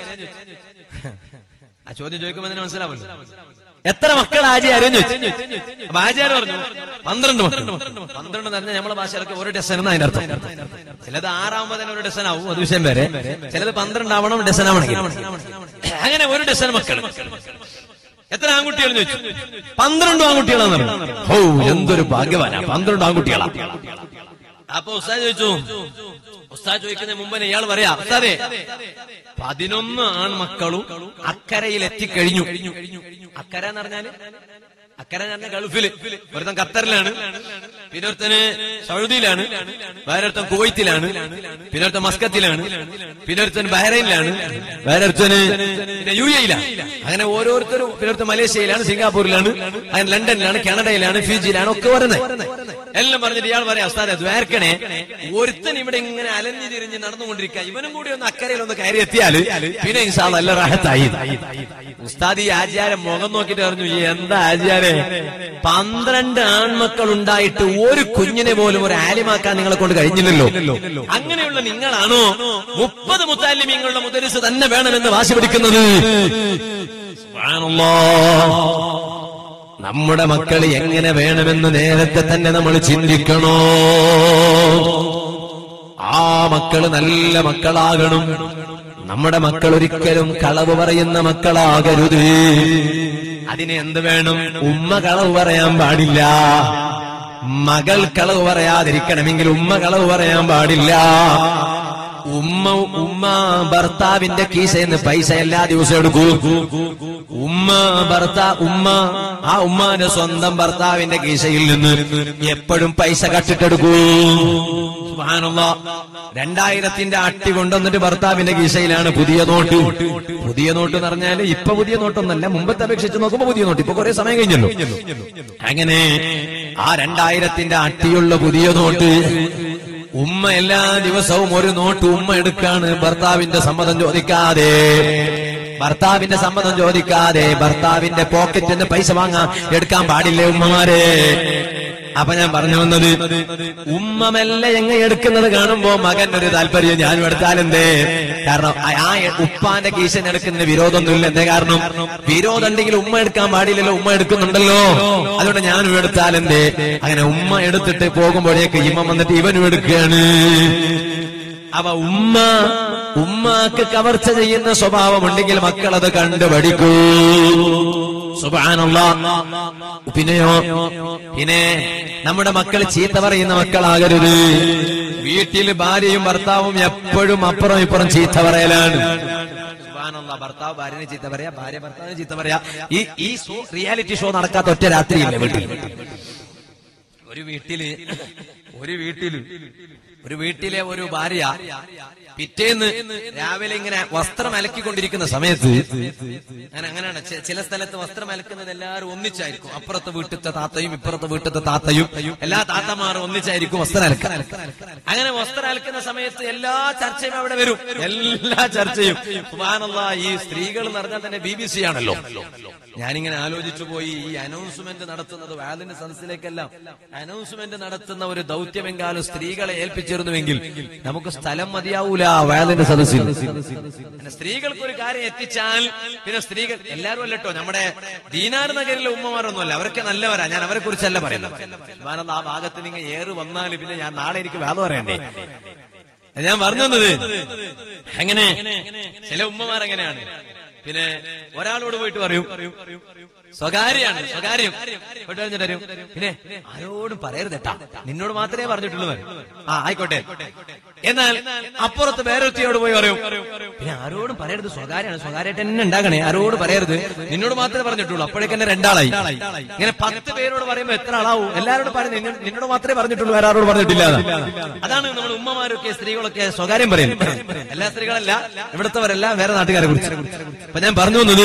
ആ ചോദ്യം ചോദിക്കുമ്പോൾ തന്നെ മനസ്സിലാവല്ലോ, എത്ര മക്കൾ ആചാര്യെന്ന് ചോദിച്ചു. അപ്പൊ ആചാര്യ പറഞ്ഞു പന്ത്രണ്ട് മക്കൾ. പന്ത്രണ്ട് എന്ന് പറഞ്ഞാൽ നമ്മളെ ഭാഷയിലൊക്കെ ഒരു ഡസൻ എന്ന് അതിന്റെ അർത്ഥം. ചിലത് ആറാവുമ്പോ തന്നെ ഒരു ഡസൻ ആവും, അത് വിഷയം വരെ. ചിലത് പന്ത്രണ്ടാവണം, ഡസൻ ആവണമെങ്കിൽ. അങ്ങനെ ഒരു ഡസൻ മക്കൾ. എത്ര ആൺകുട്ടികൾ ചോദിച്ചു. പന്ത്രണ്ട് ആൺകുട്ടികളാന്ന് പറഞ്ഞു. ഓ എന്തൊരു ഭാഗ്യവാനാ, പന്ത്രണ്ട് ആൺകുട്ടികളാ. അപ്പൊ ഉസ്താദ് ചോദിച്ചു, ഉസ്താദ് ചോദിക്കുന്നതിന് മുമ്പ് ഇയാൾ പറയാ, ഉസ്താദേ പതിനൊന്ന് ആൺമക്കളും അക്കരയിൽ എത്തിക്കഴിഞ്ഞു. അക്കര എന്ന് പറഞ്ഞാല്, അക്കര എന്ന് പറഞ്ഞാൽ ഗൾഫില്, ഒരുത്തൻ ഖത്തറിലാണ്, പിന്നൊരുത്തന് സൗദിയിലാണ്, വേറൊരുത്തൻ കുവൈത്തിലാണ്, പിന്നൊരുത്തൻ മസ്കത്തിലാണ്, പിന്നൊരുത്തൻ ബഹ്റൈനിലാണ്, വേറൊരുത്തന് പിന്നെ യു എയിലാണ്. അങ്ങനെ ഓരോരുത്തരും, പിന്നൊരുത്തൻ മലേഷ്യയിലാണ്, സിംഗാപ്പൂരിലാണ്, അങ്ങനെ ലണ്ടനിലാണ്, കാനഡയിലാണ്, ഫിജിയിലാണ് ഒക്കെ വരുന്നത്. എല്ലാം പറഞ്ഞിട്ട് ഇയാൾ പറയാം, ഉസ്താദേ ദ്വാരക്കണേ, ഒരുത്തൻ ഇവിടെ ഇങ്ങനെ അലഞ്ഞു തിരിഞ്ഞ് നടന്നുകൊണ്ടിരിക്കുക, ഇവനും കൂടി ഒന്ന് അക്കരയിൽ ഒന്ന് കയറി എത്തിയാൽ പിന്നെ ഇൻഷാ അല്ലാഹ് നല്ല റാഹത്തായി. ഉസ്താദ് ഈ ആചാരം മുഖം നോക്കിട്ട് പറഞ്ഞു, എന്താ ആചാരെ, പന്ത്രണ്ട് ആൺമക്കൾ ഉണ്ടായിട്ട് ഒരു കുഞ്ഞിനെ പോലും ഒരു ആലിമാക്കാൻ നിങ്ങളെ കൊണ്ട് കഴിഞ്ഞില്ലല്ലോ. അങ്ങനെയുള്ള നിങ്ങളാണോ മുപ്പത് മുത്താലിമീങ്ങളുടെ മുദരിസ് തന്നെ വേണമെന്ന് വാശി പിടിക്കുന്നത്? സുബ്ഹാനല്ലാഹ്. നമ്മുടെ മക്കൾ എങ്ങനെ വേണമെന്ന് നേരത്തെ തന്നെ നമ്മൾ ചിന്തിക്കണോ. ആ മക്കള് നല്ല മക്കളാകണം. നമ്മുടെ മക്കൾ ഒരിക്കലും കളവ് പറയുന്ന മക്കളാകരുത്. അതിന് എന്ത് വേണം? ഉമ്മ കളവ് പറയാൻ പാടില്ല. മകൾ കളവ് പറയാതിരിക്കണമെങ്കിൽ ഉമ്മ കളവ് പറയാൻ പാടില്ല. ഉമ്മ ഉമ്മ ഭർത്താവിന്റെ കീശയെന്ന് പൈസ എല്ലാ ദിവസവും എടുക്കൂ. ഉമ്മ ഭർത്താ ഉമ്മ ആ ഉമ്മാന്റെ സ്വന്തം ഭർത്താവിന്റെ കീശയിൽ നിന്ന് എപ്പോഴും പൈസ കട്ടിട്ടെടുക്കൂ. സുബ്ഹാനല്ലാഹ്. രണ്ടായിരത്തിന്റെ അട്ടി കൊണ്ടുവന്നിട്ട് ഭർത്താവിന്റെ കീശയിലാണ് പുതിയ നോട്ട്. പുതിയ നോട്ട് എന്ന് പറഞ്ഞാല് ഇപ്പൊ പുതിയ നോട്ടൊന്നല്ല, മുമ്പത്തെ അപേക്ഷിച്ച് നോക്കുമ്പോ പുതിയ നോട്ട്. ഇപ്പൊ കുറെ സമയം കഴിഞ്ഞല്ലോ. അങ്ങനെ ആ രണ്ടായിരത്തിന്റെ അട്ടിയുള്ള പുതിയ നോട്ട് ഉമ്മ എല്ലാ ദിവസവും ഒരു നോട്ട് ഉമ്മ എടുക്കാണ്, ഭർത്താവിന്റെ സമ്മതം ചോദിക്കാതെ. ഭർത്താവിന്റെ സമ്മതം ചോദിക്കാതെ ഭർത്താവിന്റെ പോക്കറ്റിൽ നിന്ന് പൈസ വാങ്ങാൻ എടുക്കാൻ പാടില്ലേ ഉമ്മമാരെ? അപ്പൊ ഞാൻ പറഞ്ഞു വന്നത്, ഉമ്മ മെല്ലെ എങ്ങ എടുക്കുന്നത് കാണുമ്പോ മകൻ ഒരു താല്പര്യം, ഞാനും എടുത്താലെന്തേ? കാരണം ആ ഉപ്പാന്റെ കീശൻ എടുക്കുന്ന വിരോധമൊന്നുമില്ല. എന്തേ കാരണം? വിരോധം ഉണ്ടെങ്കിൽ ഉമ്മ എടുക്കാൻ പാടില്ലല്ലോ, ഉമ്മ എടുക്കുന്നുണ്ടല്ലോ, അതുകൊണ്ട് ഞാനും എടുത്താലെന്തേ? അങ്ങനെ ഉമ്മ എടുത്തിട്ട് പോകുമ്പോഴേക്ക് ഇമ്മ വന്നിട്ട് ഇവനും എടുക്കുകയാണ്. അപ്പൊ ഉമ്മ ഉമ്മാക്ക് കവർച്ച ചെയ്യുന്ന സ്വഭാവമുണ്ടെങ്കിൽ മക്കളത് കണ്ടു പഠിക്കൂ. സുബ്ഹാനല്ലാഹ്. പിന്നെയോ പിന്നെ നമ്മുടെ മക്കൾ ചീത്ത പറയുന്ന മക്കളാകരുത്. വീട്ടിൽ ഭാര്യയും ഭർത്താവും എപ്പോഴും അപ്പുറം ഇപ്പുറം ചീത്ത പറയലാണ്. സുബ്ഹാനല്ലാഹ്. ഭർത്താവ് ഭാര്യനെ ചീത്ത പറയാ, ഭാര്യ ഭർത്താവിനെ ചീത്ത പറയാ. ഈ ഈ ഷോ റിയാലിറ്റി ഷോ നടക്കാത്ത ഒറ്റ രാത്രിയില്ല വീട്ടിൽ. ഒരു വീട്ടില് ഒരു വീട്ടില് ഒരു വീട്ടിലെ ഒരു ഭാര്യ പിറ്റേന്ന് രാവിലെ ഇങ്ങനെ വസ്ത്രം അലക്കിക്കൊണ്ടിരിക്കുന്ന സമയത്ത്, അങ്ങനെ അങ്ങനെയാണ് ചില സ്ഥലത്ത് വസ്ത്രം അലക്കുന്നത് എല്ലാവരും ഒന്നിച്ചായിരിക്കും. അപ്പുറത്തെ വീട്ടിലത്തെ താത്തയും ഇപ്പുറത്തെ വീട്ടിലത്തെ താത്തയും എല്ലാ താത്തമാരും ഒന്നിച്ചായിരിക്കും വസ്ത്രം അലക്കാൻ. അങ്ങനെ വസ്ത്രം അലക്കുന്ന സമയത്ത് എല്ലാ ചർച്ചയും അവിടെ വരും. എല്ലാ ചർച്ചയും സുബ്ഹാനല്ലാഹ്. ഈ സ്ത്രീകൾ എന്ന് പറഞ്ഞാൽ തന്നെ ബി ബി സി ആണല്ലോ. ഞാനിങ്ങനെ ആലോചിച്ചു പോയി, ഈ അനൗൺസ്മെന്റ് നടത്തുന്നത് വാലിന്റെ സദസ്സിലേക്കെല്ലാം അനൗൺസ്മെന്റ് നടത്തുന്ന ഒരു ദൗത്യമെങ്കാലും സ്ത്രീകളെ ഏൽപ്പിച്ചിരുന്നുവെങ്കിൽ നമുക്ക് സ്ഥലം മതിയാവൂല വാലിന്റെ സദസ്സിൽ. സ്ത്രീകൾക്ക് ഒരു കാര്യം എത്തിച്ചാൽ പിന്നെ സ്ത്രീകൾ എല്ലാവരും അല്ലട്ടോ, നമ്മുടെ ദീനാർ നഗരിലെ ഉമ്മമാരൊന്നുമല്ല, അവരൊക്കെ നല്ലവരാ. ഞാൻ അവരെ കുറിച്ചല്ല പറയുന്നത്. ആ ഭാഗത്ത് നിങ്ങൾ ഏറ് വന്നാൽ പിന്നെ ഞാൻ നാളെ എനിക്ക് വേദ പറയണ്ടേ? ഞാൻ പറഞ്ഞു തന്നത് അങ്ങനെ ചില ഉമ്മമാരെങ്ങനെയാണ്. പിന്നെ ഒരാളോട് പോയിട്ട് പറയും, സ്വകാര്യാണ് സ്വകാര്യം തരും. പിന്നെ ആരോടും പറയരുതേട്ടാ, നിന്നോട് മാത്രമേ പറഞ്ഞിട്ടുള്ളൂ. ആ ആയിക്കോട്ടെ. എന്നാൽ അപ്പുറത്ത് വേറൊരുത്തിയോട് പോയി പറയും, പിന്നെ ആരോടും പറയരുത്, സ്വകാര്യാണ്, സ്വകാര്യമായിട്ട് തന്നെ ഉണ്ടാകണേ, ആരോട് പറയരുത്, നിന്നോട് മാത്രമേ പറഞ്ഞിട്ടുള്ളൂ. അപ്പോഴേക്ക് തന്നെ രണ്ടാളായി. ഇങ്ങനെ പത്ത് പേരോട് പറയുമ്പോ എത്ര ആളാവും? എല്ലാവരോടും പറയുന്നത് നിന്നോട് മാത്രമേ പറഞ്ഞിട്ടുള്ളൂ, വേറെ ആരോട് പറഞ്ഞിട്ടില്ല. അതാണ് നമ്മൾ ഉമ്മമാരൊക്കെ സ്ത്രീകളൊക്കെ സ്വകാര്യം പറയുന്നത്. എല്ലാ സ്ത്രീകളല്ല, ഇവിടുത്തെവരല്ല, വേറെ നാട്ടുകാരെ കുറിച്ച്. അപ്പൊ ഞാൻ പറഞ്ഞു വന്നത്,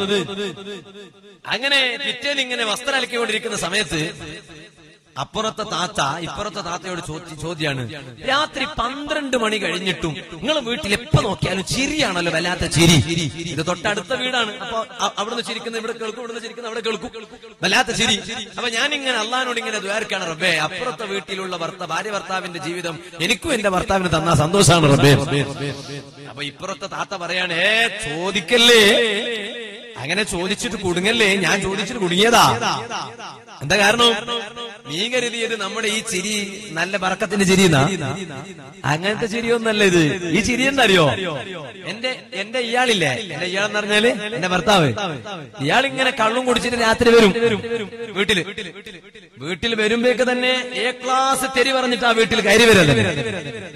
അങ്ങനെ പിറ്റേന്ന് ഇങ്ങനെ വസ്ത്രം അലക്കിക്കൊണ്ടിരിക്കുന്ന സമയത്ത് അപ്പുറത്തെ താത്ത ഇപ്പുറത്തെ താത്തയോട് ചോദ്യാണ്, രാത്രി പന്ത്രണ്ട് മണി കഴിഞ്ഞിട്ടും നിങ്ങൾ വീട്ടിൽ എപ്പോ നോക്കിയാലും ചിരിയാണല്ലോ, വല്ലാത്ത ചിരി. ഇത് തൊട്ടടുത്ത വീടാണ്. അപ്പൊ അവിടുന്ന് ചിരിക്കുന്ന ഇവിടെ കേൾക്കും, ഇവിടുന്ന് ചിരിക്കുന്ന അവിടെ കേൾക്കും, വല്ലാത്ത ചിരി. അപ്പൊ ഞാനിങ്ങനെ അള്ളാഹിനോട് ഇങ്ങനെ ദ്വാരക്കാണ്, റബ്ബേ അപ്പുറത്തെ വീട്ടിലുള്ള ഭർത്താവ് ഭാര്യ ഭർത്താവിന്റെ ജീവിതം എനിക്കും എന്റെ ഭർത്താവിന് തന്ന സന്തോഷമാണ് റബ്ബേ. അപ്പൊ ഇപ്പുറത്തെ താത്ത പറയാണ്, ഏ ചോദിക്കല്ലേ, അങ്ങനെ ചോദിച്ചിട്ട് കുടുങ്ങല്ലേ, ഞാൻ ചോദിച്ചിട്ട് കുടുങ്ങിയതാ. എന്താ കാരണം? നീ കരുതിയത് നമ്മുടെ ഈ ചിരി നല്ല ബറക്കത്തിന്റെ ചിരിന്നാ? അങ്ങനത്തെ ചിരിയൊന്നല്ല ഇത്. ഈ ചിരി എന്തറിയോ? എന്റെ എന്റെ ഇയാളില്ലേ, എന്റെ ഇയാളെന്ന് പറഞ്ഞാല് എന്റെ ഭർത്താവ്, ഇയാളിങ്ങനെ കള്ളും കുടിച്ചിട്ട് രാത്രി വരും വീട്ടില്. വീട്ടിൽ വരുമ്പോഴേക്ക് തന്നെ എ ക്ലാസ് തെരി പറഞ്ഞിട്ട് ആ വീട്ടിൽ കയറി വരല്ലേ.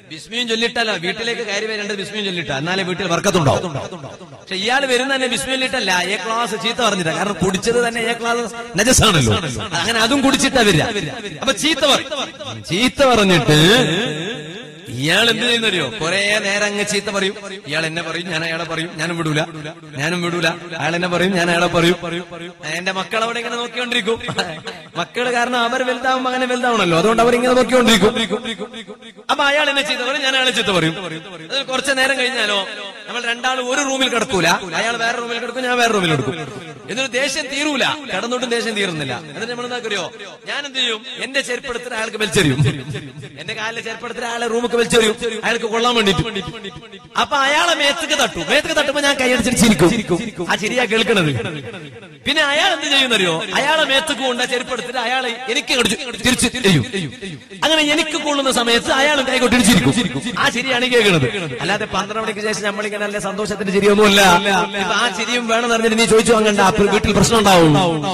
ബിസ്മിയും ചൊല്ലിട്ടല്ല വീട്ടിലേക്ക് കയറി വരേണ്ടത്, ബിസ്മിയും ചൊല്ലിട്ട എന്നാലേ വീട്ടിൽ വർക്കത്തുണ്ടാവും. പക്ഷെ ഇയാൾ വരുന്ന തന്നെ ബിസ്മി ചൊല്ലിട്ടല്ല, എ ക്ലാസ് ചീത്ത പറഞ്ഞിട്ടാ. കാരണം കുടിച്ചത് തന്നെ എ ക്ലാസ് നജസാണല്ലോ, അങ്ങനെ അതും കുടിച്ചിട്ടാ വരിക. അപ്പൊ ചീത്ത പറയും. ചീത്ത പറഞ്ഞിട്ട് ഇയാൾ എന്ത് ചെയ്യുന്നറിയോ, കുറെ നേരം അങ്ങ് ചീത്ത പറയും. ഇയാൾ എന്നെ പറയും, ഞാൻ അയാളെ പറയും, ഞാനും വിടൂല, ഞാനും വിടൂല. അയാൾ എന്നെ പറയും, ഞാൻ അയാളെ പറയും. എന്റെ മക്കൾ അവിടെ ഇങ്ങനെ നോക്കിക്കൊണ്ടിരിക്കും. മക്കള് കാരണം അവർ വലുതാവുമ്പോ അങ്ങനെ വലുതാവണല്ലോ, അതുകൊണ്ട് അവരിങ്ങനെ നോക്കിക്കൊണ്ടിരിക്കും. അപ്പൊ അയാൾ എന്നെ ചീത്ത പറയും, ഞാൻ അയാളെ ചീത്ത പറയും. കുറച്ചു നേരം കഴിഞ്ഞാലോ നമ്മൾ രണ്ടാളും ഒരു റൂമിൽ കിടക്കൂല. അയാൾ വേറെ റൂമിൽ കിടക്കും, ഞാൻ വേറെ റൂമിൽ കിടക്കും. എന്നിട്ട് ദേഷ്യം തീരൂല, കിടന്നോട്ടും ദേഷ്യം തീരുന്നില്ല. എന്നിട്ട് നമ്മൾ എന്താക്കറിയോ, ഞാൻ എന്ത് ചെയ്യും, എന്റെ ചെരുപ്പെടുത്തിട്ട് അയാൾക്ക് വലിച്ചെറിയും. എന്റെ കാലിലെ ചെരുപ്പെടുത്തിട്ട് അയാളെ റൂമൊക്കെ വലിച്ചെറിയും, അയാൾക്ക് കൊള്ളാൻ വേണ്ടിട്ട്. അപ്പൊ അയാളെ മേത്തക്ക് തട്ടു. മേത്തക്ക് തട്ടുമ്പോ ഞാൻ കൈയടിച്ചിട്ട് ചിരിക്കും. ആ ചിരിയാ കേൾക്കണത്. പിന്നെ അയാൾ എന്ത് ചെയ്യുന്നറിയോ, അയാളെ മേത്തക്ക് കൊണ്ട് ചെരുപ്പെടുത്തിട്ട് അയാളെ എനിക്ക് തിരിച്ചു ചെയ്യും. അങ്ങനെ എനിക്ക് കൊള്ളുന്ന സമയത്ത് അയാളും കൈകൊട്ടിട്ട് ചിരിക്കും. ആ ചിരിയാണ് കേൾക്കുന്നത്. അല്ലാതെ പന്ത്രണ്ട് മണിക്ക് ശേഷം നമ്മളിങ്ങനെ നല്ല സന്തോഷത്തിന്റെ ചിരിയൊന്നുമല്ല. ഇപ്പൊ ആ ചിരിയും വേണമെന്ന് പറഞ്ഞിട്ട് നീ ചോദിച്ചു വാങ്ങണ്ട, വീട്ടിൽ പ്രശ്നം ഉണ്ടാവും.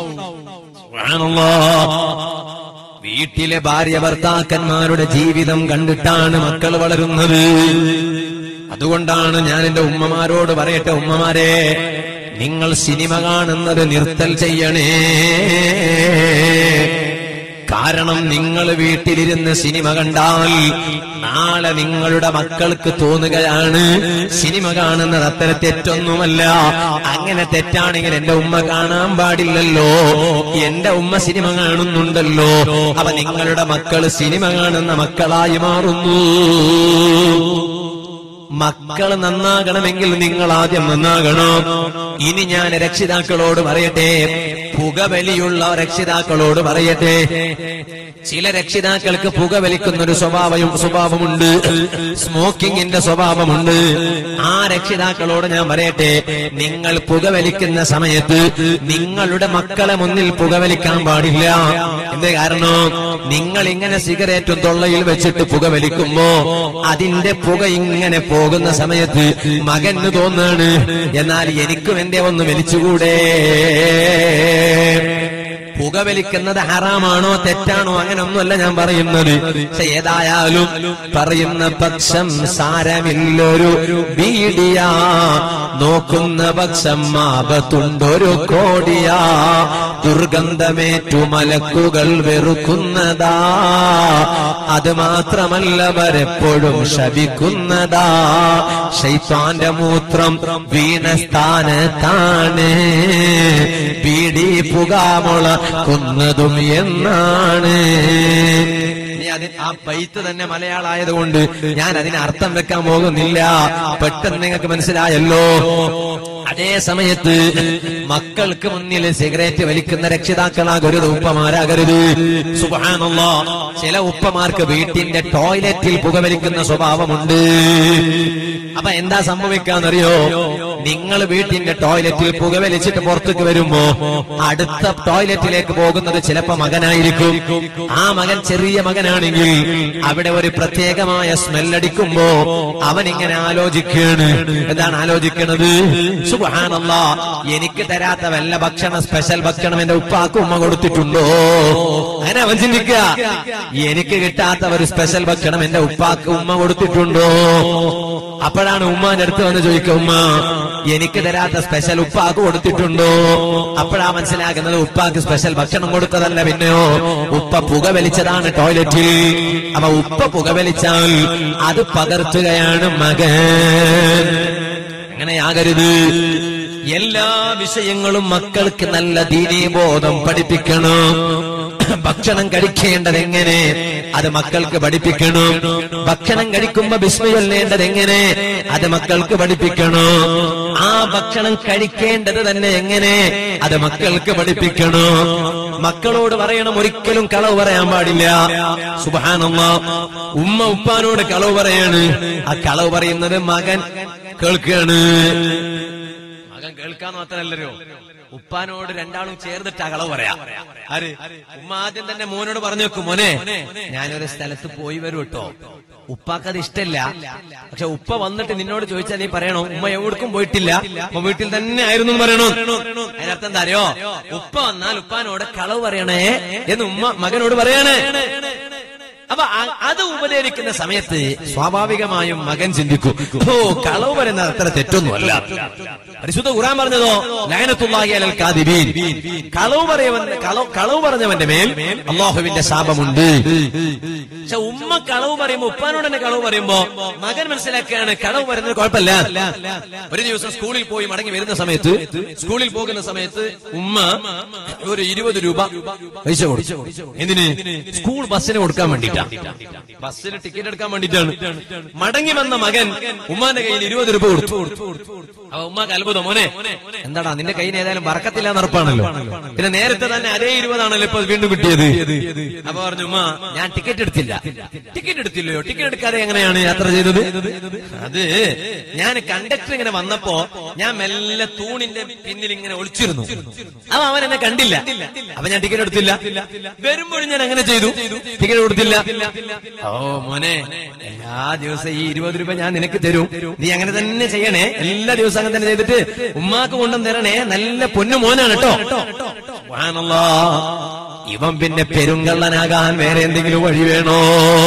വീട്ടിലെ ഭാര്യ ഭർത്താക്കന്മാരുടെ ജീവിതം കണ്ടിട്ടാണ് മക്കൾ വളരുന്നത്. അതുകൊണ്ടാണ് ഞാൻ എന്റെ ഉമ്മമാരോട് പറയട്ടെ, ഉമ്മമാരെ, നിങ്ങൾ സിനിമ കാണുന്നത് നിർത്തൽ ചെയ്യണേ. കാരണം നിങ്ങൾ വീട്ടിലിരുന്ന് സിനിമ കണ്ടാൽ നാളെ നിങ്ങളുടെ മക്കൾക്ക് തോന്നുകയാണ് സിനിമ കാണുന്നത് അത്ര തെറ്റൊന്നുമല്ല. അങ്ങനെ തെറ്റാണെങ്കിൽ എന്റെ ഉമ്മ കാണാൻ പാടില്ലല്ലോ, എന്റെ ഉമ്മ സിനിമ കാണുന്നുണ്ടല്ലോ. അപ്പൊ നിങ്ങളുടെ മക്കൾ സിനിമ കാണുന്ന മക്കളായി മാറുന്നു. മക്കൾ നന്നാകണമെങ്കിൽ നിങ്ങൾ ആദ്യം നന്നാകണം. ഇനി ഞാൻ രക്ഷിതാക്കളോട് പറയട്ടെ, പുകവലിയുള്ള രക്ഷിതാക്കളോട് പറയട്ടെ. ചില രക്ഷിതാക്കൾക്ക് പുകവലിക്കുന്നൊരു സ്വഭാവം സ്വഭാവമുണ്ട്, സ്മോക്കിങ്ങിന്റെ സ്വഭാവമുണ്ട്. ആ രക്ഷിതാക്കളോട് ഞാൻ പറയട്ടെ, നിങ്ങൾ പുകവലിക്കുന്ന സമയത്ത് നിങ്ങളുടെ മക്കളെ മുന്നിൽ പുകവലിക്കാൻ പാടില്ല. എന്ത് കാരണം, നിങ്ങൾ ഇങ്ങനെ സിഗരറ്റും തൊള്ളയിൽ വെച്ചിട്ട് പുകവലിക്കുമ്പോ അതിന്റെ പുക ഇങ്ങനെ പോകുന്ന സമയത്ത് മകന് തോന്നാണ്, എന്നാൽ എനിക്കും എന്റെ ഒന്ന് വലിച്ചുകൂടെ. പുകവലിക്കുന്നത് ഹറാമാണോ തെറ്റാണോ അങ്ങനൊന്നുമല്ല ഞാൻ പറയുന്നത്. പക്ഷെ ഏതായാലും പറയുന്ന പക്ഷം സാരമില്ലൊരു ബീഡിയ, നോക്കുന്ന പക്ഷം ആപത്തുണ്ടൊരു കോടിയ. ദുർഗന്ധമേറ്റു മലക്കുകൾ വെറുക്കുന്നതാ, അത് മാത്രമല്ല വരെപ്പോഴും ശപിക്കുന്നതാ. ശൈത്താന്റെ മൂത്രം വീണ സ്ഥാനത്താണ് ബീഡി പുകാമുള കൊന്നതും എന്നാണ്. ആ ബൈത്ത് തന്നെ മലയാളായതുകൊണ്ട് ഞാൻ അതിന് അർത്ഥം വെക്കാൻ പോകുന്നില്ല, പെട്ടെന്ന് നിങ്ങൾക്ക് മനസ്സിലായല്ലോ. അതേ സമയത്ത് മക്കൾക്ക് മുന്നിൽ സിഗരറ്റ് വലിക്കുന്ന രക്ഷിതാക്കളാകരുത്, ഉപ്പമാരാകരുത്. സുബ്ഹാനല്ലാഹ്, ചില ഉപ്പമാർക്ക് വീട്ടിന്റെ ടോയ്ലറ്റിൽ പുകവലിക്കുന്ന സ്വഭാവമുണ്ട്. അപ്പൊ എന്താ സംഭവിക്കാന്നറിയോ, നിങ്ങൾ വീട്ടിന്റെ ടോയ്ലറ്റിൽ പുകവലിച്ചിട്ട് പുറത്തേക്ക് വരുമ്പോ അടുത്ത ടോയ്ലറ്റിലേക്ക് പോകുന്നത് ചിലപ്പോ മകനായിരിക്കും. ആ മകൻ ചെറിയ മകനാണെങ്കിൽ അവിടെ ഒരു പ്രത്യേകമായ സ്മെല്ലടിക്കുമ്പോ അവൻ ഇങ്ങനെ ആലോചിക്കുകയാണ്. എന്താണ് ആലോചിക്കണത്? സുബ്ഹാനല്ലാഹ്, എനിക്ക് തരാത്ത വല്ല ഭക്ഷണം, സ്പെഷ്യൽ ഭക്ഷണം എന്റെ ഉപ്പാക്ക് ഉമ്മ കൊടുത്തിട്ടുണ്ടോ? അങ്ങനെ അവൻ ചിന്തിക്കുക. എനിക്ക് കിട്ടാത്ത ഒരു സ്പെഷ്യൽ ഭക്ഷണം എന്റെ ഉപ്പാക്ക് ഉമ്മ കൊടുത്തിട്ടുണ്ടോ? അപ്പോഴാണ് ഉമ്മാന്റെ അടുത്ത് വന്ന് ചോദിക്കുക, ഉമ്മ എനിക്ക് തരാത്ത സ്പെഷ്യൽ ഉപ്പാക്ക് കൊടുത്തിട്ടുണ്ടോ? അപ്പോഴാ മനസ്സിലാക്കുന്നത് ഉപ്പാക്ക് സ്പെഷ്യൽ ഭക്ഷണം കൊടുത്തതല്ല, പിന്നെയോ ഉപ്പ പുകവലിച്ചതാണ് ടോയ്ലറ്റിൽ. അപ്പൊ ഉപ്പ പുകവലിച്ചാൽ അത് പകർത്തുകയാണ് മകൻ. അങ്ങനെയാകരുത്. എല്ലാ വിഷയങ്ങളും മക്കൾക്ക് നല്ല ദീനീബോധം പഠിപ്പിക്കണം. ഭക്ഷണം കഴിക്കേണ്ടത് എങ്ങനെ അത് മക്കൾക്ക് പഠിപ്പിക്കണം. ഭക്ഷണം കഴിക്കുമ്പോ ബിസ്മി ചൊല്ലേണ്ടത് എങ്ങനെ അത് മക്കൾക്ക് പഠിപ്പിക്കണം. ആ ഭക്ഷണം കഴിക്കേണ്ടത് തന്നെ എങ്ങനെ അത് മക്കൾക്ക് പഠിപ്പിക്കണം. മക്കളോട് പറയണം, ഒരിക്കലും കളവ് പറയാൻ പാടില്ല. സുബ്ഹാനല്ലാഹ്, ഉമ്മ ഉപ്പാനോട് കളവ് പറയാണ്. ആ കളവ് പറയുന്നത് മകൻ കേൾക്കുകയാണ്. മകൻ കേൾക്കാൻ മാത്രമല്ലല്ലോ, ഉപ്പാനോട് രണ്ടാളും ചേർന്നിട്ടാ കളവ് പറയാ. ആര്? ഉമ്മ ആദ്യം തന്നെ മോനോട് പറഞ്ഞു വെക്കും, മോനെ ഞാനൊരു സ്ഥലത്ത് പോയി വരും കേട്ടോ. ഉപ്പാക്കത് ഇഷ്ടല്ല, പക്ഷെ ഉപ്പ വന്നിട്ട് നിന്നോട് ചോദിച്ചാൽ നീ പറയണോ ഉമ്മ എവിടേക്കും പോയിട്ടില്ല, ഉമ്മ വീട്ടിൽ തന്നെ ആയിരുന്നു എന്ന് പറയണോ. അതിനർത്ഥം എന്താ അറിയോ? ഉപ്പ വന്നാൽ ഉപ്പാനോട് കളവ് പറയണേ എന്ന് ഉമ്മ മകനോട് പറയണേ. അപ്പൊ അത് ഉപദേശിക്കുന്ന സമയത്ത് സ്വാഭാവികമായും മകൻ ചിന്തിക്കും, ഓ കളവ് പറയുന്നത് അത്ര തെറ്റൊന്നുമല്ല. പരിശുദ്ധ ഖുർആൻ പറഞ്ഞതോ ലഅനത്തുല്ലാഹി അലൽ കാദിബീൻ, കളവ് പറയുവന്റെ കളവ് പറഞ്ഞവന്റെ മേൽ അല്ലാഹുവിന്റെ ശാപമുണ്ട്. പക്ഷെ ഉമ്മ കളവ് പറയുമ്പോ, ഉപ്പാനോട് തന്നെ കളവ് പറയുമ്പോ മകൻ മനസ്സിലാക്കുകയാണ് കളവ് പറയുന്നത് കുഴപ്പമില്ല. ഒരു ദിവസം സ്കൂളിൽ പോയി മടങ്ങി വരുന്ന സമയത്ത്, സ്കൂളിൽ പോകുന്ന സമയത്ത് ഉമ്മ ഒരു ഇരുപത് രൂപ പൈസ കൊടുത്തു. എന്തിന്? സ്കൂൾ ബസ്സിന് കൊടുക്കാൻ വേണ്ടിട്ടാണ്, ബസ്സിന് ടിക്കറ്റ് എടുക്കാൻ വേണ്ടിട്ടാണ്. മടങ്ങി വന്ന മകൻ ഉമ്മാന്റെ കയ്യിൽ ഇരുപത് രൂപ കൊടുത്തു. അപ്പൊ ഉമ്മാക്ക് അത്ഭുതം, മോനെ എന്താടാ നിന്റെ കയ്യിൽ ഏതായാലും വറക്കത്തില്ല എന്നറപ്പാണല്ലോ, പിന്നെ നേരത്തെ തന്നെ അതേ ഇരുപതാണല്ലോ ഇപ്പൊ വീണ്ടും കിട്ടിയത്. അപ്പൊ പറഞ്ഞു, ഉമ്മ ഞാൻ ടിക്കറ്റ് എടുത്തില്ല. ടിക്കറ്റ് എടുത്തില്ലയോ? ടിക്കറ്റ് എടുക്കാതെ എങ്ങനെയാണ് യാത്ര ചെയ്തത്? അത് ഞാൻ കണ്ടക്ടർ ഇങ്ങനെ വന്നപ്പോ ഞാൻ മെല്ലെ തൂണിന്റെ പിന്നിൽ ഇങ്ങനെ ഒളിച്ചിരുന്നു. അപ്പൊ അവൻ എന്നെ കണ്ടില്ല. അപ്പൊ ഞാൻ ടിക്കറ്റ് എടുത്തില്ല. വരുമ്പോഴും ഞാൻ അങ്ങനെ ചെയ്തു, ടിക്കറ്റ് കൊടുത്തില്ല. ഓ മോനെ, എല്ലാ ദിവസം ഈ ഇരുപത് രൂപ ഞാൻ നിനക്ക് തരും, നീ അങ്ങനെ തന്നെ ചെയ്യണേ, എല്ലാ ദിവസവും അങ്ങനെ തന്നെ ചെയ്തിട്ട് ഉമ്മാക്ക് കൊണ്ടും തരണേ, നല്ല പൊന്നു മോനാണ് കേട്ടോ. ഇവൻ പിന്നെ പെരുങ്കള്ളനാകാൻ വേറെ എന്തെങ്കിലും വഴി വേണോ?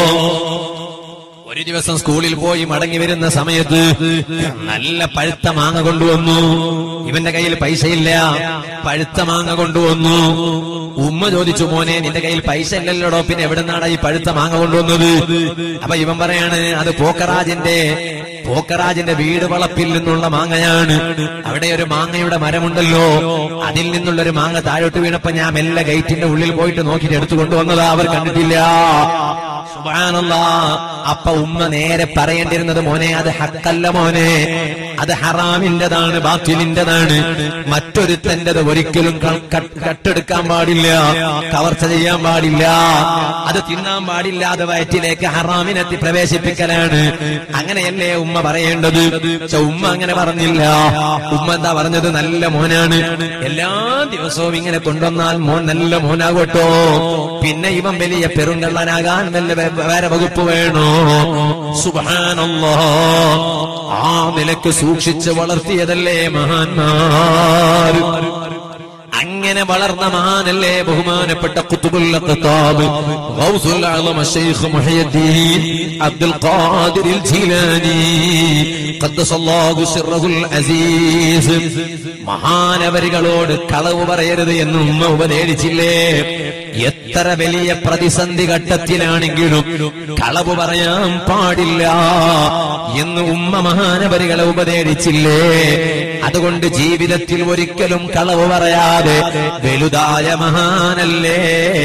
ഒരു ദിവസം സ്കൂളിൽ പോയി മടങ്ങി വരുന്ന സമയത്ത് നല്ല പഴുത്ത മാങ്ങ കൊണ്ടുവന്നു. ഇവന്റെ കയ്യിൽ പൈസയില്ല, പഴുത്ത മാങ്ങ കൊണ്ടുവന്നു. ഉമ്മ ചോദിച്ചു, മോനെ നിന്റെ കയ്യിൽ പൈസ ഇല്ലല്ലോടോ, പിന്നെ എവിടെ നിന്നാണ് ഈ പഴുത്ത മാങ്ങ കൊണ്ടുവന്നത്? അപ്പൊ ഇവൻ പറയാണ്, അത് പോക്കറാജിന്റെ പോക്കറാജിന്റെ വീട് വളപ്പിൽ നിന്നുള്ള മാങ്ങയാണ്. അവിടെ ഒരു മാങ്ങയുടെ മരമുണ്ടല്ലോ, അതിൽ നിന്നുള്ളൊരു മാങ്ങ താഴോട്ട് വീണപ്പോ ഞാൻ മെല്ലെ ഗേറ്റിന്റെ ഉള്ളിൽ പോയിട്ട് നോക്കിയിട്ട് എടുത്തു കൊണ്ടുവന്നതാ, അവർ കണ്ടിട്ടില്ല. സുബ്ഹാനല്ലാഹ്. അപ്പൊ ഉമ്മ നേരെ പറയേണ്ടിരുന്നത്, മോനെ അത് ഹക്കല്ല മോനെ, അത് ഹറാമിന്റെതാണ്, ബാത്തിലിന്റെതാണ്, മറ്റൊരുത്തന്റെത് ഒരിക്കലും കട്ടെടുക്കാൻ പാടില്ല, കവർച്ച ചെയ്യാൻ പാടില്ല, അത് തിന്നാൻ പാടില്ല, അത് വയറ്റിലേക്ക് ഹറാമിനെത്തി പ്രവേശിപ്പിക്കലാണ്. അങ്ങനെയല്ലേ ഉമ്മ പറയേണ്ടത്? പക്ഷെ ഉമ്മ അങ്ങനെ പറഞ്ഞില്ല. ഉമ്മ എന്താ പറഞ്ഞത്? നല്ല മോനാണ്, എല്ലാ ദിവസവും ഇങ്ങനെ കൊണ്ടുവന്നാൽ മോൻ നല്ല മോനാകട്ടോ, പിന്നെ ഇവൻ വലിയ പെരുങ്കള്ളനാകാൻ വല്ല വേറെ വകുപ്പ് വേണോ? സുബ്ഹാനല്ലാഹ്. ആ നിലക്ക് സൂക്ഷിച്ച് വളർത്തിയതല്ലേ മഹാന്മാർ. അങ്ങനെ വളർന്ന മഹാനല്ലേ ബഹുമാനപ്പെട്ട ഖുത്ബുൽ അഖ്താബ് ഗൗസുൽ ആലം ശൈഖ് മുഹയ്യിദ്ദീൻ അബ്ദുൽ ഖാദിർ അൽ ജീലാനി ഖദ്ദസല്ലാഹു സിർറഹുൽ അസീസ്. മഹാനവരികളോട് കളവ് പറയരുത് എന്ന് ഉമ്മ ഉപദേശിച്ചില്ലേ? എത്ര വലിയ പ്രതിസന്ധി ഘട്ടത്തിലാണെങ്കിലും കളവ് പറയാൻ പാടില്ല എന്ന് ഉമ്മ മഹാനവരികളെ ഉപദേശിച്ചില്ലേ? അതുകൊണ്ട് ജീവിതത്തിൽ ഒരിക്കലും കളവ് പറയാതെ വലുതായ മഹാനല്ലേ.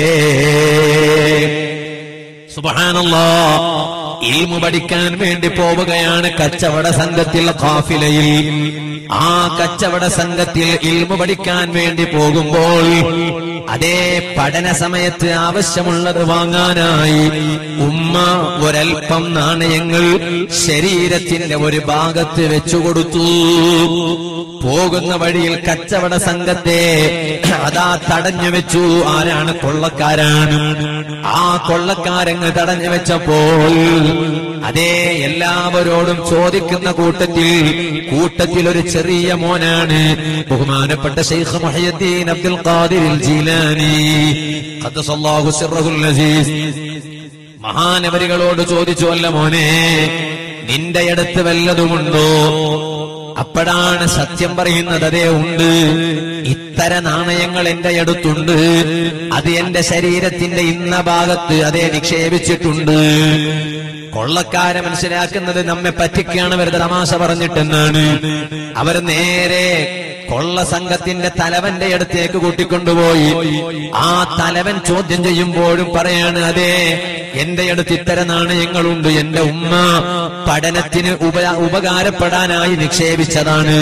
സുബ്ഹാനല്ലാഹ്. ഇൽമു പഠിക്കാൻ വേണ്ടി പോവുകയാണ് കച്ചവട സംഘത്തിൽ ഖാഫിലയിൽ. ആ കച്ചവട സംഘത്തിൽ ഇൽമു പഠിക്കാൻ വേണ്ടി പോകുമ്പോൾ അതേ പഠന സമയത്ത് ആവശ്യമുള്ളത് വാങ്ങാനായി ഉമ്മ ഒരൽപ്പം നാണയങ്ങൾ ശരീരത്തിന്റെ ഒരു ഭാഗത്ത് വെച്ചുകൊടുത്തു. പോകുന്ന വഴിയിൽ കച്ചവട സംഘത്തെ അതാ തടഞ്ഞു വെച്ചു. ആരാണ്? കൊള്ളക്കാരാണ്. ആ കൊള്ളക്കാരങ്ങ് തടഞ്ഞു വെച്ചപ്പോൾ അതേ എല്ലാവരോടും ചോദിക്കുന്ന കൂട്ടത്തിൽ കൂട്ടത്തിൽ ഒരു ചെറിയ മോനാണ് ബഹുമാനപ്പെട്ട ശൈഖ് മുഹയ്യിദ്ദീൻ അബ്ദുൽ ഖാദിർ അൽ ജീലാനി ഖദ്ദസല്ലാഹു സിർറഹുൽ അസീസ്. മഹാനവരികളോട് ചോദിച്ചു, അല്ല മോനെ, നിന്റെ അടുത്ത് വല്ലതുമുണ്ടോ? അപ്പോഴാണ് സത്യം പറയുന്നത്, അതേ ഉണ്ട്, ഇത്തര നാണയങ്ങൾ എന്റെ അടുത്തുണ്ട്, അത് എന്റെ ശരീരത്തിന്റെ ഇന്ന ഭാഗത്ത് അതേ നിക്ഷേപിച്ചിട്ടുണ്ട്. കൊള്ളക്കാരെ മനസ്സിലാക്കുന്നത് നമ്മെ പറ്റിക്കാണ്, വെറുതെ തമാശ പറഞ്ഞിട്ടെന്നാണ്. അവർ നേരെ കൊള്ള സംഘത്തിന്റെ തലവന്റെ അടുത്തേക്ക് കൂട്ടിക്കൊണ്ടുപോയി. ആ തലവൻ ചോദ്യം ചെയ്യുമ്പോഴും പറയാണ്, അതെ എന്റെ അടുത്ത് ഇത്തര നാണയങ്ങളുണ്ട്, എന്റെ ഉമ്മ പഠനത്തിന് ഉപ ഉപകാരപ്പെടാനായി നിക്ഷേപിച്ചതാണ്.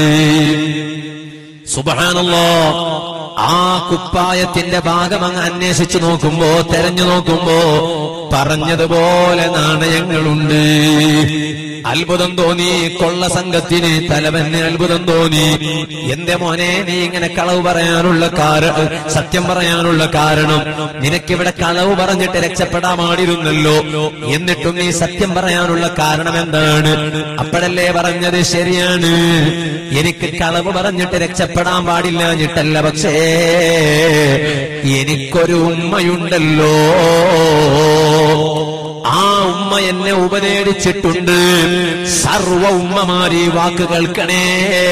സുബ്ഹാനല്ലാഹ്. ആ കുപ്പായത്തിന്റെ ഭാഗം അങ്ങ് അന്വേഷിച്ചു നോക്കുമ്പോ, തെരഞ്ഞു നോക്കുമ്പോ പറഞ്ഞതുപോലെ നാണയങ്ങളുണ്ട്. അത്ഭുതം തോന്നി കൊള്ള സംഘത്തിന്, തലവന് അത്ഭുതം തോന്നി. എന്റെ മോനെ, നീ ഇങ്ങനെ കളവ് പറയാനുള്ള കാരണം, സത്യം പറയാനുള്ള കാരണം, നിനക്കിവിടെ കളവ് പറഞ്ഞിട്ട് രക്ഷപ്പെടാൻ പാടിരുന്നല്ലോ, എന്നിട്ടും നീ സത്യം പറയാനുള്ള കാരണം എന്താണ്? അപ്പോഴല്ലേ പറഞ്ഞത്, ശരിയാണ്, എനിക്ക് കളവ് പറഞ്ഞിട്ട് രക്ഷപ്പെടാൻ പാടില്ലാഞ്ഞിട്ടല്ല, പക്ഷേ എനിക്കൊരു ഉമ്മയുണ്ടല്ലോ. ആ ഉമ്മ എന്നെ ഉപദേശിച്ചിട്ടുണ്ട്. സർവ ഉമ്മമാരി വാക്ക് കേൾക്കണേ,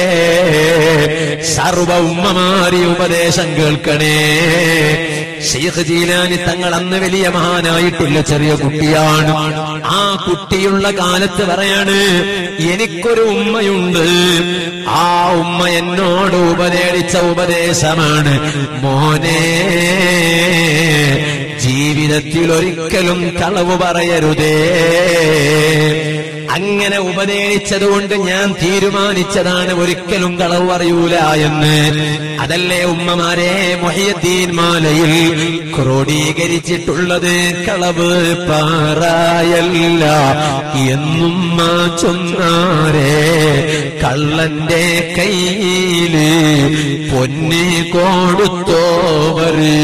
സർവ ഉമ്മമാരി ഉപദേശം കേൾക്കണേ. ശൈഖ് ജീലാനി തങ്ങൾ അന്ന് വലിയ മഹാനായിട്ടുള്ള ചെറിയ കുട്ടിയാണ്. ആ കുട്ടിയുള്ള കാലത്ത് പറയാണ്, എനിക്കൊരു ഉമ്മയുണ്ട്. ആ ഉമ്മ എന്നോട് ഉപദേശിച്ച ഉപദേശമാണ്, മോനെ ജീവിതത്തിൽ ഒരിക്കലും കളവ് പറയരുതേ. അങ്ങനെ ഉപദേശിച്ചതുകൊണ്ട് ഞാൻ തീരുമാനിച്ചതാണ് ഒരിക്കലും കളവ് പറയൂല എന്ന്. അതല്ലേ ഉമ്മമാരെ മുഹയ്യദ്ദീൻ മാലയിൽ ക്രോഡീകരിച്ചിട്ടുള്ളത്? കളവ് പറയല്ല എന്നും ചൊന്നാരേ, കള്ളന്റെ കയ്യില് പൊന്നി കൊടുത്തോവര്.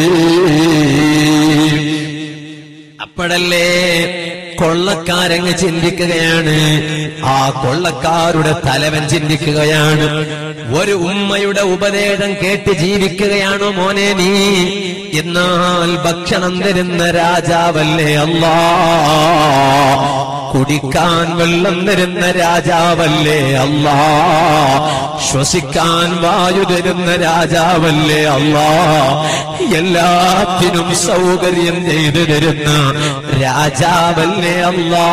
അപ്പോഴല്ലേ കൊള്ളക്കാരങ്ങ് ചിന്തിക്കുകയാണ്, ആ കൊള്ളക്കാരുടെ തലവൻ ചിന്തിക്കുകയാണ്, ഒരു ഉമ്മയുടെ ഉപദേശം കേട്ട് ജീവിക്കുകയാണോ മോനെ നീ? എന്നാൽ ഭക്ഷണം തരുന്ന രാജാവല്ലേ അല്ലാ, കുടിക്കാൻ വെള്ളം തരുന്ന രാജാവല്ലേ അല്ലാ, ശ്വസിക്കാൻ വായു തരുന്ന രാജാവല്ലേ അല്ലാ, എല്ലാത്തിനും സൗകര്യം ചെയ്തു തരുന്ന രാജാവല്ലേ അല്ലാ.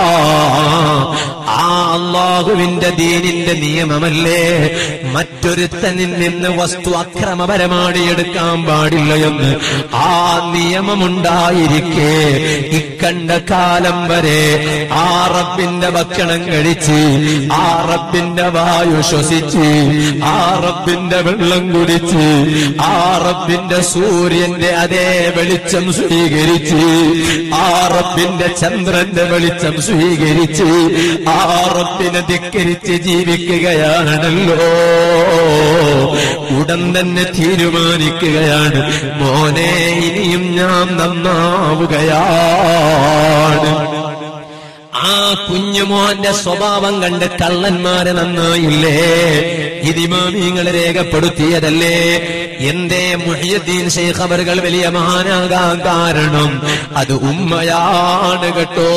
ആ അല്ലാഹുവിന്റെ ദീനിന്റെ നിയമമല്ലേ മറ്റൊരുത്തനിൽ നിന്ന് വസ്തു അക്രമപരമായി എടുക്കാൻ പാടില്ല എന്ന് ആ നിയമമുണ്ടായിരിക്കെ ഇക്കണ്ട കാലം വരെ ആ റബ്ബിന്റെ ഭക്ഷണം കഴിച്ച്, ആ റബ്ബിന്റെ വായു ശ്വസിച്ച്, ആ റബ്ബിന്റെ വെള്ളം കുടിച്ച്, ആ റബ്ബിന്റെ സൂര്യന്റെ അതേ വെളിച്ചം സ്വീകരിച്ച്, ആ റബ്ബിന്റെ ചന്ദ്രന്റെ വെളിച്ചം സ്വീകരിച്ച്, ആ റബ്ബിനെ ധിക്കരിച്ച് ജീവിക്കുകയാണല്ലോ. ഉടൻ തന്നെ തീരുമാനിക്കുകയാണ്, മോനെ ഇനിയും ഞാൻ നന്നാവുകയാണ്. ആ കുഞ്ഞുമോന്റെ സ്വഭാവം കണ്ട് കള്ളന്മാരെ നന്നായില്ലേ? ഇതിമാമിങ്ങളെ രേഖപ്പെടുത്തിയതല്ലേ? എന്തേ മുഹ്യിദ്ദീൻ ശൈഖ് അവர்கள் വലിയ മഹാനാകാൻ കാരണം അത് ഉമ്മയാണ് കേട്ടോ.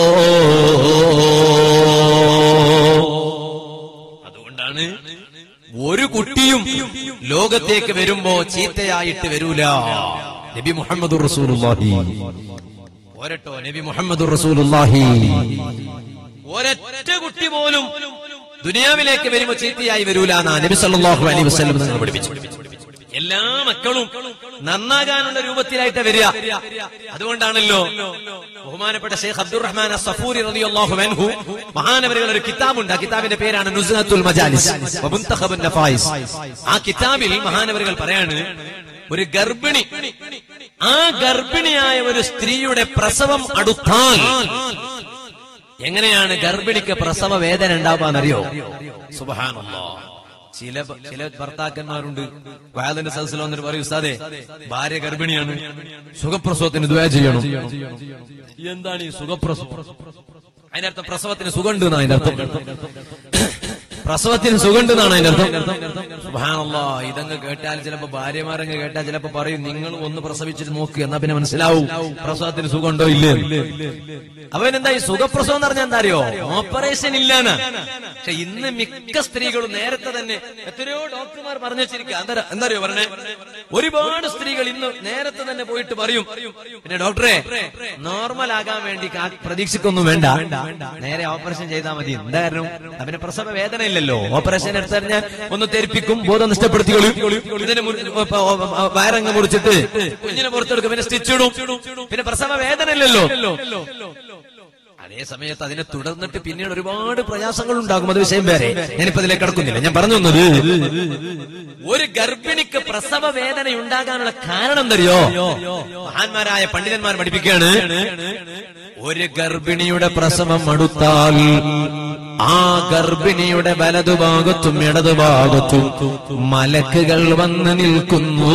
അതുകൊണ്ടാണ് ഒരു കുട്ടിയും ലോകത്തേക്ക് വരുമ്പോ ചീത്തയായിട്ട് വരൂല. നബി മുഹമ്മദുർ റസൂലുള്ളാഹി ഒരട്ടോ നബി മുഹമ്മദുർ റസൂലുള്ളാഹി ഒരൊറ്റ കുട്ടി പോലും ദുനിയാവിലേക്ക് വരുമ്പോ ചീത്തയായി വരൂല എന്നാ നബി സല്ലല്ലാഹു അലൈഹി വസല്ലം നിങ്ങൾ പഠിപ്പിച്ചു. എല്ലാ മക്കളും നന്നാകാനുള്ള രൂപത്തിലായിട്ട് വരിക. അതുകൊണ്ടാണല്ലോ ബഹുമാനപ്പെട്ട ശൈഖ് അബ്ദുറഹ്മാൻ അസ്സഫൂരി റളിയല്ലാഹു അൻഹു മഹാനവറുകളുടെ ഒരു കിതാബുണ്ട്. ആ കിതാബിന്റെ പേരാണ് നുസ്റത്തുൽ മജാലിസ് വ മുൻതഖബുൻ നഫായിസ്. ആ കിതാബിൽ മഹാനവറുകൾ പറയാണ്, ഒരു ഗർഭിണി, ആ ഗർഭിണിയായ ഒരു സ്ത്രീയുടെ പ്രസവം അടുത്താൽ എങ്ങനെയാണ് ഗർഭിണിക്ക് പ്രസവ വേദന ഉണ്ടാവാന്നറിയോ? സുബ്ഹാനല്ലാഹ്. ചില ചില ഭർത്താക്കന്മാരുണ്ട്, വയലിന്റെ സദസ്സിൽ വന്നിട്ട് പറയും, ഉസ്താദേ ഭാര്യ ഗർഭിണിയാണ്, സുഖപ്രസവത്തിന് ദുആ ചെയ്യണം. എന്താണ് ഈ സുഖപ്രസവം? അതിനർത്ഥം പ്രസവത്തിന് സുഖമുണ്ട് എന്നാണ് അതിന്റെ അർത്ഥം. പ്രസവത്തിന് സുഖമുണ്ടെന്നാണ് അതിന്റെ അർത്ഥം. സുബ്ഹാനല്ലാഹ്. ഇതങ്ങ് കേട്ടാൽ ചിലപ്പോ ഭാര്യമാരങ്ങ് കേട്ടാൽ ചിലപ്പോ പറയും, നിങ്ങൾ ഒന്ന് പ്രസവിച്ചിട്ട് നോക്കുക, എന്നാ പിന്നെ മനസ്സിലാവും പ്രസവത്തിന് സുഖമുണ്ടോ ഇല്ലേ. അവനെന്താ ഈ സുഖപ്രസവം എന്ന് പറഞ്ഞാൽ എന്താ അറിയോ? ഓപ്പറേഷൻ ഇല്ലാന്ന്. പക്ഷെ ഇന്ന് മിക്ക സ്ത്രീകളും നേരത്തെ തന്നെ എത്രയോ ഡോക്ടർമാർ പറഞ്ഞു വെച്ചിരിക്കുക. എന്താ എന്താ അറിയോ പറഞ്ഞേ? ഒരുപാട് സ്ത്രീകൾ ഇന്ന് നേരത്തെ തന്നെ പോയിട്ട് പറയും, പിന്നെ ഡോക്ടറെ നോർമൽ ആകാൻ വേണ്ടി പ്രതീക്ഷിക്കൊന്നും വേണ്ട, നേരെ ഓപ്പറേഷൻ ചെയ്താൽ മതി. എന്താ കാരണം? അവന് പ്രസവ വേദന ഇല്ലല്ലോ. ഓപ്പറേഷൻ എടുത്തു കഴിഞ്ഞാൽ ഒന്ന് തെരിപ്പിക്കും, ബോധം നഷ്ടപ്പെടുത്തിക്കൊള്ളും, ഇതിന് വയറങ്ങ് മുറിച്ചിട്ട് കുഞ്ഞിനെ പുറത്തെടുക്കും, പിന്നെ സ്റ്റിച്ചിടും, പിന്നെ പ്രസവ വേദന ഇല്ലല്ലോ. അതേ സമയത്ത് അതിനെ തുടർന്നിട്ട് പിന്നീട് ഒരുപാട് പ്രയാസങ്ങൾ ഉണ്ടാകും. അത് വിഷയം വേറെ, ഞാനിപ്പോ അതിലേക്ക് കടക്കുന്നില്ല. ഞാൻ പറഞ്ഞു തന്നത്, ഒരു ഗർഭിണിക്ക് പ്രസവ വേദന ഉണ്ടാകാനുള്ള കാരണം എന്തറിയോ? മഹാന്മാരായ പണ്ഡിതന്മാർ പഠിപ്പിക്കുകയാണ്, ഒരു ഗർഭിണിയുടെ പ്രസവം അടുത്താൽ ആ ഗർഭിണിയുടെ വലതുഭാഗത്തും ഇടതുഭാഗത്തും മലക്കുകൾ വന്ന് നിൽക്കുന്നു.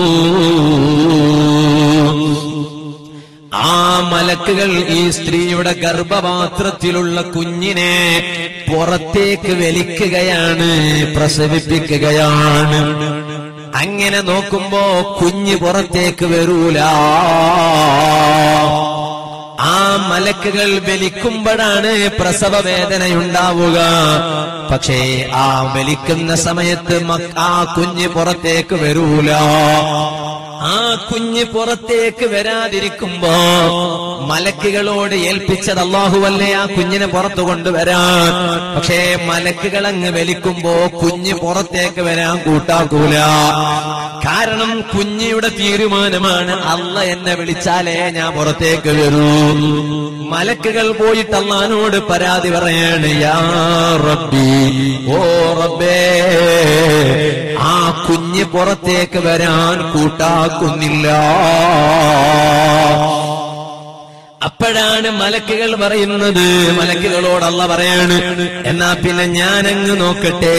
ആ മലക്കുകൾ ഈ സ്ത്രീയുടെ ഗർഭപാത്രത്തിലുള്ള കുഞ്ഞിനെ പുറത്തേക്ക് വലിക്കുകയാണ്, പ്രസവിപ്പിക്കുകയാണ്. അങ്ങനെ നോക്കുമ്പോ കുഞ്ഞ് പുറത്തേക്ക് വരൂല. ആ മലക്കുകൾ വലിക്കുമ്പോഴാണ് പ്രസവ വേദനയുണ്ടാവുക. പക്ഷേ ആ വലിക്കുന്ന സമയത്ത് ആ കുഞ്ഞ് പുറത്തേക്ക് വരൂല. ആ കുഞ്ഞ് പുറത്തേക്ക് വരാതിരിക്കുമ്പോ മലക്കുകളോട് ഏൽപ്പിച്ചത് അല്ലാഹുവല്ലേ ആ കുഞ്ഞിനെ പുറത്തു കൊണ്ടുവരാൻ. പക്ഷേ മലക്കുകൾ അങ്ങ് വലിക്കുമ്പോ കുഞ്ഞ് പുറത്തേക്ക് വരാൻ കൂട്ടാക്കൂല. കാരണം കുഞ്ഞിയുടെ തീരുമാനമാണ്, അല്ല എന്നെ വിളിച്ചാലേ ഞാൻ പുറത്തേക്ക് വരൂ. മലക്കുകൾ പോയിട്ട് അല്ലാഹുവോട് പരാതി പറയാണ്, യാ റബ്ബി, ഓ റബ്ബേ, ആ കുഞ്ഞ് പുറത്തേക്ക് വരാൻ കൂട്ടാക്കുന്നില്ല. അപ്പോഴാണ് മലക്കുകൾ പറയുന്നത്, മലക്കുകളോട് അല്ലാഹ് പറയാണ്, എന്നാ പിന്നെ ഞാനങ്ങ് നോക്കട്ടെ.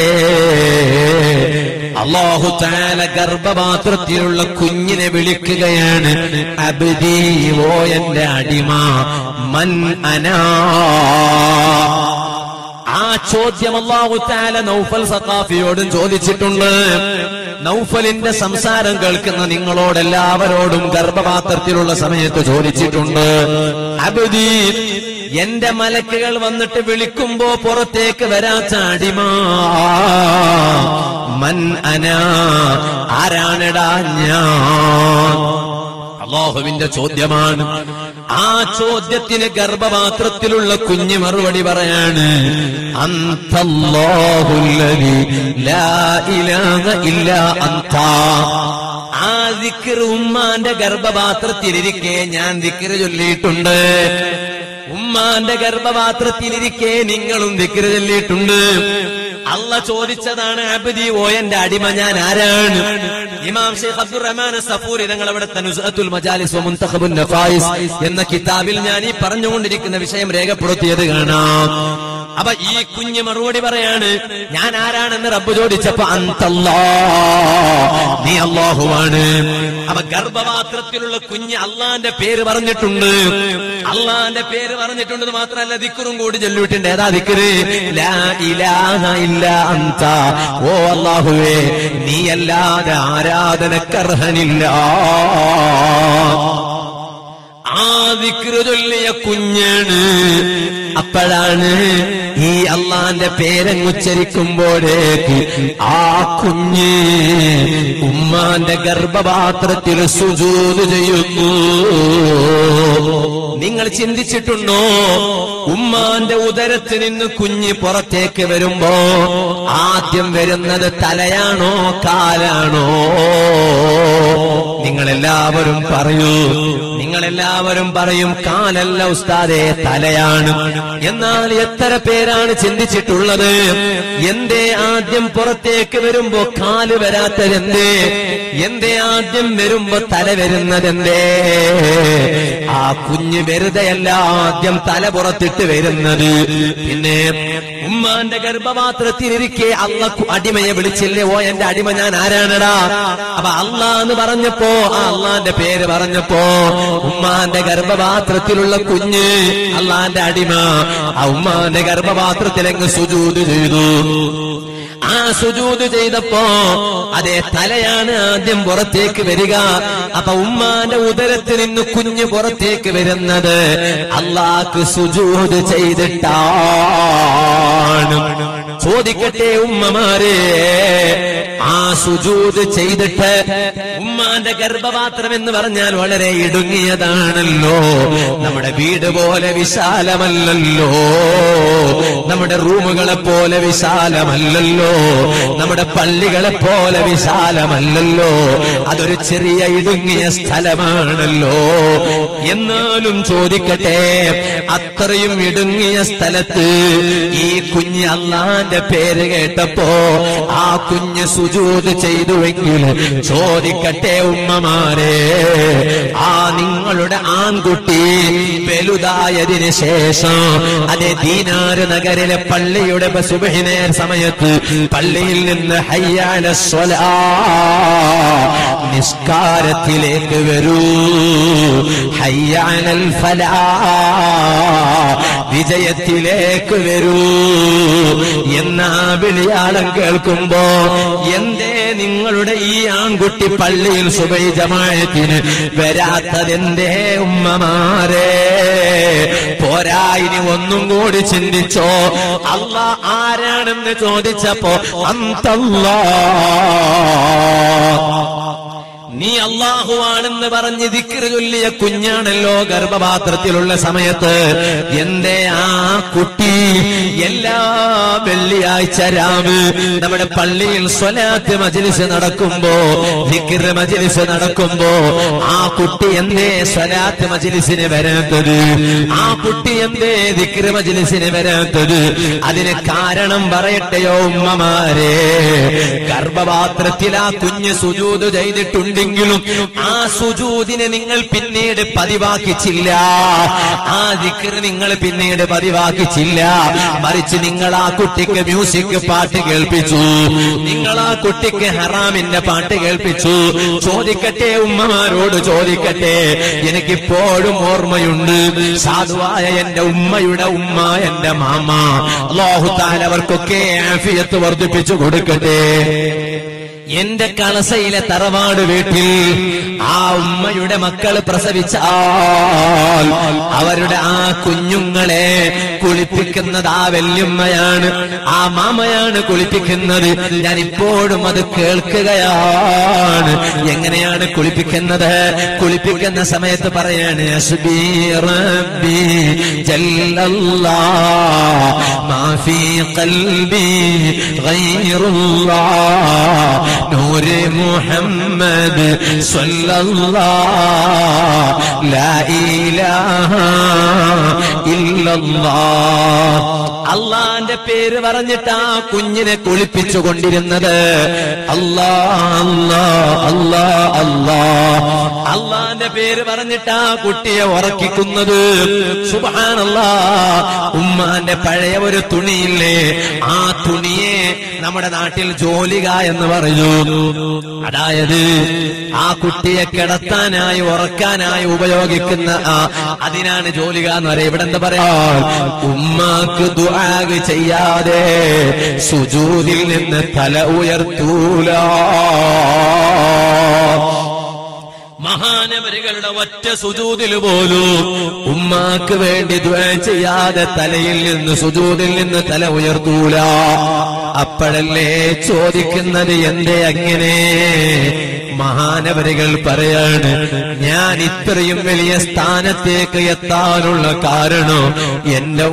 അല്ലാഹു തആല ഗർഭപാത്രത്തിലുള്ള കുഞ്ഞിനെ വിളിക്കുകയാണ്, അബ്ദി, ഓ എന്റെ അടിമ, മൻ അനാ. ആ ചോദ്യം അല്ലാഹു തആല നൗഫൽ സഖാഫിയോടും ചോദിച്ചിട്ടുണ്ട്. നൗഫലിന്റെ സംസാരം കേൾക്കുന്ന നിങ്ങളോടെല്ലാവരോടും ഗർഭപാത്രത്തിലുള്ള സമയത്ത് ചോദിച്ചിട്ടുണ്ട്, അബ്ദി, എന്റെ മലക്കുകൾ വന്നിട്ട് വിളിക്കുമ്പോ പുറത്തേക്ക് വരാത്ത അടിമ, മൻ അനാ, ആരാണെടാ ഞാൻ? അല്ലാഹുവിന്റെ ചോദ്യമാണ്. ആ ചോദ്യത്തിന് ഗർഭപാത്രത്തിലുള്ള കുഞ്ഞ് മറുപടി പറയാണ്, അന്തല്ലാഹുല്ലദീ ലാ ഇലാഹ ഇല്ലാ അന്ത. ആ ദിക്ർ ഉമ്മാന്റെ ഗർഭപാത്രത്തിലിരിക്കെ ഞാൻ ദിക്ർ ചൊല്ലിയിട്ടുണ്ട്. ഉമ്മാന്റെ ഗർഭപാത്രത്തിലിരിക്കെ നിങ്ങളും ദിക്ർ ചൊല്ലിയിട്ടുണ്ട്. അല്ലാഹ് ചോദിച്ചതാണ്, അബ്ദി, ഓ എന്റെ അടിമ, ഞാൻ ആരാണ്? ഇമാം ശൈഖ് അബ്ദുർ റഹ്മാൻ സഫൂരി തങ്ങൾ അവിടുത്തെ നുസ്അത്തുൽ മജാലിസ് വ മുൻതഖബുൻ നഫായിസ് എന്ന കിതാബിൽ ഞാൻ ഈ പറഞ്ഞുകൊണ്ടിരിക്കുന്ന വിഷയം രേഖപ്പെടുത്തിയത് കാണാം. അപ്പൊ ഈ കുഞ്ഞ് മറുപടി പറയാണ്, ഞാൻ ആരാണെന്ന് റബ്ബ് ചോദിച്ചപ്പോ, അന്തല്ലാഹ്, നീ അല്ലാഹുവാണ്. അപ്പൊ ഗർഭപാത്രത്തിലുള്ള കുഞ്ഞ് അള്ളാന്റെ പേര് പറഞ്ഞിട്ടുണ്ട്. അള്ളാന്റെ പേര് പറഞ്ഞിട്ടുണ്ടെന്ന് മാത്രമല്ല, ദിക്റും കൂടി ചൊല്ലിയിട്ടുണ്ട്. ഏതാ ദിക്റ്? ലാ ഇലാഹ ഇല്ലാ അന്ത. ഓ അല്ലാഹുവേ, നീ അല്ലാതെ ആരാധനക്കർഹനില്ല. ആ ദിക്റ് ചൊല്ലിയ കുഞ്ഞാണ്. അപ്പോഴാണ് ഈ അള്ളാന്റെ പേരങ്ങുച്ചരിക്കുമ്പോഴേക്ക് ആ കുഞ്ഞ് ഉമ്മാന്റെ ഗർഭപാത്രത്തിൽ സുജൂദ് ചെയ്യുന്നു. നിങ്ങൾ ചിന്തിച്ചിട്ടുണ്ടോ, ഉമ്മാന്റെ ഉദരത്തിൽ നിന്ന് കുഞ്ഞ് പുറത്തേക്ക് വരുമ്പോ ആദ്യം വരുന്നത് തലയാണോ കാലാണോ? നിങ്ങളെല്ലാവരും പറയൂ, നിങ്ങളെല്ലാവരും പറയും കാലല്ല ഉസ്താദേ, തലയാണ്. എന്നാൽ എത്ര പേരാണ് ചിന്തിച്ചിട്ടുള്ളത്, എന്തേ ആദ്യം പുറത്തേക്ക് വരുമ്പോ കാല് വരാത്തതെന്തേ? എന്തേ ആദ്യം വരുമ്പോ തല വരുന്നതെന്തേ? ആ കുഞ്ഞ് വെറുതെയല്ല ആദ്യം തല പുറത്തിട്ട് വരുന്നത്. പിന്നെ ഉമ്മാന്റെ ഗർഭപാത്രത്തിലിരിക്കെ അള്ളാഹു അടിമയെ വിളിച്ചില്ലേ, ഓ എന്റെ അടിമ, ഞാൻ ആരാണടാ? അപ്പൊ അള്ളാഹ് എന്ന് പറഞ്ഞപ്പോ, ആ അള്ളാന്റെ പേര് പറഞ്ഞപ്പോ ഉമ്മാന്റെ ഗർഭപാത്രത്തിലുള്ള കുഞ്ഞ് അള്ളാന്റെ അടിമ ആ ഉമ്മാന്റെ ഗർഭപാത്രത്തിലങ്ങ് സുജൂദ് ചെയ്തു. ആ സുജൂദ് ചെയ്തപ്പോ അതേ തലയാണ് ആദ്യം പുറത്തേക്ക് വരിക. അപ്പൊ ഉമ്മാന്റെ ഉദരത്തിൽ നിന്ന് കുഞ്ഞ് പുറത്തേക്ക് വരുന്നത് അള്ളാഹ്ക്ക് സുജൂദ് ചെയ്തിട്ടാണ്. ചോദിക്കട്ടെ ഉമ്മമാരെ, ആ സുജൂദ് ചെയ്തിട്ട് ഉമ്മാന്റെ ഗർഭപാത്രം എന്ന് പറഞ്ഞാൽ വളരെ ഇടുങ്ങിയതാണല്ലോ, നമ്മുടെ വീട് പോലെ വിശാലമല്ലല്ലോ, നമ്മുടെ റൂമുകളെ പോലെ വിശാലമല്ലല്ലോ, നമ്മുടെ പള്ളികളെ പോലെ വിശാലമല്ലല്ലോ, അതൊരു ചെറിയ ഇടുങ്ങിയ സ്ഥലമാണല്ലോ. എന്നാലും ചോദിക്കട്ടെ, അത്രയും ഇടുങ്ങിയ സ്ഥലത്ത് ഈ കുഞ്ഞ് അള്ളാന്റെ പേര് കേട്ടപ്പോ ആ കുഞ്ഞ് സുജൂദ് ചെയ്തുവെങ്കിൽ ചോദിക്കട്ടെ ഉമ്മമാരെ, ആ നിങ്ങളുടെ ആൺകുട്ടി വലുതായതിനു ശേഷം അതേ ദീനാർ നഗരിലെ പള്ളിയുടെ സുബ്ഹിനേർ സമയത്ത് പള്ളിയിൽ നിന്ന് ഹയ്യ അലസ്സലാ, നിസ്കാരത്തിലേക്ക് വരൂ, ഹയ്യ അലൽ ഫലാഹ്, വിജയത്തിലേക്ക് വരൂ എന്ന വിളിയാളം കേൾക്കുമ്പോ എന്തേ നിങ്ങളുടെ ഈ ആൺകുട്ടി പള്ളിയിൽ സുബഹി ജമാഅത്തിന് വരാത്തതെന്തേ ഉമ്മമാരെ? പോരാ, ഇനി ഒന്നും കൂടി ചിന്തിച്ചോ. അല്ലാഹ് ആരാണെന്ന് ചോദിച്ചപ്പോ അന്തല്ലാഹ്, നീ അല്ലാഹുവാണെന്ന് പറഞ്ഞ് ദിക്റ് ചൊല്ലിയ കുഞ്ഞാണല്ലോ ഗർഭപാത്രത്തിലുള്ള സമയത്ത്. എന്തേ ആ കുട്ടി എല്ലാ വെള്ളിയാഴ്ച രാവ് നമ്മുടെ പള്ളിയിൽ സ്വലാത്ത് മജ്ലിസ് നടക്കുമ്പോ, ദിക്റ് മജ്ലിസ് നടക്കുമ്പോ ആ കുട്ടി എന്തേ സ്വലാത്ത് മജ്ലിസിന് വരാത്തത്? ആ കുട്ടി എന്തേ ദിക്റ് മജ്ലിസിന് വരാത്തത്? അതിന് കാരണം പറയട്ടെയോ ഉമ്മമാരെ? ഗർഭപാത്രത്തിൽ ആ കുഞ്ഞ് സുജൂദ് ചെയ്തിട്ടുണ്ട് ും ആ സുജൂദിനെ നിങ്ങൾ പിന്നീട് പതിവാക്കിച്ചില്ല, ആ ദിക്റ് നിങ്ങൾ പിന്നീട് പതിവാക്കിച്ചില്ല. മറിച്ച് നിങ്ങൾ ആ കുട്ടിക്ക് മ്യൂസിക് പാട്ട് കേൾപ്പിച്ചു, നിങ്ങൾ ആ കുട്ടിക്ക് ഹറാമിന്റെ പാട്ട് കേൾപ്പിച്ചു. ചോദിക്കട്ടെ, ഉമ്മമാരോട് ചോദിക്കട്ടെ, എനിക്കിപ്പോഴും ഓർമ്മയുണ്ട്, സാധുവായ എന്റെ ഉമ്മയുടെ ഉമ്മ, എന്റെ മാമ, അല്ലാഹു തആല അവർക്കൊക്കെ ആഫിയത്ത് വർദ്ധിപ്പിച്ചു കൊടുക്കട്ടെ. എന്റെ കളസയിലെ തറവാട് വീട്ടിൽ ആ ഉമ്മയുടെ മക്കൾ പ്രസവിച്ചാൽ അവരുടെ ആ കുഞ്ഞുങ്ങളെ കുളിപ്പിക്കുന്നത് ആ വല്യമ്മയാണ്, ആ മാമയാണ് കുളിപ്പിക്കുന്നത്. ഞാൻ ഇപ്പോഴും അത് കേൾക്കുകയാണ്. എങ്ങനെയാണ് കുളിപ്പിക്കുന്നത്? കുളിപ്പിക്കുന്ന സമയത്ത് പറയാണ്, ഹസ്ബി റബ്ബി ജല്ലല്ലാഹ് മാ ഫീ ഖൽബി ഗൈറുല്ലാഹ് നൂറ് മുഹമ്മദ് സ്വല്ലല്ലാഹ് ലാ ഇലാഹ ഇല്ലല്ലാഹ്. അള്ളാന്റെ പേര് പറഞ്ഞിട്ടാ കുഞ്ഞിനെ കുളിപ്പിച്ചു കൊണ്ടിരുന്നത്. അല്ലാ അല്ലാ അല്ലാ അല്ലാ, അള്ളാന്റെ പേര് പറഞ്ഞിട്ടാ കുട്ടിയെ ഉറക്കിക്കുന്നത്. സുബ്ഹാനല്ലാഹ്. ഉമ്മാന്റെ പഴയ ഒരു തുണിയില്ലേ, ആ തുണിയെ നമ്മുടെ നാട്ടിൽ ജോലിക എന്ന് പറഞ്ഞു. അതായത് ആ കുട്ടിയെ കിടത്താനായി ഉറക്കാനായി ഉപയോഗിക്കുന്ന അതിനാണ് ജോലിക എന്ന് പറയാം. ഇവിടെ എന്താ പറയാ? ഉമ്മാക്ക് ദുആ ചെയ്യാതെ സുജൂദിൽ നിന്ന് തല ഉയർത്തൂല. മഹാനവരുകളുടെ ഒറ്റ സുജൂദിൽ പോലും ഉമ്മാക്ക് വേണ്ടി ദുആ ചെയ്യാതെ തലയിൽ നിന്ന് സുജൂദിൽ നിന്ന് തല ഉയർത്തൂല. അപ്പോഴല്ലേ ചോദിക്കുന്നത്, എന്തേ അങ്ങനെ? മഹാനവരുകൾ പറയാണ്, ഞാൻ ഇത്രയും വലിയ സ്ഥാനത്തേക്ക് എത്താനുള്ള കാരണം എന്റെ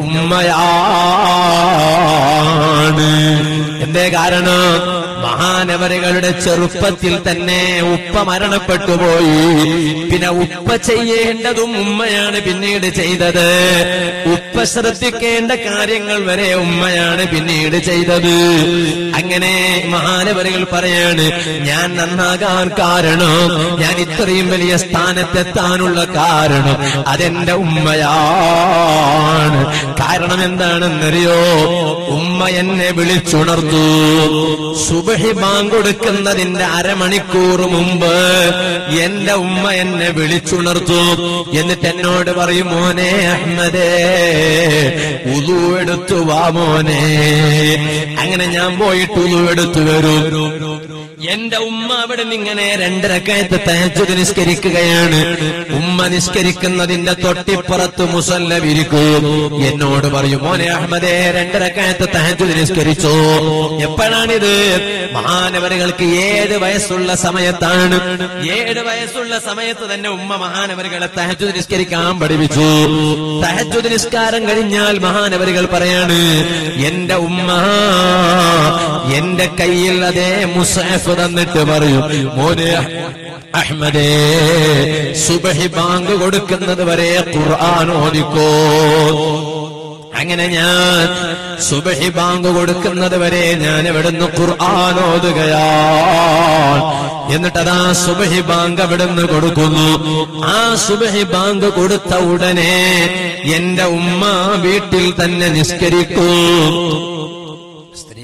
ഉമ്മയാണ്. എന്തേ കാരണം? മഹാനവരുകളുടെ ചെറുപ്പത്തിൽ തന്നെ ഉപ്പ മരണപ്പെട്ടു പോയി. പിന്നെ ഉപ്പ ചെയ്യേണ്ടതും ഉമ്മയാണ് പിന്നീട് ചെയ്തത്. ഉപ്പ ശ്രദ്ധിക്കേണ്ട കാര്യങ്ങൾ വരെ ഉമ്മയാണ് പിന്നീട് ചെയ്തത്. അങ്ങനെ മഹാനവരുകൾ പറയാണ്, ഞാൻ നന്നാകാൻ കാരണം, ഞാൻ ഇത്രയും വലിയ സ്ഥാനത്തെത്താനുള്ള കാരണം അതെന്റെ ഉമ്മയാണ്. കാരണം എന്താണെന്നറിയോ? ഉമ്മ എന്നെ വിളിച്ചുണർത്തു. സുബ്ഹി ബാങ്ക് കൊടുക്കുന്നതിന്റെ അരമണിക്കൂർ മുമ്പ് എന്റെ ഉമ്മ എന്നെ വിളിച്ചുണർത്തു. എന്നിട്ട് എന്നോട് പറയും, മോനെ അഹ്മദേ, ഉളു എടുത്തു വാ മോനെ. അങ്ങനെ ഞാൻ പോയിട്ട് ഉളു എടുത്തു വരും. എന്റെ ഉമ്മ അവിടെ നിന്നിങ്ങനെ രണ്ടരക്കായത്ത് തഹജ്ജുദ് നിസ്കരിക്കുകയാണ്. ഉമ്മ നിസ്കരിക്കുന്നതിന്റെ തൊട്ടിപ്പുറത്ത് മുസല്ല വിരിക്കും. എന്നോട് പറയും, മോനെ അഹ്മദേ, രണ്ടരക്കായത്ത് തഹജ്ജുദ് നിസ്കരിച്ചോ. എപ്പോഴാണിത്? മഹാനവരുകൾക്ക് ഏഴ് വയസ്സുള്ള സമയത്താണ്. ഏഴ് വയസ്സുള്ള സമയത്ത് തന്നെ ഉമ്മ മഹാനവരുകളെ തഹജ്ജുദ് നിസ്കരിക്കാൻ പഠിപ്പിച്ചു. തഹജ്ജുദ് നിസ്കാരം കഴിഞ്ഞാൽ മഹാനവരുകൾ പറയാണ്, എന്റെ ഉമ്മ എന്റെ കയ്യിൽ അതേ മുസ്ഹഫ് തന്നിട്ട് പറയും, മോനെ അഹ്മദേ, സുബ്ഹി ബാങ്ക് കൊടുക്കുന്നത് വരെ ഖുർആൻ ഓദിക്കോ. അങ്ങനെ ഞാൻ സുബ്ഹി ബാങ്ക് കൊടുക്കുന്നത് വരെ ഞാൻ എവിടുന്ന് ഖുർആൻ ഓതുകയാണ്. എന്നിട്ടതാ സുബ്ഹി ബാങ്ക് അവിടുന്ന് കൊടുക്കുന്നു. ആ സുബ്ഹി ബാങ്ക് കൊടുത്ത ഉടനെ എന്റെ ഉമ്മ വീട്ടിൽ തന്നെ നിസ്കരിക്കും.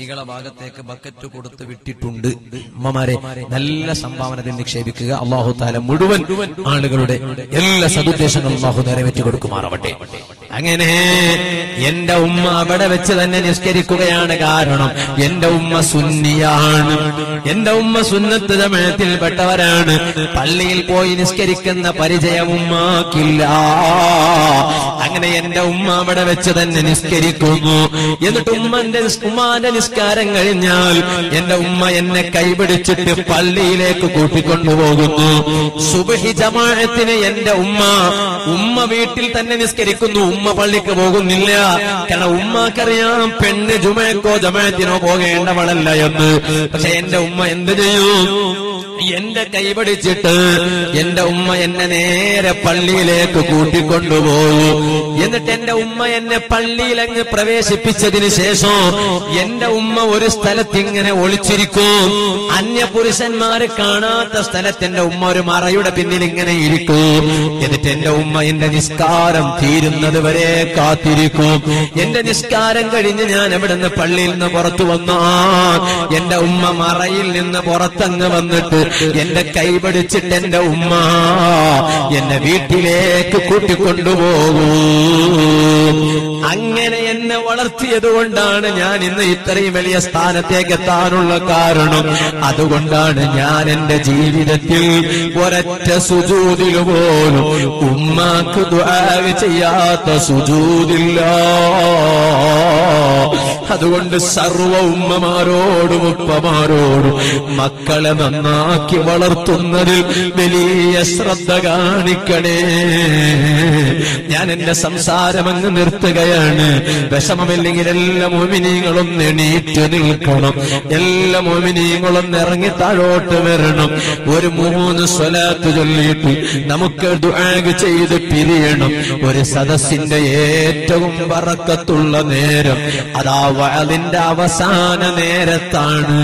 സ്ത്രീകളെ ഭാഗത്തേക്ക് ബക്കറ്റ് കൊടുത്ത് വിട്ടിട്ടുണ്ട്. ഉമ്മമാരെ നല്ല സംഭാവനത്തിൽ നിക്ഷേപിക്കുക. അല്ലാഹു തആല മുഴുവൻ ആളുകളുടെ എല്ലാ സദുദ്ദേശങ്ങളും അല്ലാഹു നിറവേറ്റി കൊടുക്കുമാറാവട്ടെ. അങ്ങനെ എന്റെ ഉമ്മ അവിടെ വെച്ച് തന്നെ നിസ്കരിക്കുകയാണ്. കാരണം എന്റെ ഉമ്മ സുന്നിയാണ്. എന്റെ ഉമ്മ സുന്നത്ത് ജമാഅത്തിൽപ്പെട്ടവരാണ്. പള്ളിയിൽ പോയി നിസ്കരിക്കുന്ന പരിചയം ഉമ്മാക്കില്ല. അങ്ങനെ എന്റെ ഉമ്മ അവിടെ വെച്ച് തന്നെ നിസ്കരിക്കുന്നു. എന്നിട്ട് ഉമ്മന്റെ ഉമ്മാന്റെ നിസ്കാരം കഴിഞ്ഞാൽ എന്റെ ഉമ്മ എന്നെ കൈപിടിച്ചിട്ട് പള്ളിയിലേക്ക് കൂട്ടിക്കൊണ്ടുപോകുന്നു. സുബ്ഹി ജമാഅത്തിന് എന്റെ ഉമ്മ ഉമ്മ വീട്ടിൽ തന്നെ നിസ്കരിക്കുന്നു. ഉമ്മ പള്ളിക്ക് പോകുന്നില്ല. കാരണം ഉമ്മക്കറിയാം പെണ്ണ് ജുമയ്ക്കോ ജമാഅത്തിനോ പോകേണ്ടവളല്ല എന്ന്. പക്ഷെ എന്റെ ഉമ്മ എന്ത് ചെയ്യും? എന്റെ കൈപിടിച്ചിട്ട് എന്റെ ഉമ്മ എന്നെ നേരെ പള്ളിയിലേക്ക് കൂട്ടിക്കൊണ്ടുപോയി. എന്നിട്ട് എന്റെ ഉമ്മ എന്നെ പള്ളിയിൽ അങ്ങ് പ്രവേശിപ്പിച്ചതിന് ശേഷം എന്റെ ഉമ്മ ഒരു സ്ഥലത്ത് ഇങ്ങനെ ഒളിച്ചിരിക്കും. അന്യ പുരുഷന്മാര് കാണാത്ത സ്ഥലത്ത് എന്റെ ഉമ്മ ഒരു മറയുടെ പിന്നിൽ ഇങ്ങനെ ഇരിക്കും. എന്നിട്ട് എന്റെ ഉമ്മ എന്റെ നിസ്കാരം തീരുന്നത് വരെ കാത്തിരിക്കും. എന്റെ നിസ്കാരം കഴിഞ്ഞ് ഞാൻ എവിടുന്ന് പള്ളിയിൽ നിന്ന് പുറത്തു വന്നാൽ എന്റെ ഉമ്മ മറയിൽ നിന്ന് പുറത്തങ്ങ് വന്നിട്ട് എന്റെ കൈപിടിച്ചിട്ട് എന്റെ ഉമ്മ എന്നെ വീട്ടിലേക്ക് കൂട്ടിക്കൊണ്ടുപോകൂ. അങ്ങനെ എന്നെ വളർത്തിയത് കൊണ്ടാണ് ഞാൻ ഇന്ന് ഇത്രയും വലിയ സ്ഥാനത്തേക്ക് എത്താനുള്ള കാരണം. അതുകൊണ്ടാണ് ഞാൻ എന്റെ ജീവിതത്തിൽ ഒരൊറ്റ സുജൂദിൽ പോലും ഉമ്മാക്ക് ദുആ ചെയ്യാത്ത സുജൂദില്ല. അതുകൊണ്ട് സർവ്വ ഉമ്മമാരോടും ഉപ്പമാരോടും മക്കളെ നന്നാക്കി വളർത്തുന്നതിൽ വലിയ ശ്രദ്ധ കാണിക്കണേ. ഞാൻ എന്റെ സംസാരം അങ്ങ് നിർത്തുകയാണ്. വിഷമമില്ലെങ്കിൽ എല്ലാ മുഅ്മിനീങ്ങളും എണീറ്റ് നിൽക്കണം. എല്ലാ മുഅ്മിനീങ്ങളും ഇറങ്ങി താഴോട്ട് വരണം. ഒരു മൂന്ന് സ്വലാത്ത് ചൊല്ലിയിട്ട് നമുക്ക് ദുആ ചെയ്ത് പിരിയണം. ഒരു സദസ്സിന്റെ ഏറ്റവും ബറക്കത്തുള്ള നേരം അതാ വഅദിന്റെ അവസാന നേരത്താണ്.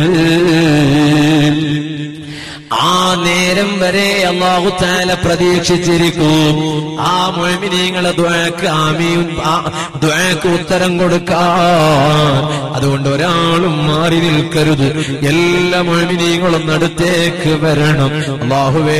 ആ നേരം വരെ അല്ലാഹു തആല പ്രതീക്ഷിച്ചിരിക്കും ആ മുഅ്മിനീങ്ങളെ ദുആക്ക് ആമീൻ ദുആക്ക് ഉത്തരം കൊടുക്കാൻ. അതുകൊണ്ട് ഒരാളും മാറി നിൽക്കരുത്. എല്ലാ മുഅ്മിനീങ്ങളും അടുത്തേക്ക് വരണം. അല്ലാഹുവേ,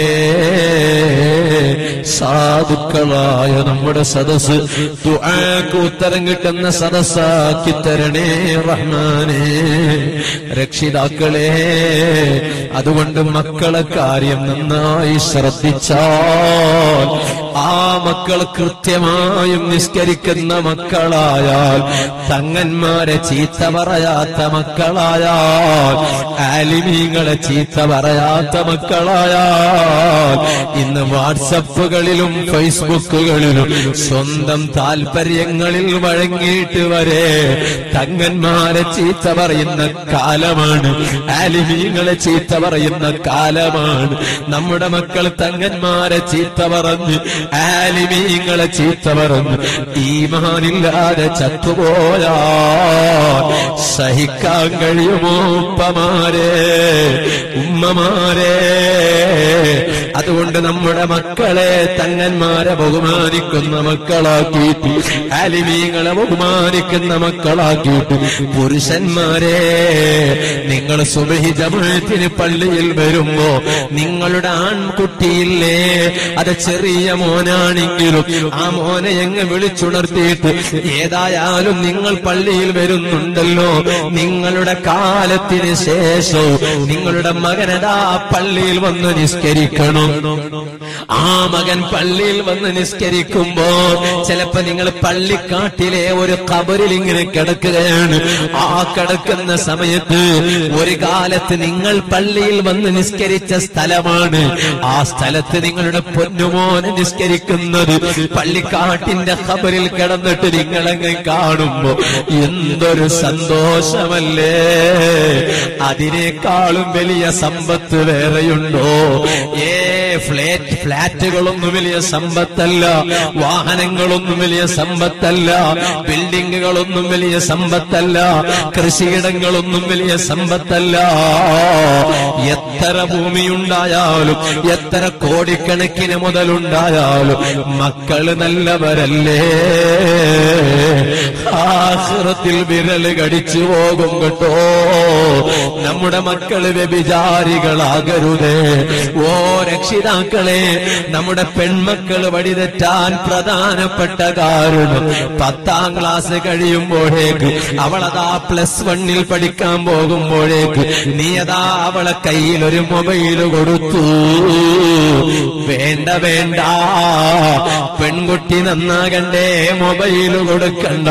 സാധുക്കളായ നമ്മുടെ സദസ്സ് ദുആക്ക് ഉത്തരം കിട്ടുന്ന സദസ്സാക്കി തരണേ റഹ്മാനേ. രക്ഷിതാക്കളെ, അതുകൊണ്ട് മക്കളെ കാര്യം നന്നായി ശ്രദ്ധിച്ചാൽ ആ മക്കൾ കൃത്യമായും നിസ്കരിക്കുന്ന മക്കളായാൽ, തങ്ങന്മാരെ ചീത്ത പറയാത്ത മക്കളായാൽ, ആലിമീങ്ങളെ ചീത്ത പറയാത്ത മക്കളായാൽ, ഇന്ന് വാട്സപ്പുകളിലും ഫേസ്ബുക്കുകളിലും സ്വന്തം താൽപര്യങ്ങളിൽ വഴങ്ങിയിട്ട് വരെ തങ്ങന്മാരെ ചീത്ത പറയുന്ന കാലമാണ്. ആലിമീങ്ങളെ ചീത്ത പറയുന്ന കാലമാണ്. നമ്മുടെ മക്കൾ തങ്ങന്മാരെ ചീത്ത പറഞ്ഞ് ആലിമീങ്ങളെ ചീത്ത പറഞ്ഞ് ഈമാനില്ലാതെ ചത്തുപോയാ സഹിക്കാൻ കഴിയുമോ? ഉപ്പമാരെ, ഉമ്മമാരെ, അതുകൊണ്ട് നമ്മുടെ മക്കളെ തങ്ങന്മാരെ ബഹുമാനിക്കുന്ന മക്കളാക്കിയിട്ട്, ആലിമീങ്ങളെ ബഹുമാനിക്കുന്ന മക്കളാക്കിയിട്ട്, പുരുഷന്മാരെ നിങ്ങൾ സുബ്ഹി ജമാഅത്തിന് പള്ളിയിൽ വരുമ്പോ നിങ്ങളുടെ ആൺകുട്ടിയില്ലേ, അത് ചെറിയ മോനാണെങ്കിലും ആ മോനെ എങ്ങ് വിളിച്ചുണർത്തിയിട്ട് ഏതായാലും നിങ്ങൾ പള്ളിയിൽ വരുന്നുണ്ടല്ലോ, നിങ്ങളുടെ കാലത്തിന് ശേഷം നിങ്ങളുടെ മകനതാ പള്ളിയിൽ വന്ന് നിസ്കരിക്കണം. ആ മകൻ പള്ളിയിൽ വന്ന് നിസ്കരിക്കുമ്പോ ചിലപ്പോ നിങ്ങൾ പള്ളിക്കാട്ടിലെ ഒരു ഖബറിൽ ഇങ്ങനെ കിടക്കുകയാണ്. ആ കിടക്കുന്ന സമയത്ത് ഒരു കാലത്ത് നിങ്ങൾ പള്ളിയിൽ വന്ന് നിസ്കരിച്ച സ്ഥലമാണ്. ആ സ്ഥലത്ത് നിങ്ങളുടെ പൊന്നുമോനെ നിസ്കരിക്കുന്നത് പള്ളിക്കാട്ടിന്റെ ഖബറിൽ കിടന്നിട്ട് നിങ്ങളങ്ങ് കാണുമ്പോ എന്തൊരു സന്തോഷമല്ലേ! അതിനേക്കാളും വലിയ സമ്പത്ത് വേറെയുണ്ടോ? ഏ ഫ്ലാറ്റ് ഫ്ലാറ്റുകളൊന്നും വലിയ സമ്പത്തല്ല, വാഹനങ്ങളൊന്നും വലിയ സമ്പത്തല്ല, ബിൽഡിങ്ങുകളൊന്നും വലിയ സമ്പത്തല്ല, കൃഷിയിടങ്ങളൊന്നും വലിയ സമ്പത്തല്ല. എത്ര ഭൂമിയുണ്ടായാലും എത്ര കോടിക്കണക്കിന് മുതലുണ്ടായാലും മക്കള് നല്ലവരല്ലേ, ആഖിറത്തിൽ വിരല് കടിച്ചു പോകും കേട്ടോ. നമ്മുടെ മക്കള് വ്യഭിചാരികളാകരുതേ. ഓ രക്ഷിതാക്കളെ, നമ്മുടെ പെൺമക്കള് വഴിതെറ്റാൻ പ്രധാനപ്പെട്ട കാരണം പത്താം ക്ലാസ് കഴിയുമ്പോഴേക്ക് അവളതാ പ്ലസ് വണ്ണിൽ പഠിക്കാൻ പോകുമ്പോഴേക്ക് നീ അതാ അവളെ കയ്യിൽ ഒരു മൊബൈല് കൊടുത്തു. വേണ്ട വേണ്ട, പെൺകുട്ടി നന്നാകണ്ടേ, മൊബൈല് കൊടുക്കണ്ട.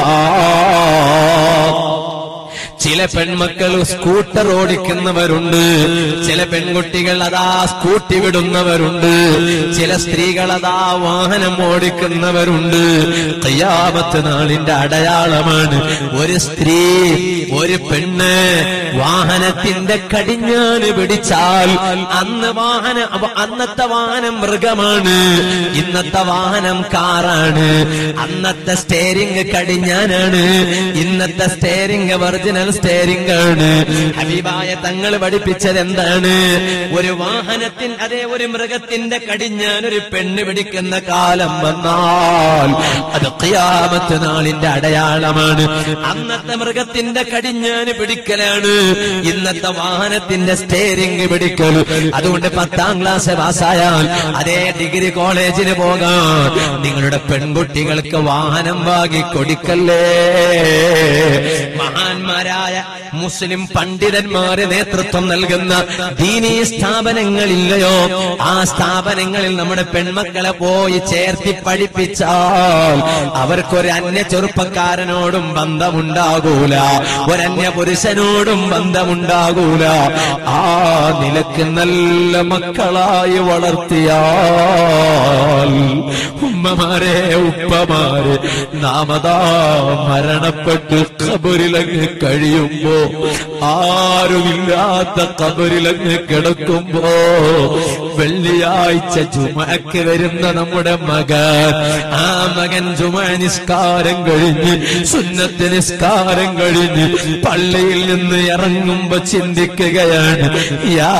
ചില പെൺമക്കൾ സ്കൂട്ടർ ഓടിക്കുന്നവരുണ്ട്, ചില പെൺകുട്ടികൾ അതാ സ്കൂട്ടി വിടുന്നവരുണ്ട്, ചില സ്ത്രീകൾ അതാ വാഹനം ഓടിക്കുന്നവരുണ്ട്. ഖിയാമത്ത് നാളിന്റെ അടയാളമാണ് ഒരു സ്ത്രീ, ഒരു പെണ്ണ് വാഹനത്തിന്റെ കടിഞ്ഞാന് പിടിച്ചാൽ അന്ന് വാഹന അന്നത്തെ വാഹനം മൃഗമാണ്, ഇന്നത്തെ വാഹനം കാറാണ്. അന്നത്തെ സ്റ്റെയറിംഗ് കടിഞ്ഞാനാണ്, ഇന്നത്തെ സ്റ്റെയറിംഗ് ഒറിജിനൽ സ്റ്റെയറിംഗ് ആണ്. ഹബീബായ തങ്ങൾ പഠിപ്പിച്ചത് എന്താണ്? ഒരു വാഹനത്തിൻ അതേ ഒരു മൃഗത്തിന്റെ കടിഞ്ഞാൻ ഒരു പെണ്ണ് പിടിക്കുന്ന കാലം വന്നാൽ അത് ഖിയാമത്ത് നാളിന്റെ അടയാളമാണ്. അന്നത്തെ മൃഗത്തിന്റെ കടിഞ്ഞാന് പിടിക്കലാണ്, ഇന്നത്തെ വാഹനത്തിന്റെ സ്റ്റെയറിംഗ് പിടിക്കൽ. അതുകൊണ്ട് പത്താം ക്ലാസ് പാസ്സായാൽ അതേ ഡിഗ്രി കോളേജിന് പോകാൻ നിങ്ങളുടെ പെൺകുട്ടികൾക്ക് വാഹനം വാങ്ങി കൊടുക്കല്ലേ. മഹാന്മാരായ മുസ്ലിം പണ്ഡിതന്മാര് നേതൃത്വം നൽകുന്ന ദീനീ സ്ഥാപനങ്ങളില്ലയോ, ആ സ്ഥാപനങ്ങളിൽ നമ്മുടെ പെൺമക്കളെ പോയി ചേർത്തി പഠിപ്പിച്ചാൽ അവർക്കൊരു അന്യ ചെറുപ്പക്കാരനോടും ബന്ധമുണ്ടാകൂല, ഒരന്യ പുരുഷനോടും ബന്ധമുണ്ടാകൂല. ആ നിലക്ക് നല്ല മക്കളായി വളർത്തിയാൽ ഉമ്മമാരെ ഉപ്പമാരെ നാമതാ മരണപ്പെട്ട് ഖബറിലങ്ങ് കഴിയുമ്പോ, ആരുമില്ലാത്ത ഖബറിലങ്ങ് കിടക്കുമ്പോ, വെള്ളിയാഴ്ച ജുമഅക്ക് വരുന്ന നമ്മുടെ മകൻ, ആ മകൻ ജുമഅ നിസ്കാരം കഴിഞ്ഞ് സുന്നത്ത് നിസ്കാരം കഴിഞ്ഞ് പള്ളിയിൽ നിന്ന് ഇറങ്ങുമ്പോ ചിന്തിക്കുകയാണ്, യാ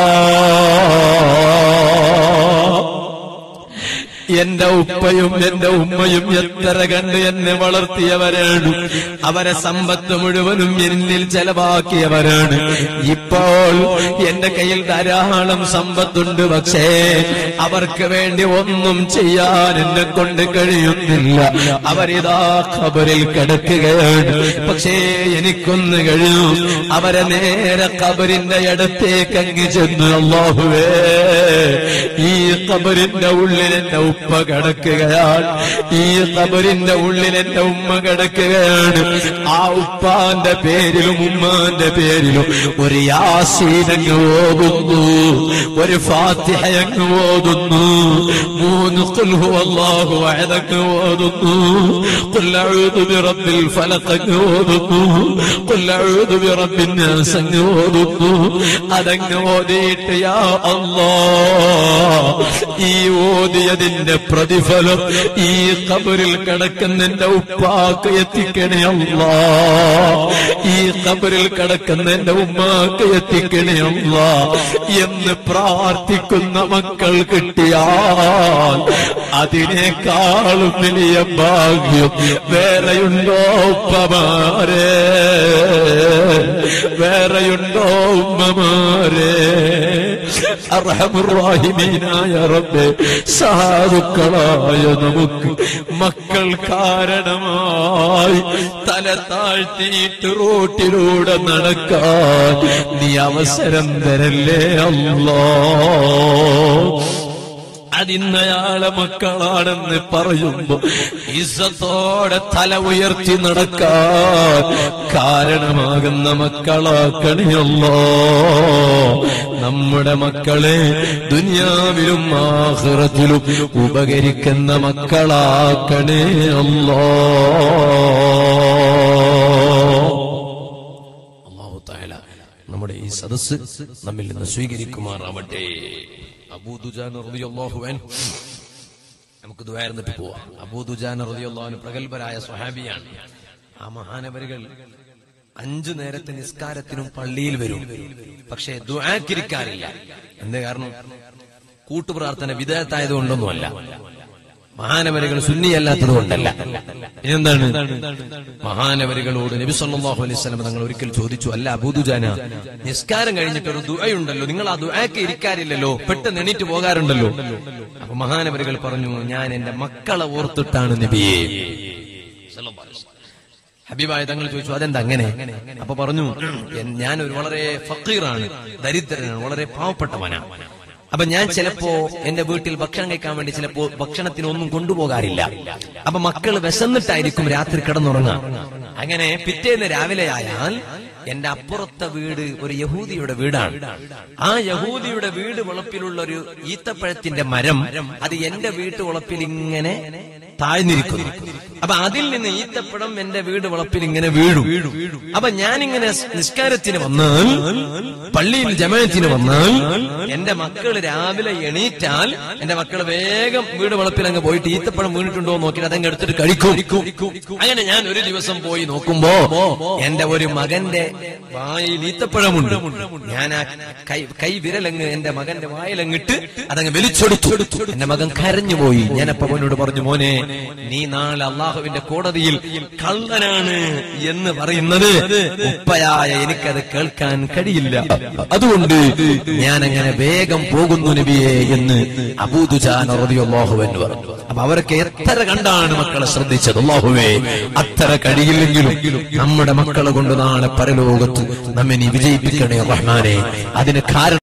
അല്ലാഹ്, എന്റെ ഉപ്പയും എന്റെ ഉമ്മയും എത്ര കണ്ട് എന്നെ വളർത്തിയവരാണ്, അവരെ സമ്പത്ത് മുഴുവനും എന്നിൽ ചെലവാക്കിയവരാണ്. ഇപ്പോൾ എന്റെ കയ്യിൽ ധാരാളം സമ്പത്തുണ്ട്, പക്ഷേ അവർക്ക് വേണ്ടി ഒന്നും ചെയ്യാൻ എന്നെ കൊണ്ട് കഴിയുന്നില്ല. അവരിതാ ഖബറിൽ കിടക്കുകയാണ്. പക്ഷേ എനിക്കൊന്ന് കഴിയും, അവരെ നേരെ ഖബറിന്റെ അടുത്തേക്ക് അങ്ങ് ചെന്ന്, അല്ലാഹുവേ, ഈ ഖബറിന്റെ ഉള്ളിൽ എന്റെ ഉപ്പ കിടക്കുകയാണ്, ഈ ഖബറിന്റെ ഉള്ളിൽ എന്റെ ഉമ്മ കിടക്കുകയാണ്. ആ ഉപ്പാന്റെ പേരിലും ഉമ്മാന്റെ പേരിലും ഒരു യാസീനങ്ങ് ഓതുന്നു, ഒരു ഫാത്തിഹ അങ്ങ് ഓതുന്നു, മൂന്ന് ഖുൽ ഹുവല്ലാഹു അഹദ് അങ്ങ് ഓതുന്നു, ഖുൽ അഊദു ബിറബ്ബിൽ ഫലഖ് അങ്ങ് ഓതുന്നു, ഖുൽ അഊദു ബിറബ്ബിൻ നാസ് അങ്ങ് ഓതുന്നു. അതങ്ങ് ഓതിയിട്ട് യാ അല്ലാഹ്, ഈ ഓതിയതിന്റെ പ്രതിഫലം ഈ ഖബറിൽ കിടക്കുന്ന എന്റെ ഉപ്പാക്ക് എത്തിക്കണേ അല്ലാഹ്, ഈ ഖബറിൽ കിടക്കുന്ന എന്റെ ഉമ്മാക്ക് എത്തിക്കണേ അല്ലാഹ് എന്ന് പ്രാർത്ഥിക്കുന്ന മക്കൾ കിട്ടിയാൽ അതിനേക്കാളും വലിയ ഭാഗ്യം വേറെയുണ്ടോ ഉപ്പമാരെ, വേറെയുണ്ടോ ഉമ്മമാരെ? അർഹമുർ റഹീമീനായ റബ്ബേ, സാധുക്കളായ നമുക്ക് മക്കൾ കാരണമായി തല താഴ്ത്തിയിട്ട് റോട്ടിലൂടെ നടക്കാൻ നീ അവസരം തരല്ലേ അല്ലാഹ്. അതിന്നയാളെ മക്കളാണെന്ന് പറയുമ്പോ ഇസ്സത്തോടെ തല ഉയർത്തി നടക്കാൻ കാരണമാകുന്ന മക്കളാക്കണേ അല്ലാഹ്. നമ്മുടെ മക്കളെ ദുനിയാവിലും ആഖിറത്തിലും ഉപകരിക്കുന്ന മക്കളാക്കണേ അല്ലാഹ്. അല്ലാഹു തആല നമ്മുടെ ഈ സദസ്സ് നമ്മിൽ നിന്ന് സ്വീകരിക്കുമാറാവട്ടെ. അബൂ ദുജാന റളിയല്ലാഹു അൻഹു. നമുക്ക് ദുആ ഇരുന്നിട്ട് പോവാം. അബൂ ദുജാന റളിയല്ലാഹു അൻഹു പ്രഗൽഭരായ സ്വഹാബിയാണ്. ആ മഹാനവരുകൾ അഞ്ചു നേരത്തെ നിസ്കാരത്തിനും പള്ളിയിൽ വരും, പക്ഷേ ദുആക്കിരിക്കാറില്ല. എന്ത് കാരണം? കൂട്ടുപ്രാർത്ഥന വിദഗ്ധത്തായതുകൊണ്ടൊന്നുമല്ല, മഹാനവരുകൾ സുന്നിയല്ലാത്തത് കൊണ്ടല്ല. എന്താണ്? മഹാനവരുകളോട് നബി സല്ലല്ലാഹു അലൈഹി വസല്ലം തങ്ങൾ ഒരിക്കൽ ചോദിച്ചു, അല്ല അബൂ ദുജാന, നിസ്കാരം കഴിഞ്ഞിട്ട് ഒരു ദുആയുണ്ടല്ലോ, നിങ്ങൾ ആ ദുആക്ക് ഇരിക്കാറില്ലല്ലോ, പെട്ടെന്ന് എണീറ്റ് പോകാറുണ്ടല്ലോ. അപ്പൊ മഹാനവരുകൾ പറഞ്ഞു, ഞാൻ എന്റെ മക്കളെ ഓർത്തിട്ടാണ് നബിയെ. ഹബീബായ തങ്ങൾ ചോദിച്ചു, അതെന്താ അങ്ങനെ? അപ്പൊ പറഞ്ഞു, ഞാൻ ഒരു വളരെ ഫക്കീറാണ്, ദരിദ്രനാണ്, വളരെ പാവപ്പെട്ടവനാണ്. അപ്പൊ ഞാൻ ചിലപ്പോ എന്റെ വീട്ടിൽ ഭക്ഷണം കഴിക്കാൻ വേണ്ടി ചിലപ്പോ ഭക്ഷണത്തിനൊന്നും കൊണ്ടുപോകാറില്ല. അപ്പൊ മക്കൾ വിശന്നിട്ടായിരിക്കും രാത്രി കിടന്നുറങ്ങാം. അങ്ങനെ പിറ്റേന്ന് രാവിലെ ആയാൽ എന്റെ അപ്പുറത്തെ വീട് ഒരു യഹൂദിയുടെ വീടാണ്. ആ യഹൂദിയുടെ വീട് വളപ്പിലുള്ള ഒരു ഈത്തപ്പഴത്തിന്റെ മരം, അത് എന്റെ വീട്ടു വളപ്പിൽ ഇങ്ങനെ താഴ്ന്നിരിക്കുന്നു. അപ്പൊ അതിൽ നിന്ന് ഈത്തപ്പഴം എന്റെ വീട് വളപ്പിൽ ഇങ്ങനെ വീഴും. അപ്പൊ ഞാനിങ്ങനെ നിസ്കാരത്തിന് വന്നാൽ, പള്ളിയിൽ ജമാഅത്തിന് വന്നാൽ, എന്റെ മക്കൾ രാവിലെ എണീറ്റാൽ എന്റെ മക്കൾ വേഗം വീട് വളപ്പിൽ അങ്ങ് പോയിട്ട് ഈത്തപ്പഴം വീണിട്ടുണ്ടോ നോക്കിയിട്ട് അതങ്ങ് എടുത്തിട്ട് കഴിക്കും. അങ്ങനെ ഞാൻ ഒരു ദിവസം പോയി നോക്കുമ്പോ എന്റെ ഒരു മകന്റെ വായിൽ ഈത്തപ്പഴമുണ്ട്. ഞാൻ ആ കൈ കൈ വിരലങ്ങ് എന്റെ മകന്റെ വായിലങ്ങിട്ട് അതങ്ങ് വലിച്ചൊടുത്തു. എന്റെ മകൻ കരഞ്ഞുപോയി. ഞാനപ്പോ അവനോട് പറഞ്ഞു, മോനെ, നീ നാളെ അള്ളാഹുവിന്റെ കോടതിയിൽ കള്ളനാണ് എന്ന് പറയുന്നത് ഉപ്പയായ എനിക്കത് കേൾക്കാൻ കഴിയില്ല. അതുകൊണ്ട് ഞാൻ അങ്ങനെ വേഗം പോകുന്നു നബിയെ എന്ന് അബൂ ദുജാന റളിയല്ലാഹു അൻഹു പറഞ്ഞു. അപ്പൊ അവരൊക്കെ എത്ര കണ്ടാണ് മക്കളെ ശ്രദ്ധിച്ചത്. അല്ലാഹുവേ, അത്ര കഴിയില്ലെങ്കിലും നമ്മുടെ മക്കളെ കൊണ്ട് നാളെ പരലോകത്ത് നമ്മെ നീ വിജയിപ്പിക്കണേ റഹ്മാനെ. അതിന് കാരണം